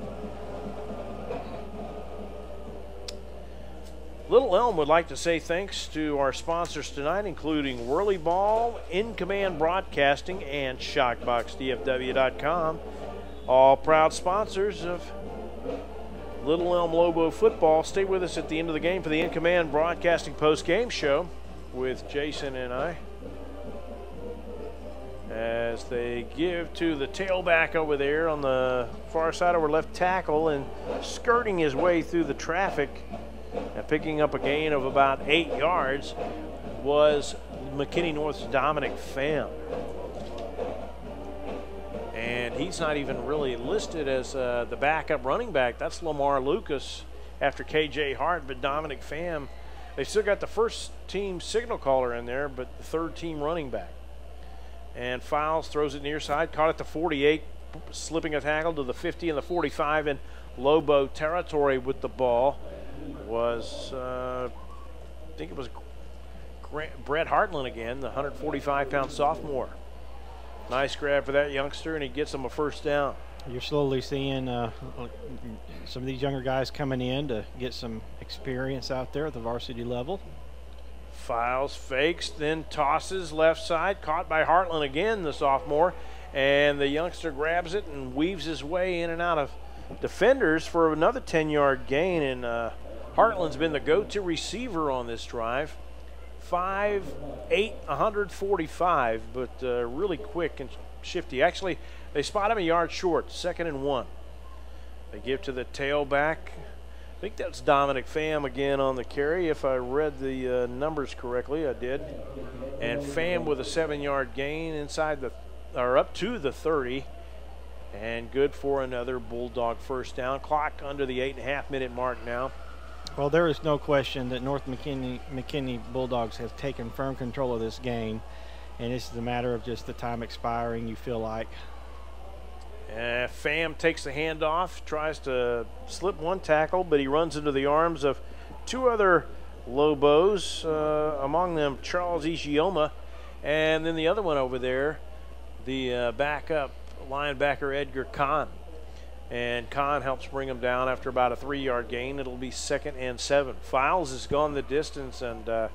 Little Elm would like to say thanks to our sponsors tonight, including Whirly Ball, In Command Broadcasting, and ShockboxDFW.com. All proud sponsors of Little Elm Lobo football. Stay with us at the end of the game for the In Command Broadcasting post-game show with Jason and I, as they give to the tailback over there on the far side of our left tackle, and skirting his way through the traffic and picking up a gain of about 8 yards was McKinney North's Dominic Pham. And he's not even really listed as the backup running back. That's Lamar Lucas after KJ Hart, but Dominic Pham, they still got the first team signal caller in there, but the third team running back. And Files throws it near side, caught at the 48, slipping a tackle to the 50 and the 45 in Lobo territory with the ball. Was, I think it was Brett Hartland again, the 145-pound sophomore. Nice grab for that youngster, and he gets him a first down. You're slowly seeing some of these younger guys coming in to get some experience out there at the varsity level. Files fakes, then tosses left side, caught by Hartland again, the sophomore, and the youngster grabs it and weaves his way in and out of defenders for another 10-yard gain, and Hartland's been the go-to receiver on this drive. 5'8", 145, but really quick and shifty. Actually, they spot him a yard short, 2nd and 1. They give to the tailback. I think that's Dominic Pham again on the carry, if I read the numbers correctly. I did. And Pham with a 7-yard gain inside the, or up to the 30. And good for another Bulldog first down. Clock under the 8.5-minute mark now. Well, there is no question that North McKinney Bulldogs have taken firm control of this game, and this is a matter of just the time expiring, you feel like. Pham takes the handoff, tries to slip one tackle, but he runs into the arms of two other Lobos, among them Charles Ishioma, and then the other one over there, the backup linebacker Edgar Kahn. And Kahn helps bring him down after about a 3-yard gain. It'll be 2nd and 7. Files has gone the distance, and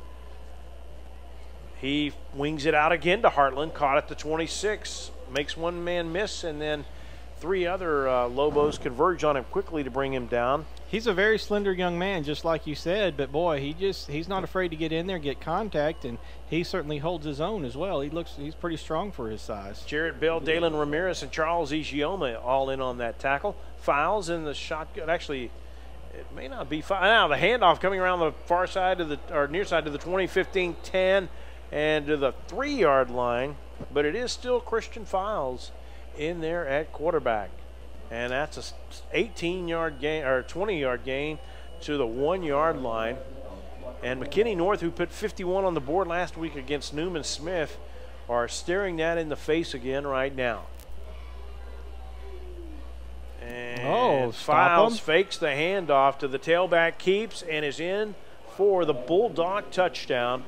he wings it out again to Hartland, caught at the 26, makes one man miss, and then three other Lobos converge on him quickly to bring him down. He's a very slender young man, just like you said, but boy, he's not afraid to get in there, get contact, and he certainly holds his own as well. He's pretty strong for his size. Jarrett Bell, Dalen Ramirez, and Charles Ishioma all in on that tackle. Files in the shotgun. Actually, it may not be now the handoff coming around the far side of the, or near side to the 20-15-10 and to the 3-yard line, but it is still Christian Files in there at quarterback. And that's a 18-yard gain or 20-yard gain to the 1-yard line. And McKinney North, who put 51 on the board last week against Newman Smith, are staring that in the face again right now. And Files fakes the handoff to the tailback, keeps, and is in for the Bulldog touchdown.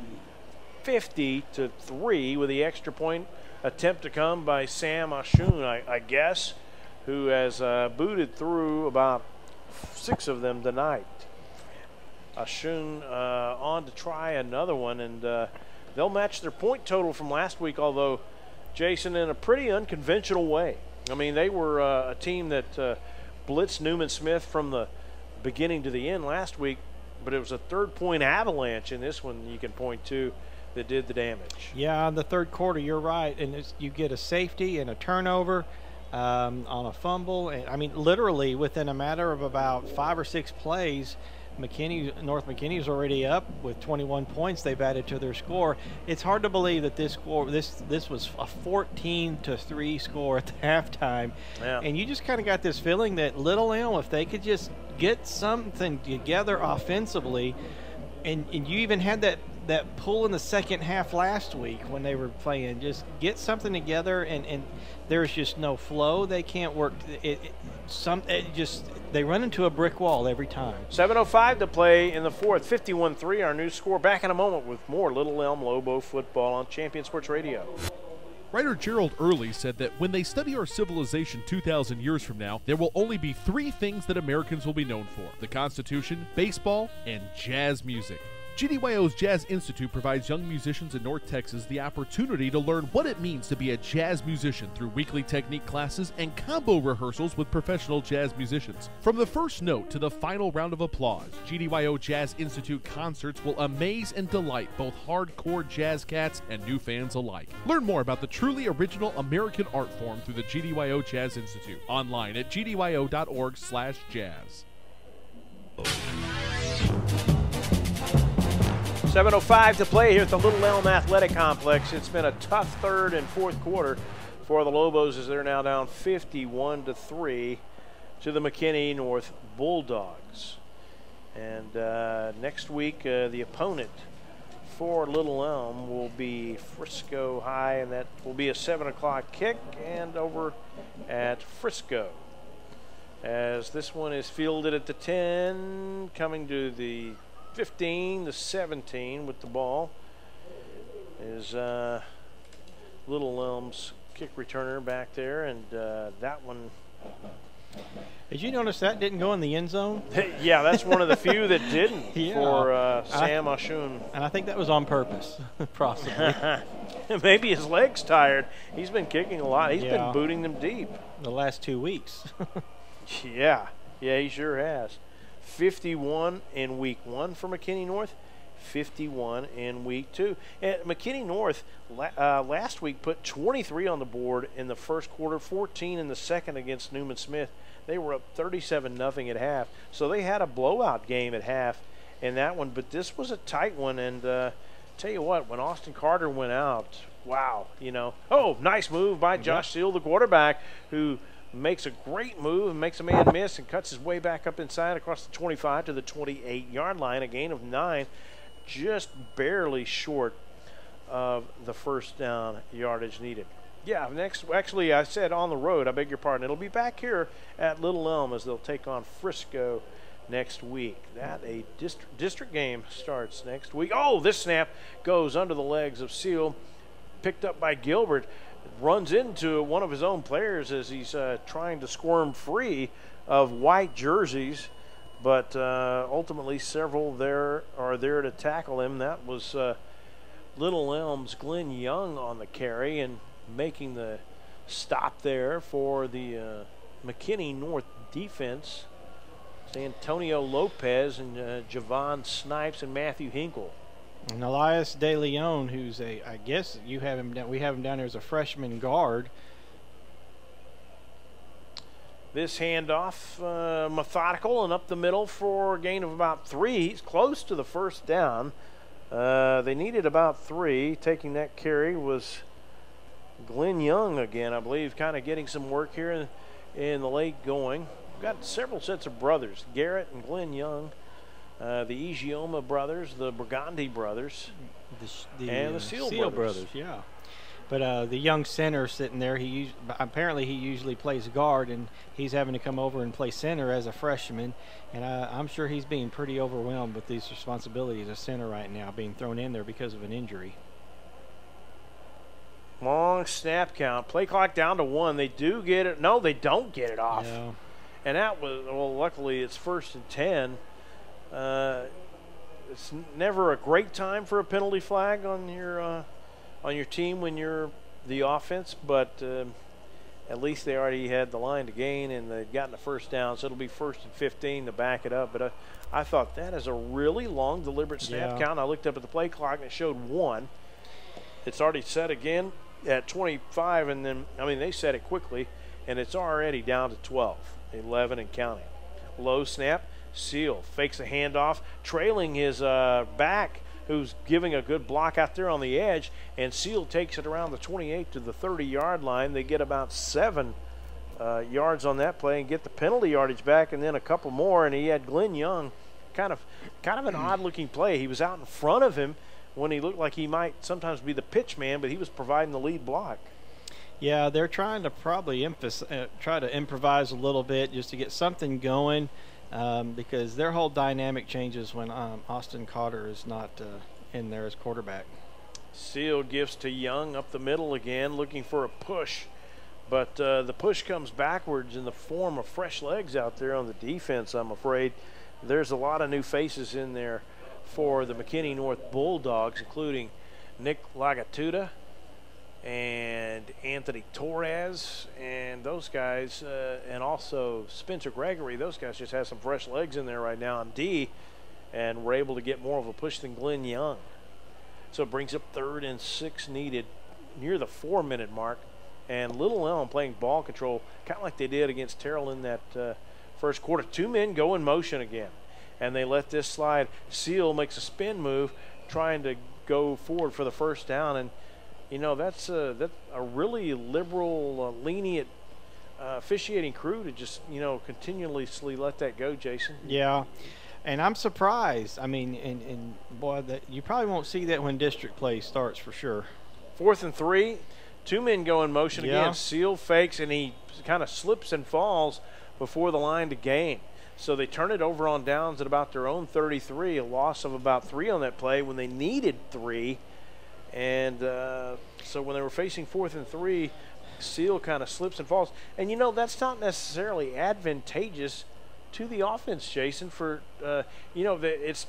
50-3 with the extra point attempt to come by Sam Ashun, I guess, who has booted through about 6 of them tonight. Ashun on to try another one, and they'll match their point total from last week, although, Jason, in a pretty unconventional way. I mean, they were a team that blitzed Newman Smith from the beginning to the end last week, but it was a third-point avalanche in this one you can point to that did the damage. Yeah, in the third quarter, you're right, and you get a safety and a turnover on a fumble. And, I mean, literally within a matter of about 5 or 6 plays, North McKinney's already up with 21 points they've added to their score. It's hard to believe that this was a 14-3 score at the halftime. Yeah. And you just kind of got this feeling that Little Elm, if they could just get something together offensively, and you even had that that pull in the second half last week when they were playing. Just get something together, and there's just no flow. They can't work. They run into a brick wall every time. 7:05 to play in the fourth. 51-3, our new score. Back in a moment with more Little Elm Lobo football on Champion Sports Radio. Writer Gerald Early said that when they study our civilization 2,000 years from now, there will only be three things that Americans will be known for: the Constitution, baseball, and jazz music. GDYO's Jazz Institute provides young musicians in North Texas the opportunity to learn what it means to be a jazz musician through weekly technique classes and combo rehearsals with professional jazz musicians. From the first note to the final round of applause, GDYO Jazz Institute concerts will amaze and delight both hardcore jazz cats and new fans alike. Learn more about the truly original American art form through the GDYO Jazz Institute, online at gdyo.org/jazz. 7:05 to play here at the Little Elm Athletic Complex. It's been a tough third and fourth quarter for the Lobos as they're now down 51-3 to the McKinney North Bulldogs. And next week, the opponent for Little Elm will be Frisco High, and that will be a 7 o'clock kick and over at Frisco. As this one is fielded at the 10, coming to the 15, the 17 with the ball is Little Elm's kick returner back there, and that one. Did you notice that didn't go in the end zone? Yeah, that's one of the few that didn't for Sam And I think that was on purpose, possibly. Maybe his leg's tired. He's been kicking a lot. He's been booting them deep. The last 2 weeks. Yeah, he sure has. 51 in week 1 for McKinney North, 51 in week 2. And McKinney North last week put 23 on the board in the first quarter, 14 in the second against Newman Smith. They were up 37-0 at half. So they had a blowout game at half in that one, but this was a tight one. And tell you what, when Austin Carter went out, wow, Oh, nice move by Josh Seal, the quarterback, who makes a great move and makes a man miss and cuts his way back up inside across the 25 to the 28-yard line, a gain of 9, just barely short of the first down yardage needed. Yeah, actually I said on the road, I beg your pardon. It'll be back here at Little Elm as they'll take on Frisco next week. That a district game starts next week. Oh, this snap goes under the legs of Seal, picked up by Gilbert. Runs into one of his own players as he's trying to squirm free of white jerseys, but ultimately several are there to tackle him. That was Little Elm's Glenn Young on the carry and making the stop there for the McKinney North defense. It's Antonio Lopez and Javon Snipes and Matthew Hinkle. And Elias De Leon, who's I guess we have him down there as a freshman guard. This handoff, methodical and up the middle for a gain of about 3. He's close to the first down. They needed about 3. Taking that carry was Glenn Young again, I believe, kind of getting some work here in the late going. We've got several sets of brothers, Garrett and Glenn Young. The Igioma brothers, the Burgundy and the Seal brothers. Yeah. But the young center sitting there, apparently he usually plays guard, and he's having to come over and play center as a freshman. And I'm sure he's being pretty overwhelmed with these responsibilities as center right now, being thrown in there because of an injury. Long snap count. Play clock down to 1. They do get it. No, they don't get it off. No. And that was, luckily it's 1st and 10. It's never a great time for a penalty flag on your team when you're the offense, but at least they already had the line to gain and they'd gotten the first down, so it'll be 1st and 15 to back it up. But I thought that is a really long, deliberate snap count. I looked up at the play clock and it showed 1. It's already set again at 25, and then they set it quickly, and it's already down to 12, 11 and counting. Low snap. Seal fakes a handoff, trailing his back, who's giving a good block out there on the edge, and Seal takes it around the 28 to the 30-yard line. They get about 7 yards on that play and get the penalty yardage back, and then a couple more. And he had Glenn Young, kind of an odd-looking play. He was out in front of him, when he looked like he might sometimes be the pitch man, but he was providing the lead block. Yeah, they're trying to probably try to improvise a little bit just to get something going, because their whole dynamic changes when Austin Carter is not in there as quarterback. Seal gives to Young up the middle again, looking for a push. But the push comes backwards in the form of fresh legs out there on the defense, I'm afraid. There's a lot of new faces in there for the McKinney North Bulldogs, including Nick Lagatuda and Anthony Torres and those guys, and also Spencer Gregory. Those guys just have some fresh legs in there right now on D, and were able to get more of a push than Glenn Young. So it brings up 3rd and 6 needed near the 4-minute mark. And Little Elm playing ball control, kind of like they did against Terrell in that first quarter. 2 men go in motion again, and they let this slide. Seal makes a spin move, trying to go forward for the first down. And, you know, that's a really liberal, lenient officiating crew to just, you know, continuously let that go, Jason. Yeah. And I'm surprised. I mean, and boy, you probably won't see that when district play starts for sure. 4th and 3, 2 men go in motion again. Seal fakes, and he kind of slips and falls before the line to gain. So they turn it over on downs at about their own 33, a loss of about 3 on that play when they needed 3. And so when they were facing 4th and 3, Seal kind of slips and falls. And, you know, that's not necessarily advantageous to the offense, Jason, for you know, it's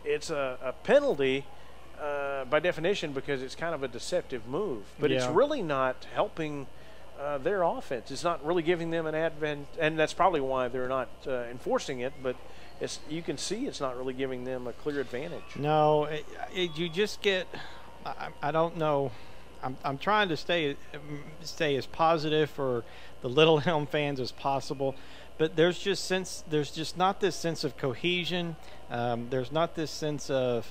a penalty by definition because it's kind of a deceptive move, but it's really not helping their offense. It's not really giving them an advantage, and that's probably why they're not enforcing it, but you can see it's not really giving them a clear advantage. No, you just get, I don't know. I'm trying to stay as positive for the Little Elm fans as possible, but there's just not this sense of cohesion. There's not this sense of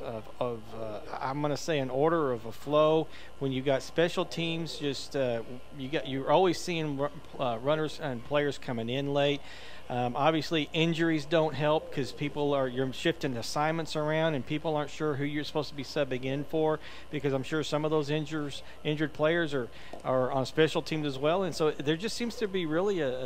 I'm going to say an order of a flow when you got special teams. Just you're always seeing runners and players coming in late. Obviously, injuries don't help because you're shifting assignments around, and people aren't sure who you're supposed to be subbing in for, because I'm sure some of those injured players are on special teams as well, and so there just seems to be really a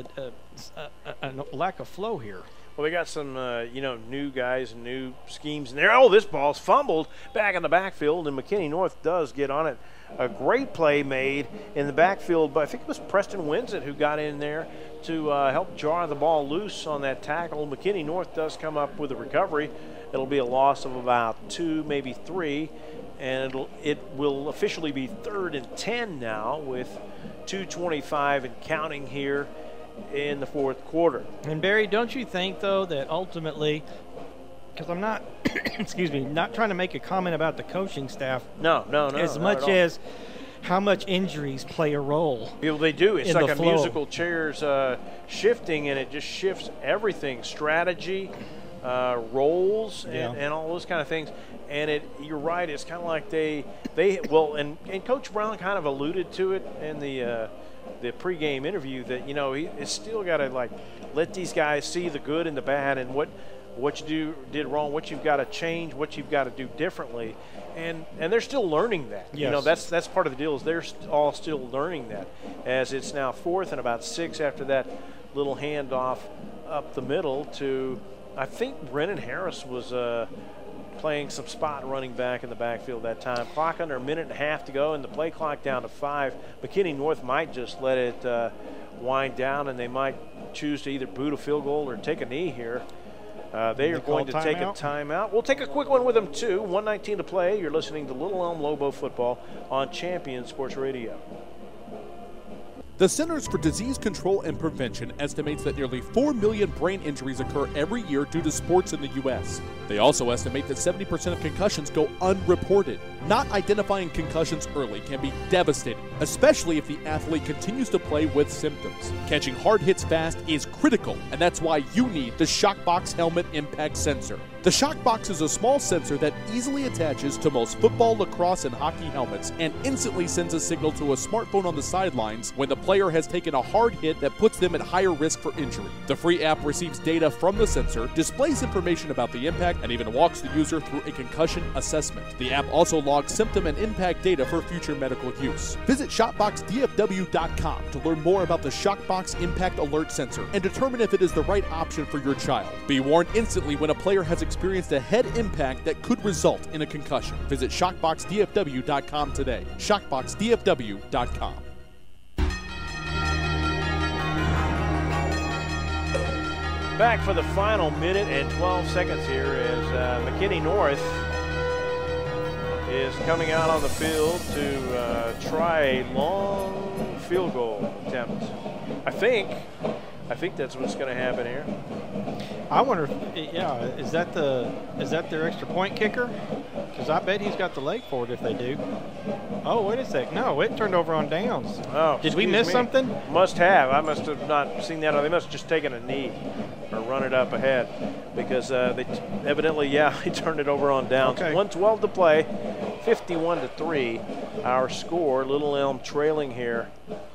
lack of flow here. Well, they got some, new guys and new schemes in there. Oh, this ball's fumbled back in the backfield, and McKinney North does get on it. A great play made in the backfield, but I think it was Preston Winsett who got in there to help jar the ball loose on that tackle. McKinney North does come up with a recovery. It'll be a loss of about 2, maybe 3, and it will officially be 3rd and 10 now with 2:25 and counting here in the 4th quarter. And Barry, don't you think though that ultimately, because I'm not not trying to make a comment about the coaching staff, no as much as how much injuries play a role. Well, they do. It's like a flow. musical chairs shifting, and it just shifts everything, strategy, roles, and all those kind of things. And you're right, it's kind of like and Coach Brown kind of alluded to it in the pregame interview that, you know, it's still got to let these guys see the good and the bad, and what you did wrong, what you've got to change, what you've got to do differently, and they're still learning that. Yes. You know, that's part of the deal, is they're all still learning that, as it's now 4th and about 6 after that little handoff up the middle to, I think Brennan Harris was playing some spot running back in the backfield that time. Clock under a minute and a half to go, and the play clock down to 5. McKinney North might just let it wind down, and they might choose to either boot a field goal or take a knee here. They are going to take a timeout. We'll take a quick one with them, too. 1:19 to play. You're listening to Little Elm Lobo Football on Champion Sports Radio. The Centers for Disease Control and Prevention estimates that nearly 4 million brain injuries occur every year due to sports in the U.S. They also estimate that 70% of concussions go unreported. Not identifying concussions early can be devastating, especially if the athlete continues to play with symptoms. Catching hard hits fast is critical, and that's why you need the Shockbox Helmet Impact Sensor. The Shockbox is a small sensor that easily attaches to most football, lacrosse, and hockey helmets and instantly sends a signal to a smartphone on the sidelines when the player has taken a hard hit that puts them at higher risk for injury. The free app receives data from the sensor, displays information about the impact, and even walks the user through a concussion assessment. The app also logs symptom and impact data for future medical use. Visit ShockboxDFW.com to learn more about the Shockbox Impact Alert sensor and determine if it is the right option for your child. Be warned instantly when a player has experienced a head impact that could result in a concussion. Visit ShockboxDFW.com today. ShockboxDFW.com. Back for the final minute and 12 seconds here as McKinney North is coming out on the field to try a long field goal attempt. I think that's what's going to happen here. I wonder if, yeah, is that their extra point kicker? Because I bet he's got the leg for it if they do. Oh, wait a sec. No, it turned over on downs. Oh, did we miss something? Must have. I must have not seen that. Or they must have just taken a knee or run it up ahead because they evidently, he turned it over on downs. Okay. 1:12 to play, 51-3. Our score. Little Elm trailing here.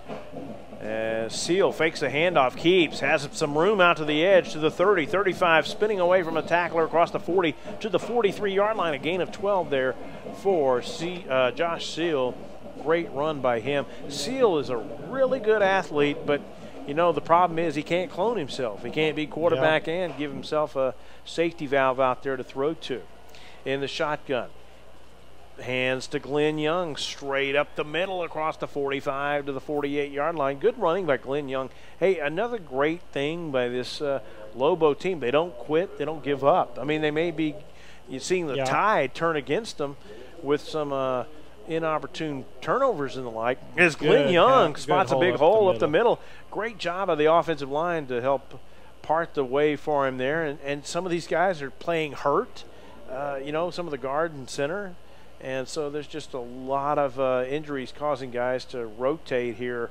Seal fakes the handoff, has some room out to the edge to the 30, 35, spinning away from a tackler across the 40 to the 43-yard line. A gain of 12 there for Josh Seal. Great run by him. Seal is a really good athlete, but the problem is he can't clone himself. He can't be quarterback and give himself a safety valve out there to throw to. In the shotgun. Hands to Glenn Young, straight up the middle across the 45 to the 48-yard line. Good running by Glenn Young. Hey, another great thing by this Lobo team. They don't quit. They don't give up. I mean, they may be seeing the tide turn against them with some inopportune turnovers and the like. As Glenn Young spots a big hole up the middle. Great job of the offensive line to help part the way for him there. And some of these guys are playing hurt, some of the guard and center. And so there's just a lot of injuries causing guys to rotate here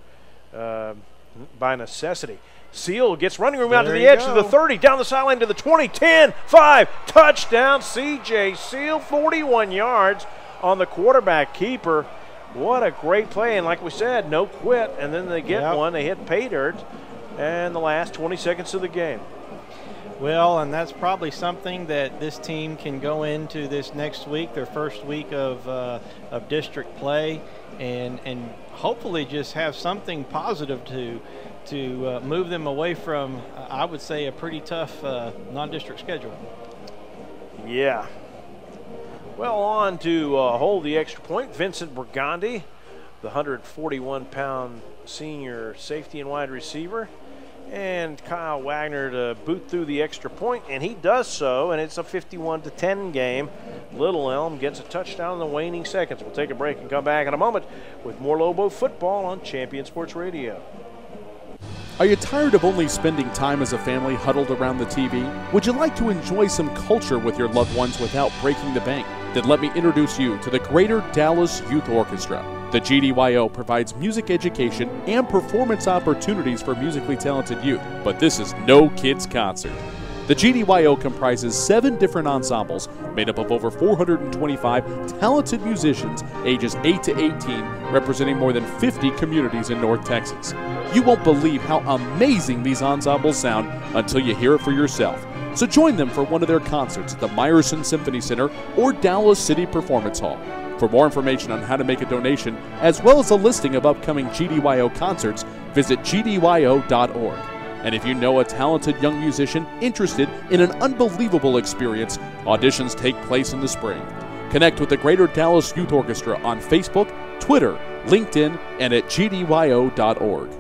by necessity. Seal gets running room out to the edge to the 30, down the sideline to the 20, 10, 5, touchdown, C.J. Seal, 41 yards on the quarterback keeper. What a great play, and like we said, no quit, and then they get one. They hit pay dirt, and the last 20 seconds of the game. Well, and that's probably something that this team can go into this next week, their first week of district play, and hopefully just have something positive to move them away from, I would say, a pretty tough non-district schedule. Yeah. Well, on to hold the extra point, Vincent Burgundy, the 141-pound senior safety and wide receiver. And Kyle Wagner to boot through the extra point, and he does so, and it's a 51-10 game. Little Elm gets a touchdown in the waning seconds. We'll take a break and come back in a moment with more Lobo football on Champion Sports Radio. Are you tired of only spending time as a family huddled around the TV? Would you like to enjoy some culture with your loved ones without breaking the bank? Then let me introduce you to the Greater Dallas Youth Orchestra. The GDYO provides music education and performance opportunities for musically talented youth, but this is no kids' concert. The GDYO comprises 7 different ensembles made up of over 425 talented musicians ages 8 to 18, representing more than 50 communities in North Texas. You won't believe how amazing these ensembles sound until you hear it for yourself. So join them for one of their concerts at the Meyerson Symphony Center or Dallas City Performance Hall. For more information on how to make a donation, as well as a listing of upcoming GDYO concerts, visit gdyo.org. And if you know a talented young musician interested in an unbelievable experience, auditions take place in the spring. Connect with the Greater Dallas Youth Orchestra on Facebook, Twitter, LinkedIn, and at gdyo.org.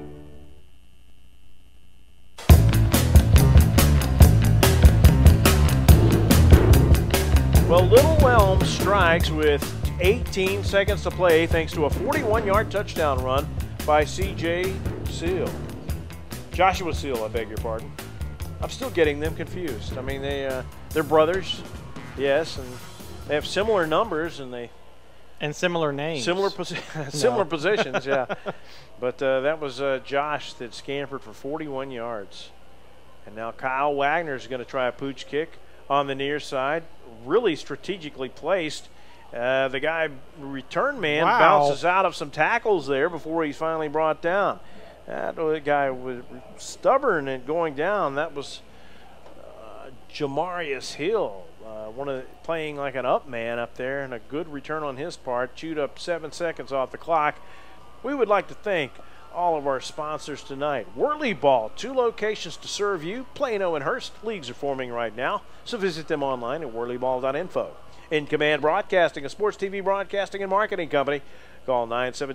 Well, Little Elm strikes with 18 seconds to play thanks to a 41-yard touchdown run by C.J. Seal. Joshua Seal, I beg your pardon. I'm still getting them confused. I mean, they're brothers, yes, and they have similar numbers and similar names. Similar positions, yeah. But that was Josh that scampered for 41 yards. And now Kyle Wagner is going to try a pooch kick on the near side. Really strategically placed, The guy, return man, bounces out of some tackles there before he's finally brought down. That guy was stubborn and going down. That was Jamarius Hill, playing like an up man up there, and a good return on his part. Chewed up 7 seconds off the clock. We would like to thank all of our sponsors tonight. Whirly Ball, 2 locations to serve you. Plano and Hurst. Leagues are forming right now, so visit them online at whirlyball.info. In Command Broadcasting, a sports TV broadcasting and marketing company. Call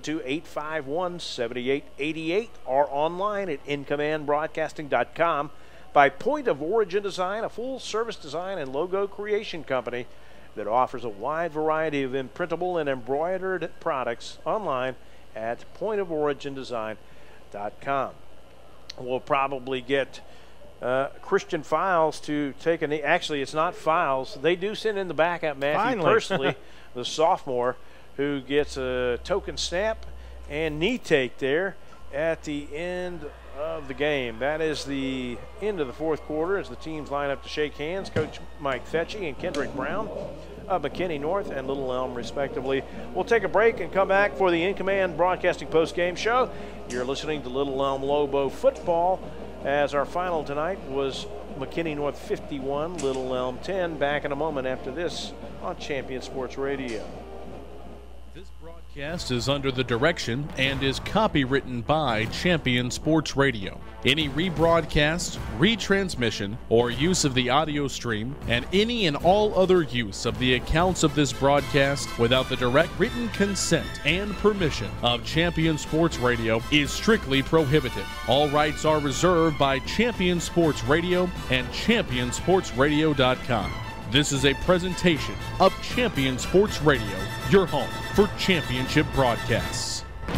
972-851-7888 or online at incommandbroadcasting.com. By Point of Origin Design, a full-service design and logo creation company that offers a wide variety of imprintable and embroidered products online at pointoforigindesign.com. We'll probably get Christian Files to take a knee. Actually, it's not Files. They do send in the backup, Matthew Pursley, the sophomore, who gets a token snap and knee take there at the end of the game. That is the end of the fourth quarter as the teams line up to shake hands. Coach Mike Fetchy and Kendrick Brown of McKinney North and Little Elm, respectively. We'll take a break and come back for the In Command Broadcasting post-game show. You're listening to Little Elm Lobo football, as our final tonight was McKinney North 51, Little Elm 10. Back in a moment after this on Champion Sports Radio. This broadcast is under the direction and is copywritten by Champion Sports Radio. Any rebroadcast, retransmission, or use of the audio stream, and any and all other use of the accounts of this broadcast without the direct written consent and permission of Champion Sports Radio is strictly prohibited. All rights are reserved by Champion Sports Radio and ChampionSportsRadio.com. This is a presentation of Champion Sports Radio, your home for championship broadcasts.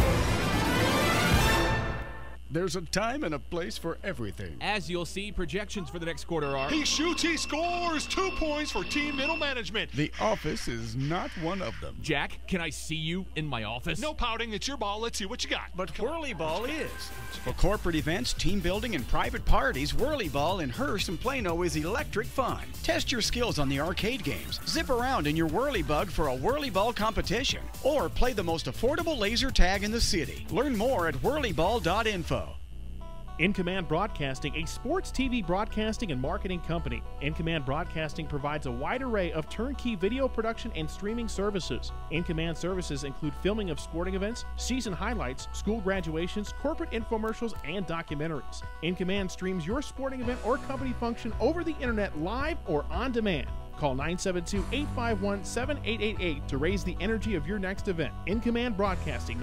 There's a time and a place for everything. As you'll see, projections for the next quarter are... He shoots, he scores! 2 points for team middle management. The office is not one of them. Jack, can I see you in my office? No pouting, it's your ball. Let's see what you got. But Whirly Ball is. For corporate events, team building, and private parties, Whirly Ball in Hurst and Plano is electric fun. Test your skills on the arcade games. Zip around in your Whirly Bug for a Whirly Ball competition. Or play the most affordable laser tag in the city. Learn more at whirlyball.info. In Command Broadcasting, a sports TV broadcasting and marketing company. In Command Broadcasting provides a wide array of turnkey video production and streaming services. In Command services include filming of sporting events, season highlights, school graduations, corporate infomercials, and documentaries. In Command streams your sporting event or company function over the internet live or on demand. Call 972-851-7888 to raise the energy of your next event. In Command Broadcasting,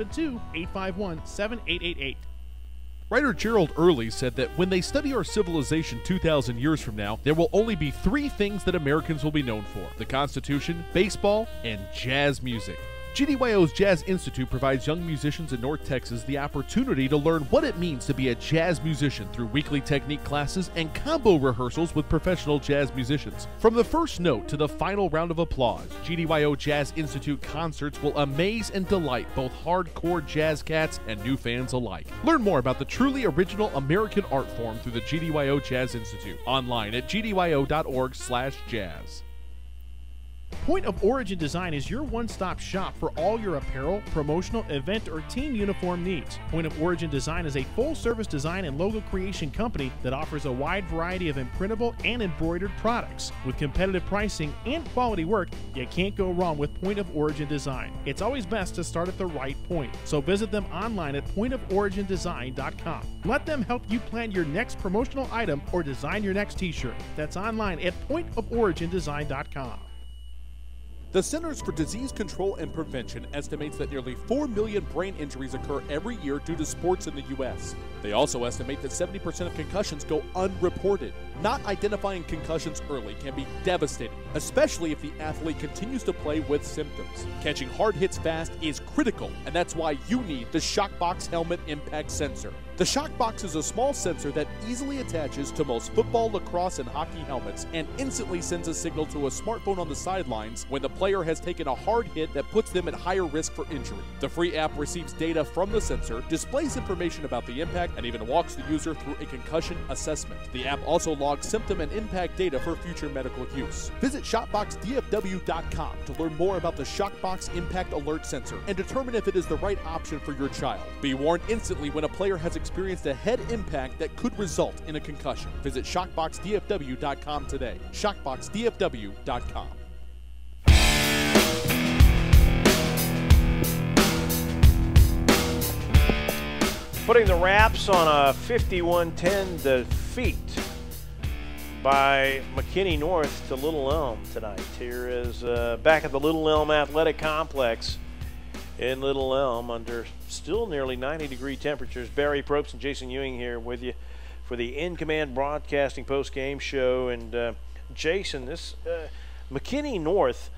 972-851-7888. Writer Gerald Early said that when they study our civilization 2,000 years from now, there will only be 3 things that Americans will be known for: the Constitution, baseball, and jazz music. GDYO's Jazz Institute provides young musicians in North Texas the opportunity to learn what it means to be a jazz musician through weekly technique classes and combo rehearsals with professional jazz musicians. From the first note to the final round of applause, GDYO Jazz Institute concerts will amaze and delight both hardcore jazz cats and new fans alike. Learn more about the truly original American art form through the GDYO Jazz Institute online at gdyo.org/jazz. Point of Origin Design is your one-stop shop for all your apparel, promotional, event, or team uniform needs. Point of Origin Design is a full-service design and logo creation company that offers a wide variety of imprintable and embroidered products. With competitive pricing and quality work, you can't go wrong with Point of Origin Design. It's always best to start at the right point, so visit them online at pointoforigindesign.com. Let them help you plan your next promotional item or design your next t-shirt. That's online at pointoforigindesign.com. The Centers for Disease Control and Prevention estimates that nearly 4 million brain injuries occur every year due to sports in the U.S. They also estimate that 70% of concussions go unreported. Not identifying concussions early can be devastating, especially if the athlete continues to play with symptoms. Catching hard hits fast is critical, and that's why you need the Shockbox Helmet Impact Sensor. The Shockbox is a small sensor that easily attaches to most football, lacrosse, and hockey helmets and instantly sends a signal to a smartphone on the sidelines when the player has taken a hard hit that puts them at higher risk for injury. The free app receives data from the sensor, displays information about the impact, and even walks the user through a concussion assessment. The app also logs symptom and impact data for future medical use. Visit ShockboxDFW.com to learn more about the Shockbox Impact Alert Sensor and determine if it is the right option for your child. Be warned instantly when a player has experienced a head impact that could result in a concussion. Visit ShockboxDFW.com today. ShockboxDFW.com. Putting the wraps on a 51-10 defeat by McKinney North to Little Elm tonight. Here is back at the Little Elm Athletic Complex in Little Elm under still nearly 90-degree temperatures. Barry Probst and Jason Ewing here with you for the In Command Broadcasting post-game show. And Jason, this McKinney North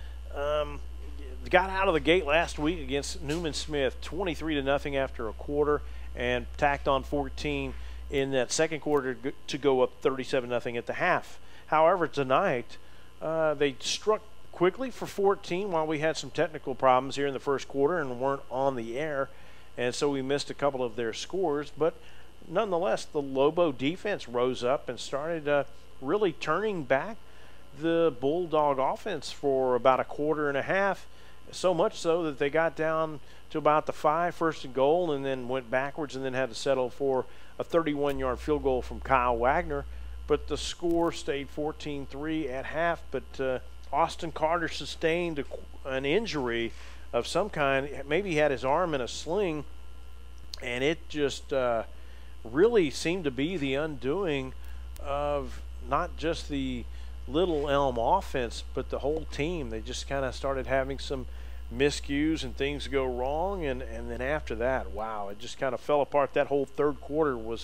got out of the gate last week against Newman Smith 23-0 after a quarter and tacked on 14 in that second quarter to go up 37-0 at the half. However, tonight they struck quickly for 14 while we had some technical problems here in the first quarter and weren't on the air, and so we missed a couple of their scores. But nonetheless, the Lobo defense rose up and started really turning back the Bulldog offense for about a quarter and a half, so much so that they got down to about the 5 first and goal and then went backwards and then had to settle for a 31-yard field goal from Kyle Wagner. But the score stayed 14-3 at half. But Austin Carter sustained an injury of some kind. Maybe he had his arm in a sling, and it just really seemed to be the undoing of not just the Little Elm offense, but the whole team. They just kind of started having some miscues and things go wrong, and then after that, wow, it just kind of fell apart. That whole third quarter was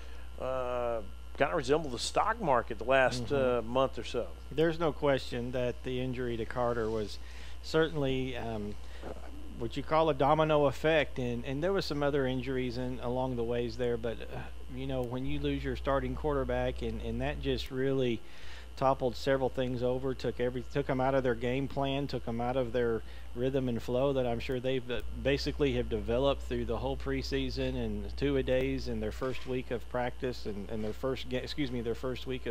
kind of resembled the stock market the last month or so. There's no question that the injury to Carter was certainly what you call a domino effect, and there was some other injuries along the ways there, but you know, when you lose your starting quarterback and that just really toppled several things over, took them out of their game plan, took them out of their rhythm and flow that I'm sure they've basically have developed through the whole preseason and two-a-days and their first week of practice and their first week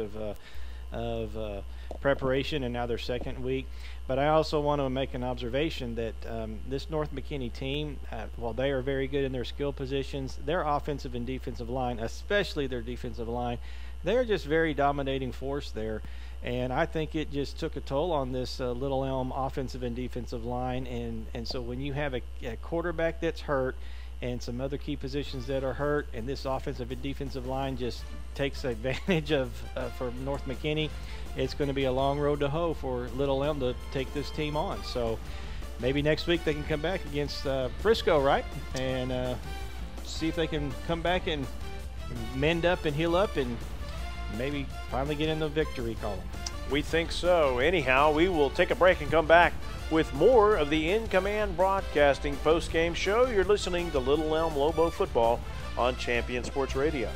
of preparation, and now their second week. But I also want to make an observation that this North McKinney team, while they are very good in their skill positions, their offensive and defensive line, especially their defensive line, they're just very dominating force there. And I think it just took a toll on this Little Elm offensive and defensive line. And so when you have a quarterback that's hurt and some other key positions that are hurt, and this offensive and defensive line just takes advantage of for North McKinney, it's going to be a long road to hoe for Little Elm to take this team on. So maybe next week they can come back against Frisco, right? And see if they can come back and mend up and heal up and maybe finally get in the victory column. We think so. Anyhow, we will take a break and come back with more of the In Command Broadcasting post-game show. You're listening to Little Elm Lobo football on Champion Sports Radio.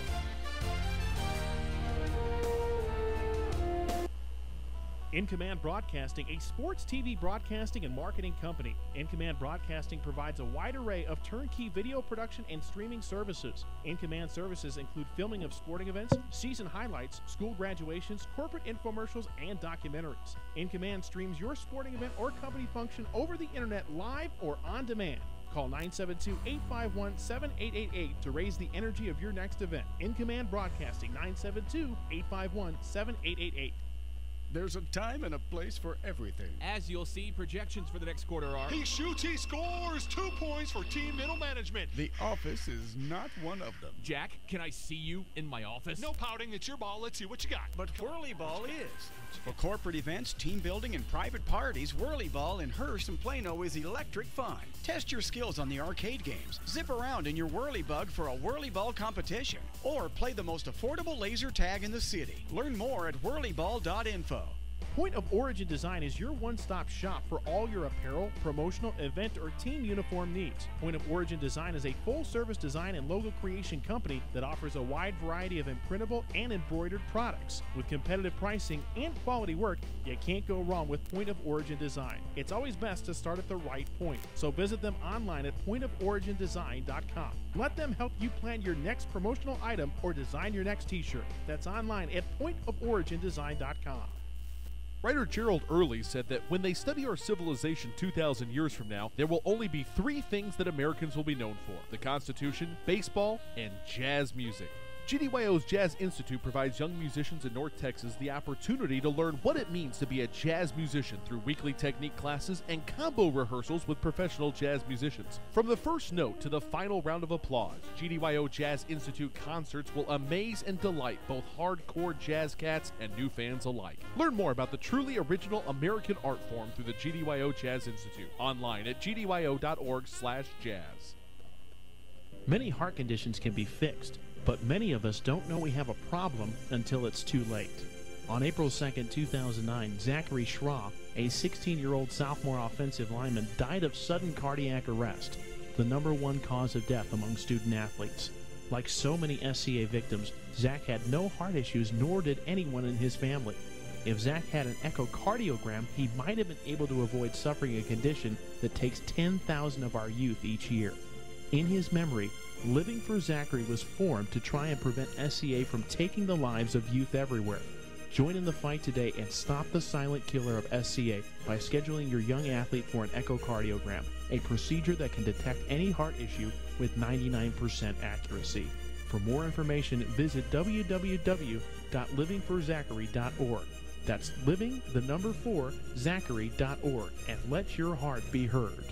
In Command Broadcasting, a sports TV broadcasting and marketing company. In Command Broadcasting provides a wide array of turnkey video production and streaming services. In Command services include filming of sporting events, season highlights, school graduations, corporate infomercials, and documentaries. In Command streams your sporting event or company function over the internet live or on demand. Call 972-851-7888 to raise the energy of your next event. In Command Broadcasting, 972-851-7888. There's a time and a place for everything. As you'll see, projections for the next quarter are... He shoots, he scores! 2 points for team middle management. The office is not one of them. Jack, can I see you in my office? No pouting, it's your ball. Let's see what you got. But Whirly Ball is. For corporate events, team building, and private parties, Whirly Ball in Hearst and Plano is electric fun. Test your skills on the arcade games. Zip around in your Whirly Bug for a Whirly Ball competition. Or play the most affordable laser tag in the city. Learn more at whirlyball.info. Point of Origin Design is your one-stop shop for all your apparel, promotional, event, or team uniform needs. Point of Origin Design is a full-service design and logo creation company that offers a wide variety of imprintable and embroidered products. With competitive pricing and quality work, you can't go wrong with Point of Origin Design. It's always best to start at the right point, so visit them online at pointoforigindesign.com. Let them help you plan your next promotional item or design your next t-shirt. That's online at pointoforigindesign.com. Writer Gerald Early said that when they study our civilization 2,000 years from now, there will only be three things that Americans will be known for: the Constitution, baseball, and jazz music. GDYO's Jazz Institute provides young musicians in North Texas the opportunity to learn what it means to be a jazz musician through weekly technique classes and combo rehearsals with professional jazz musicians. From the first note to the final round of applause, GDYO Jazz Institute concerts will amaze and delight both hardcore jazz cats and new fans alike. Learn more about the truly original American art form through the GDYO Jazz Institute online at gdyo.org/jazz. Many heart conditions can be fixed, but many of us don't know we have a problem until it's too late. On April 2nd, 2009, Zachary Schraw, a 16-year-old sophomore offensive lineman, died of sudden cardiac arrest, the #1 cause of death among student athletes. Like so many SCA victims, Zach had no heart issues, nor did anyone in his family. If Zach had an echocardiogram, he might have been able to avoid suffering a condition that takes 10,000 of our youth each year. In his memory, Living for Zachary was formed to try and prevent SCA from taking the lives of youth everywhere. Join in the fight today and stop the silent killer of SCA by scheduling your young athlete for an echocardiogram, a procedure that can detect any heart issue with 99% accuracy. For more information, visit www.livingforzachary.org. That's living4zachary.org, and let your heart be heard.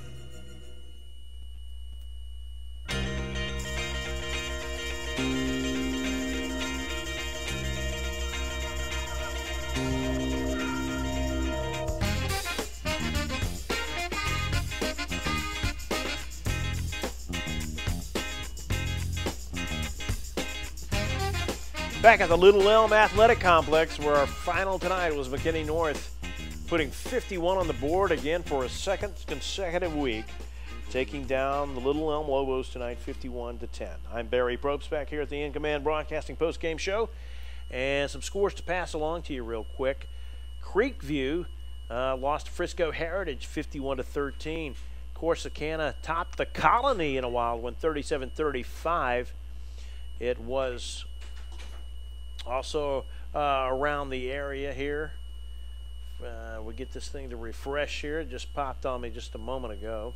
Back at the Little Elm Athletic Complex, where our final tonight was McKinney North putting 51 on the board again for a second consecutive week, taking down the Little Elm Lobos tonight 51-10. I'm Barry Probst back here at the In Command Broadcasting post-game show, and some scores to pass along to you real quick. Creekview lost to Frisco Heritage 51-13. Corsicana topped the Colony in a wild one, 37-35. It was also around the area here. We get this thing to refresh here. It just popped on me just a moment ago.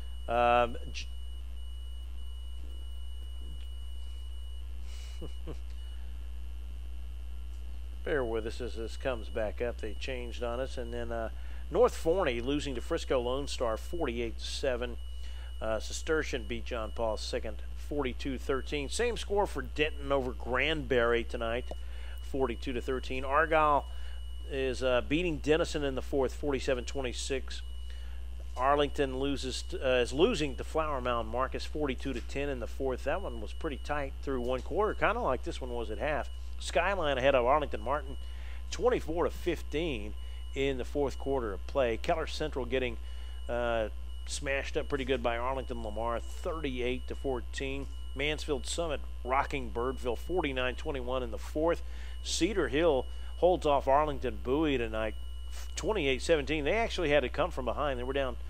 Bear with us as this comes back up. They changed on us. And then North Forney losing to Frisco Lone Star 48-7. Cistercian beat John Paul II 42-13. Same score for Denton over Granbury tonight, 42-13. Argyle is beating Denison in the fourth, 47-26. Arlington is losing to Flower Mound Marcus 42-10 in the fourth. That one was pretty tight through one quarter, kind of like this one was at half. Skyline ahead of Arlington Martin, 24-15 in the fourth quarter of play. Keller Central getting smashed up pretty good by Arlington Lamar, 38-14. Mansfield Summit rocking Birdville, 49-21 in the fourth. Cedar Hill holds off Arlington Bowie tonight, 28-17. They actually had to come from behind. They were down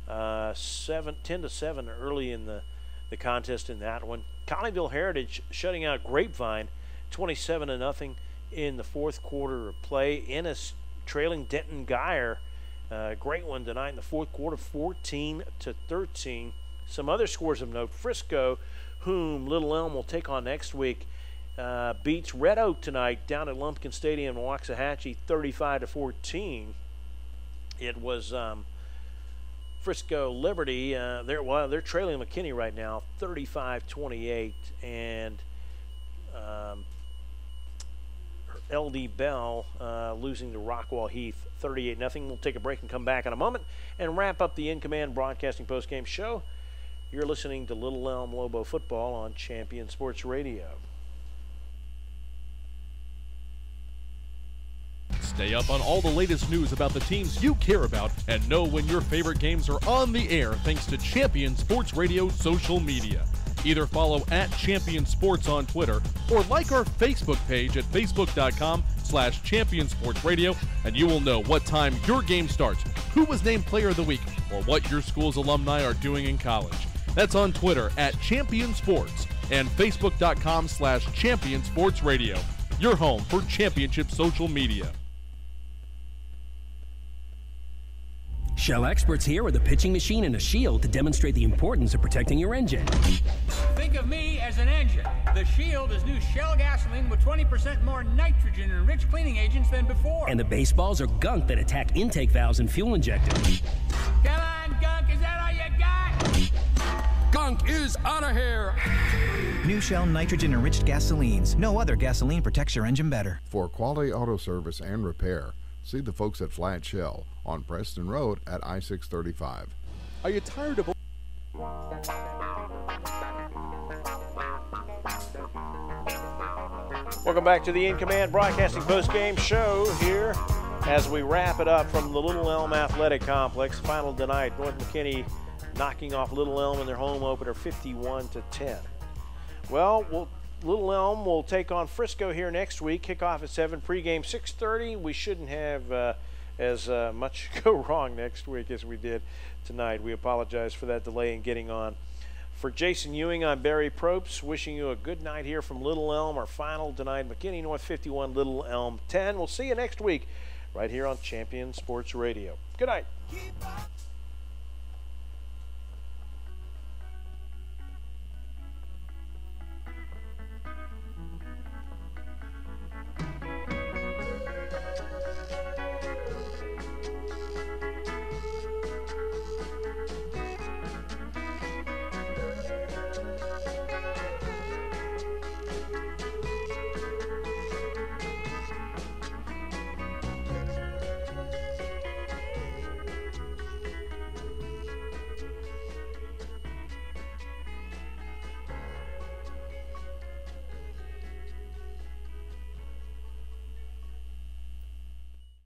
10-7 early in the contest in that one. Colleyville Heritage shutting out Grapevine, 27-0 in the fourth quarter of play. Ennis trailing Denton Guyer. Great one tonight in the fourth quarter, 14-13. Some other scores of note: Frisco, whom Little Elm will take on next week, beats Red Oak tonight down at Lumpkin Stadium in Waxahachie, 35-14. It was Frisco Liberty. They're trailing McKinney right now, 35-28, and LD Bell losing to Rockwall Heath 38-0. We'll take a break and come back in a moment and wrap up the In Command Broadcasting postgame show. You're listening to Little Elm Lobo Football on Champion Sports Radio. Stay up on all the latest news about the teams you care about and know when your favorite games are on the air thanks to Champion Sports Radio social media. Either follow at Champion Sports on Twitter or like our Facebook page at facebook.com/Champion Sports Radio, and you will know what time your game starts, who was named Player of the Week, or what your school's alumni are doing in college. That's on Twitter at Champion Sports and facebook.com/Champion Sports Radio, your home for championship social media. Shell experts here with a pitching machine and a shield to demonstrate the importance of protecting your engine. Think of me as an engine. The Shield is new Shell gasoline with 20% more nitrogen and rich cleaning agents than before. And the baseballs are gunk that attack intake valves and fuel injectors. Come on, gunk, is that all you got? Gunk is out of here. New Shell nitrogen-enriched gasolines. No other gasoline protects your engine better. For quality auto service and repair, see the folks at Flat Shell on Preston Road at I-635. Are you tired of... Welcome back to the In Command Broadcasting Post-Game Show here as we wrap it up from the Little Elm Athletic Complex. Final tonight, North McKinney knocking off Little Elm in their home opener 51-10. Well, Little Elm will take on Frisco here next week. Kickoff at 7, pregame 6:30. We shouldn't have as much go wrong next week as we did tonight. We apologize for that delay in getting on. For Jason Ewing, I'm Barry Probst, wishing you a good night here from Little Elm. Our final tonight, McKinney North 51, Little Elm 10. We'll see you next week right here on Champion Sports Radio. Good night.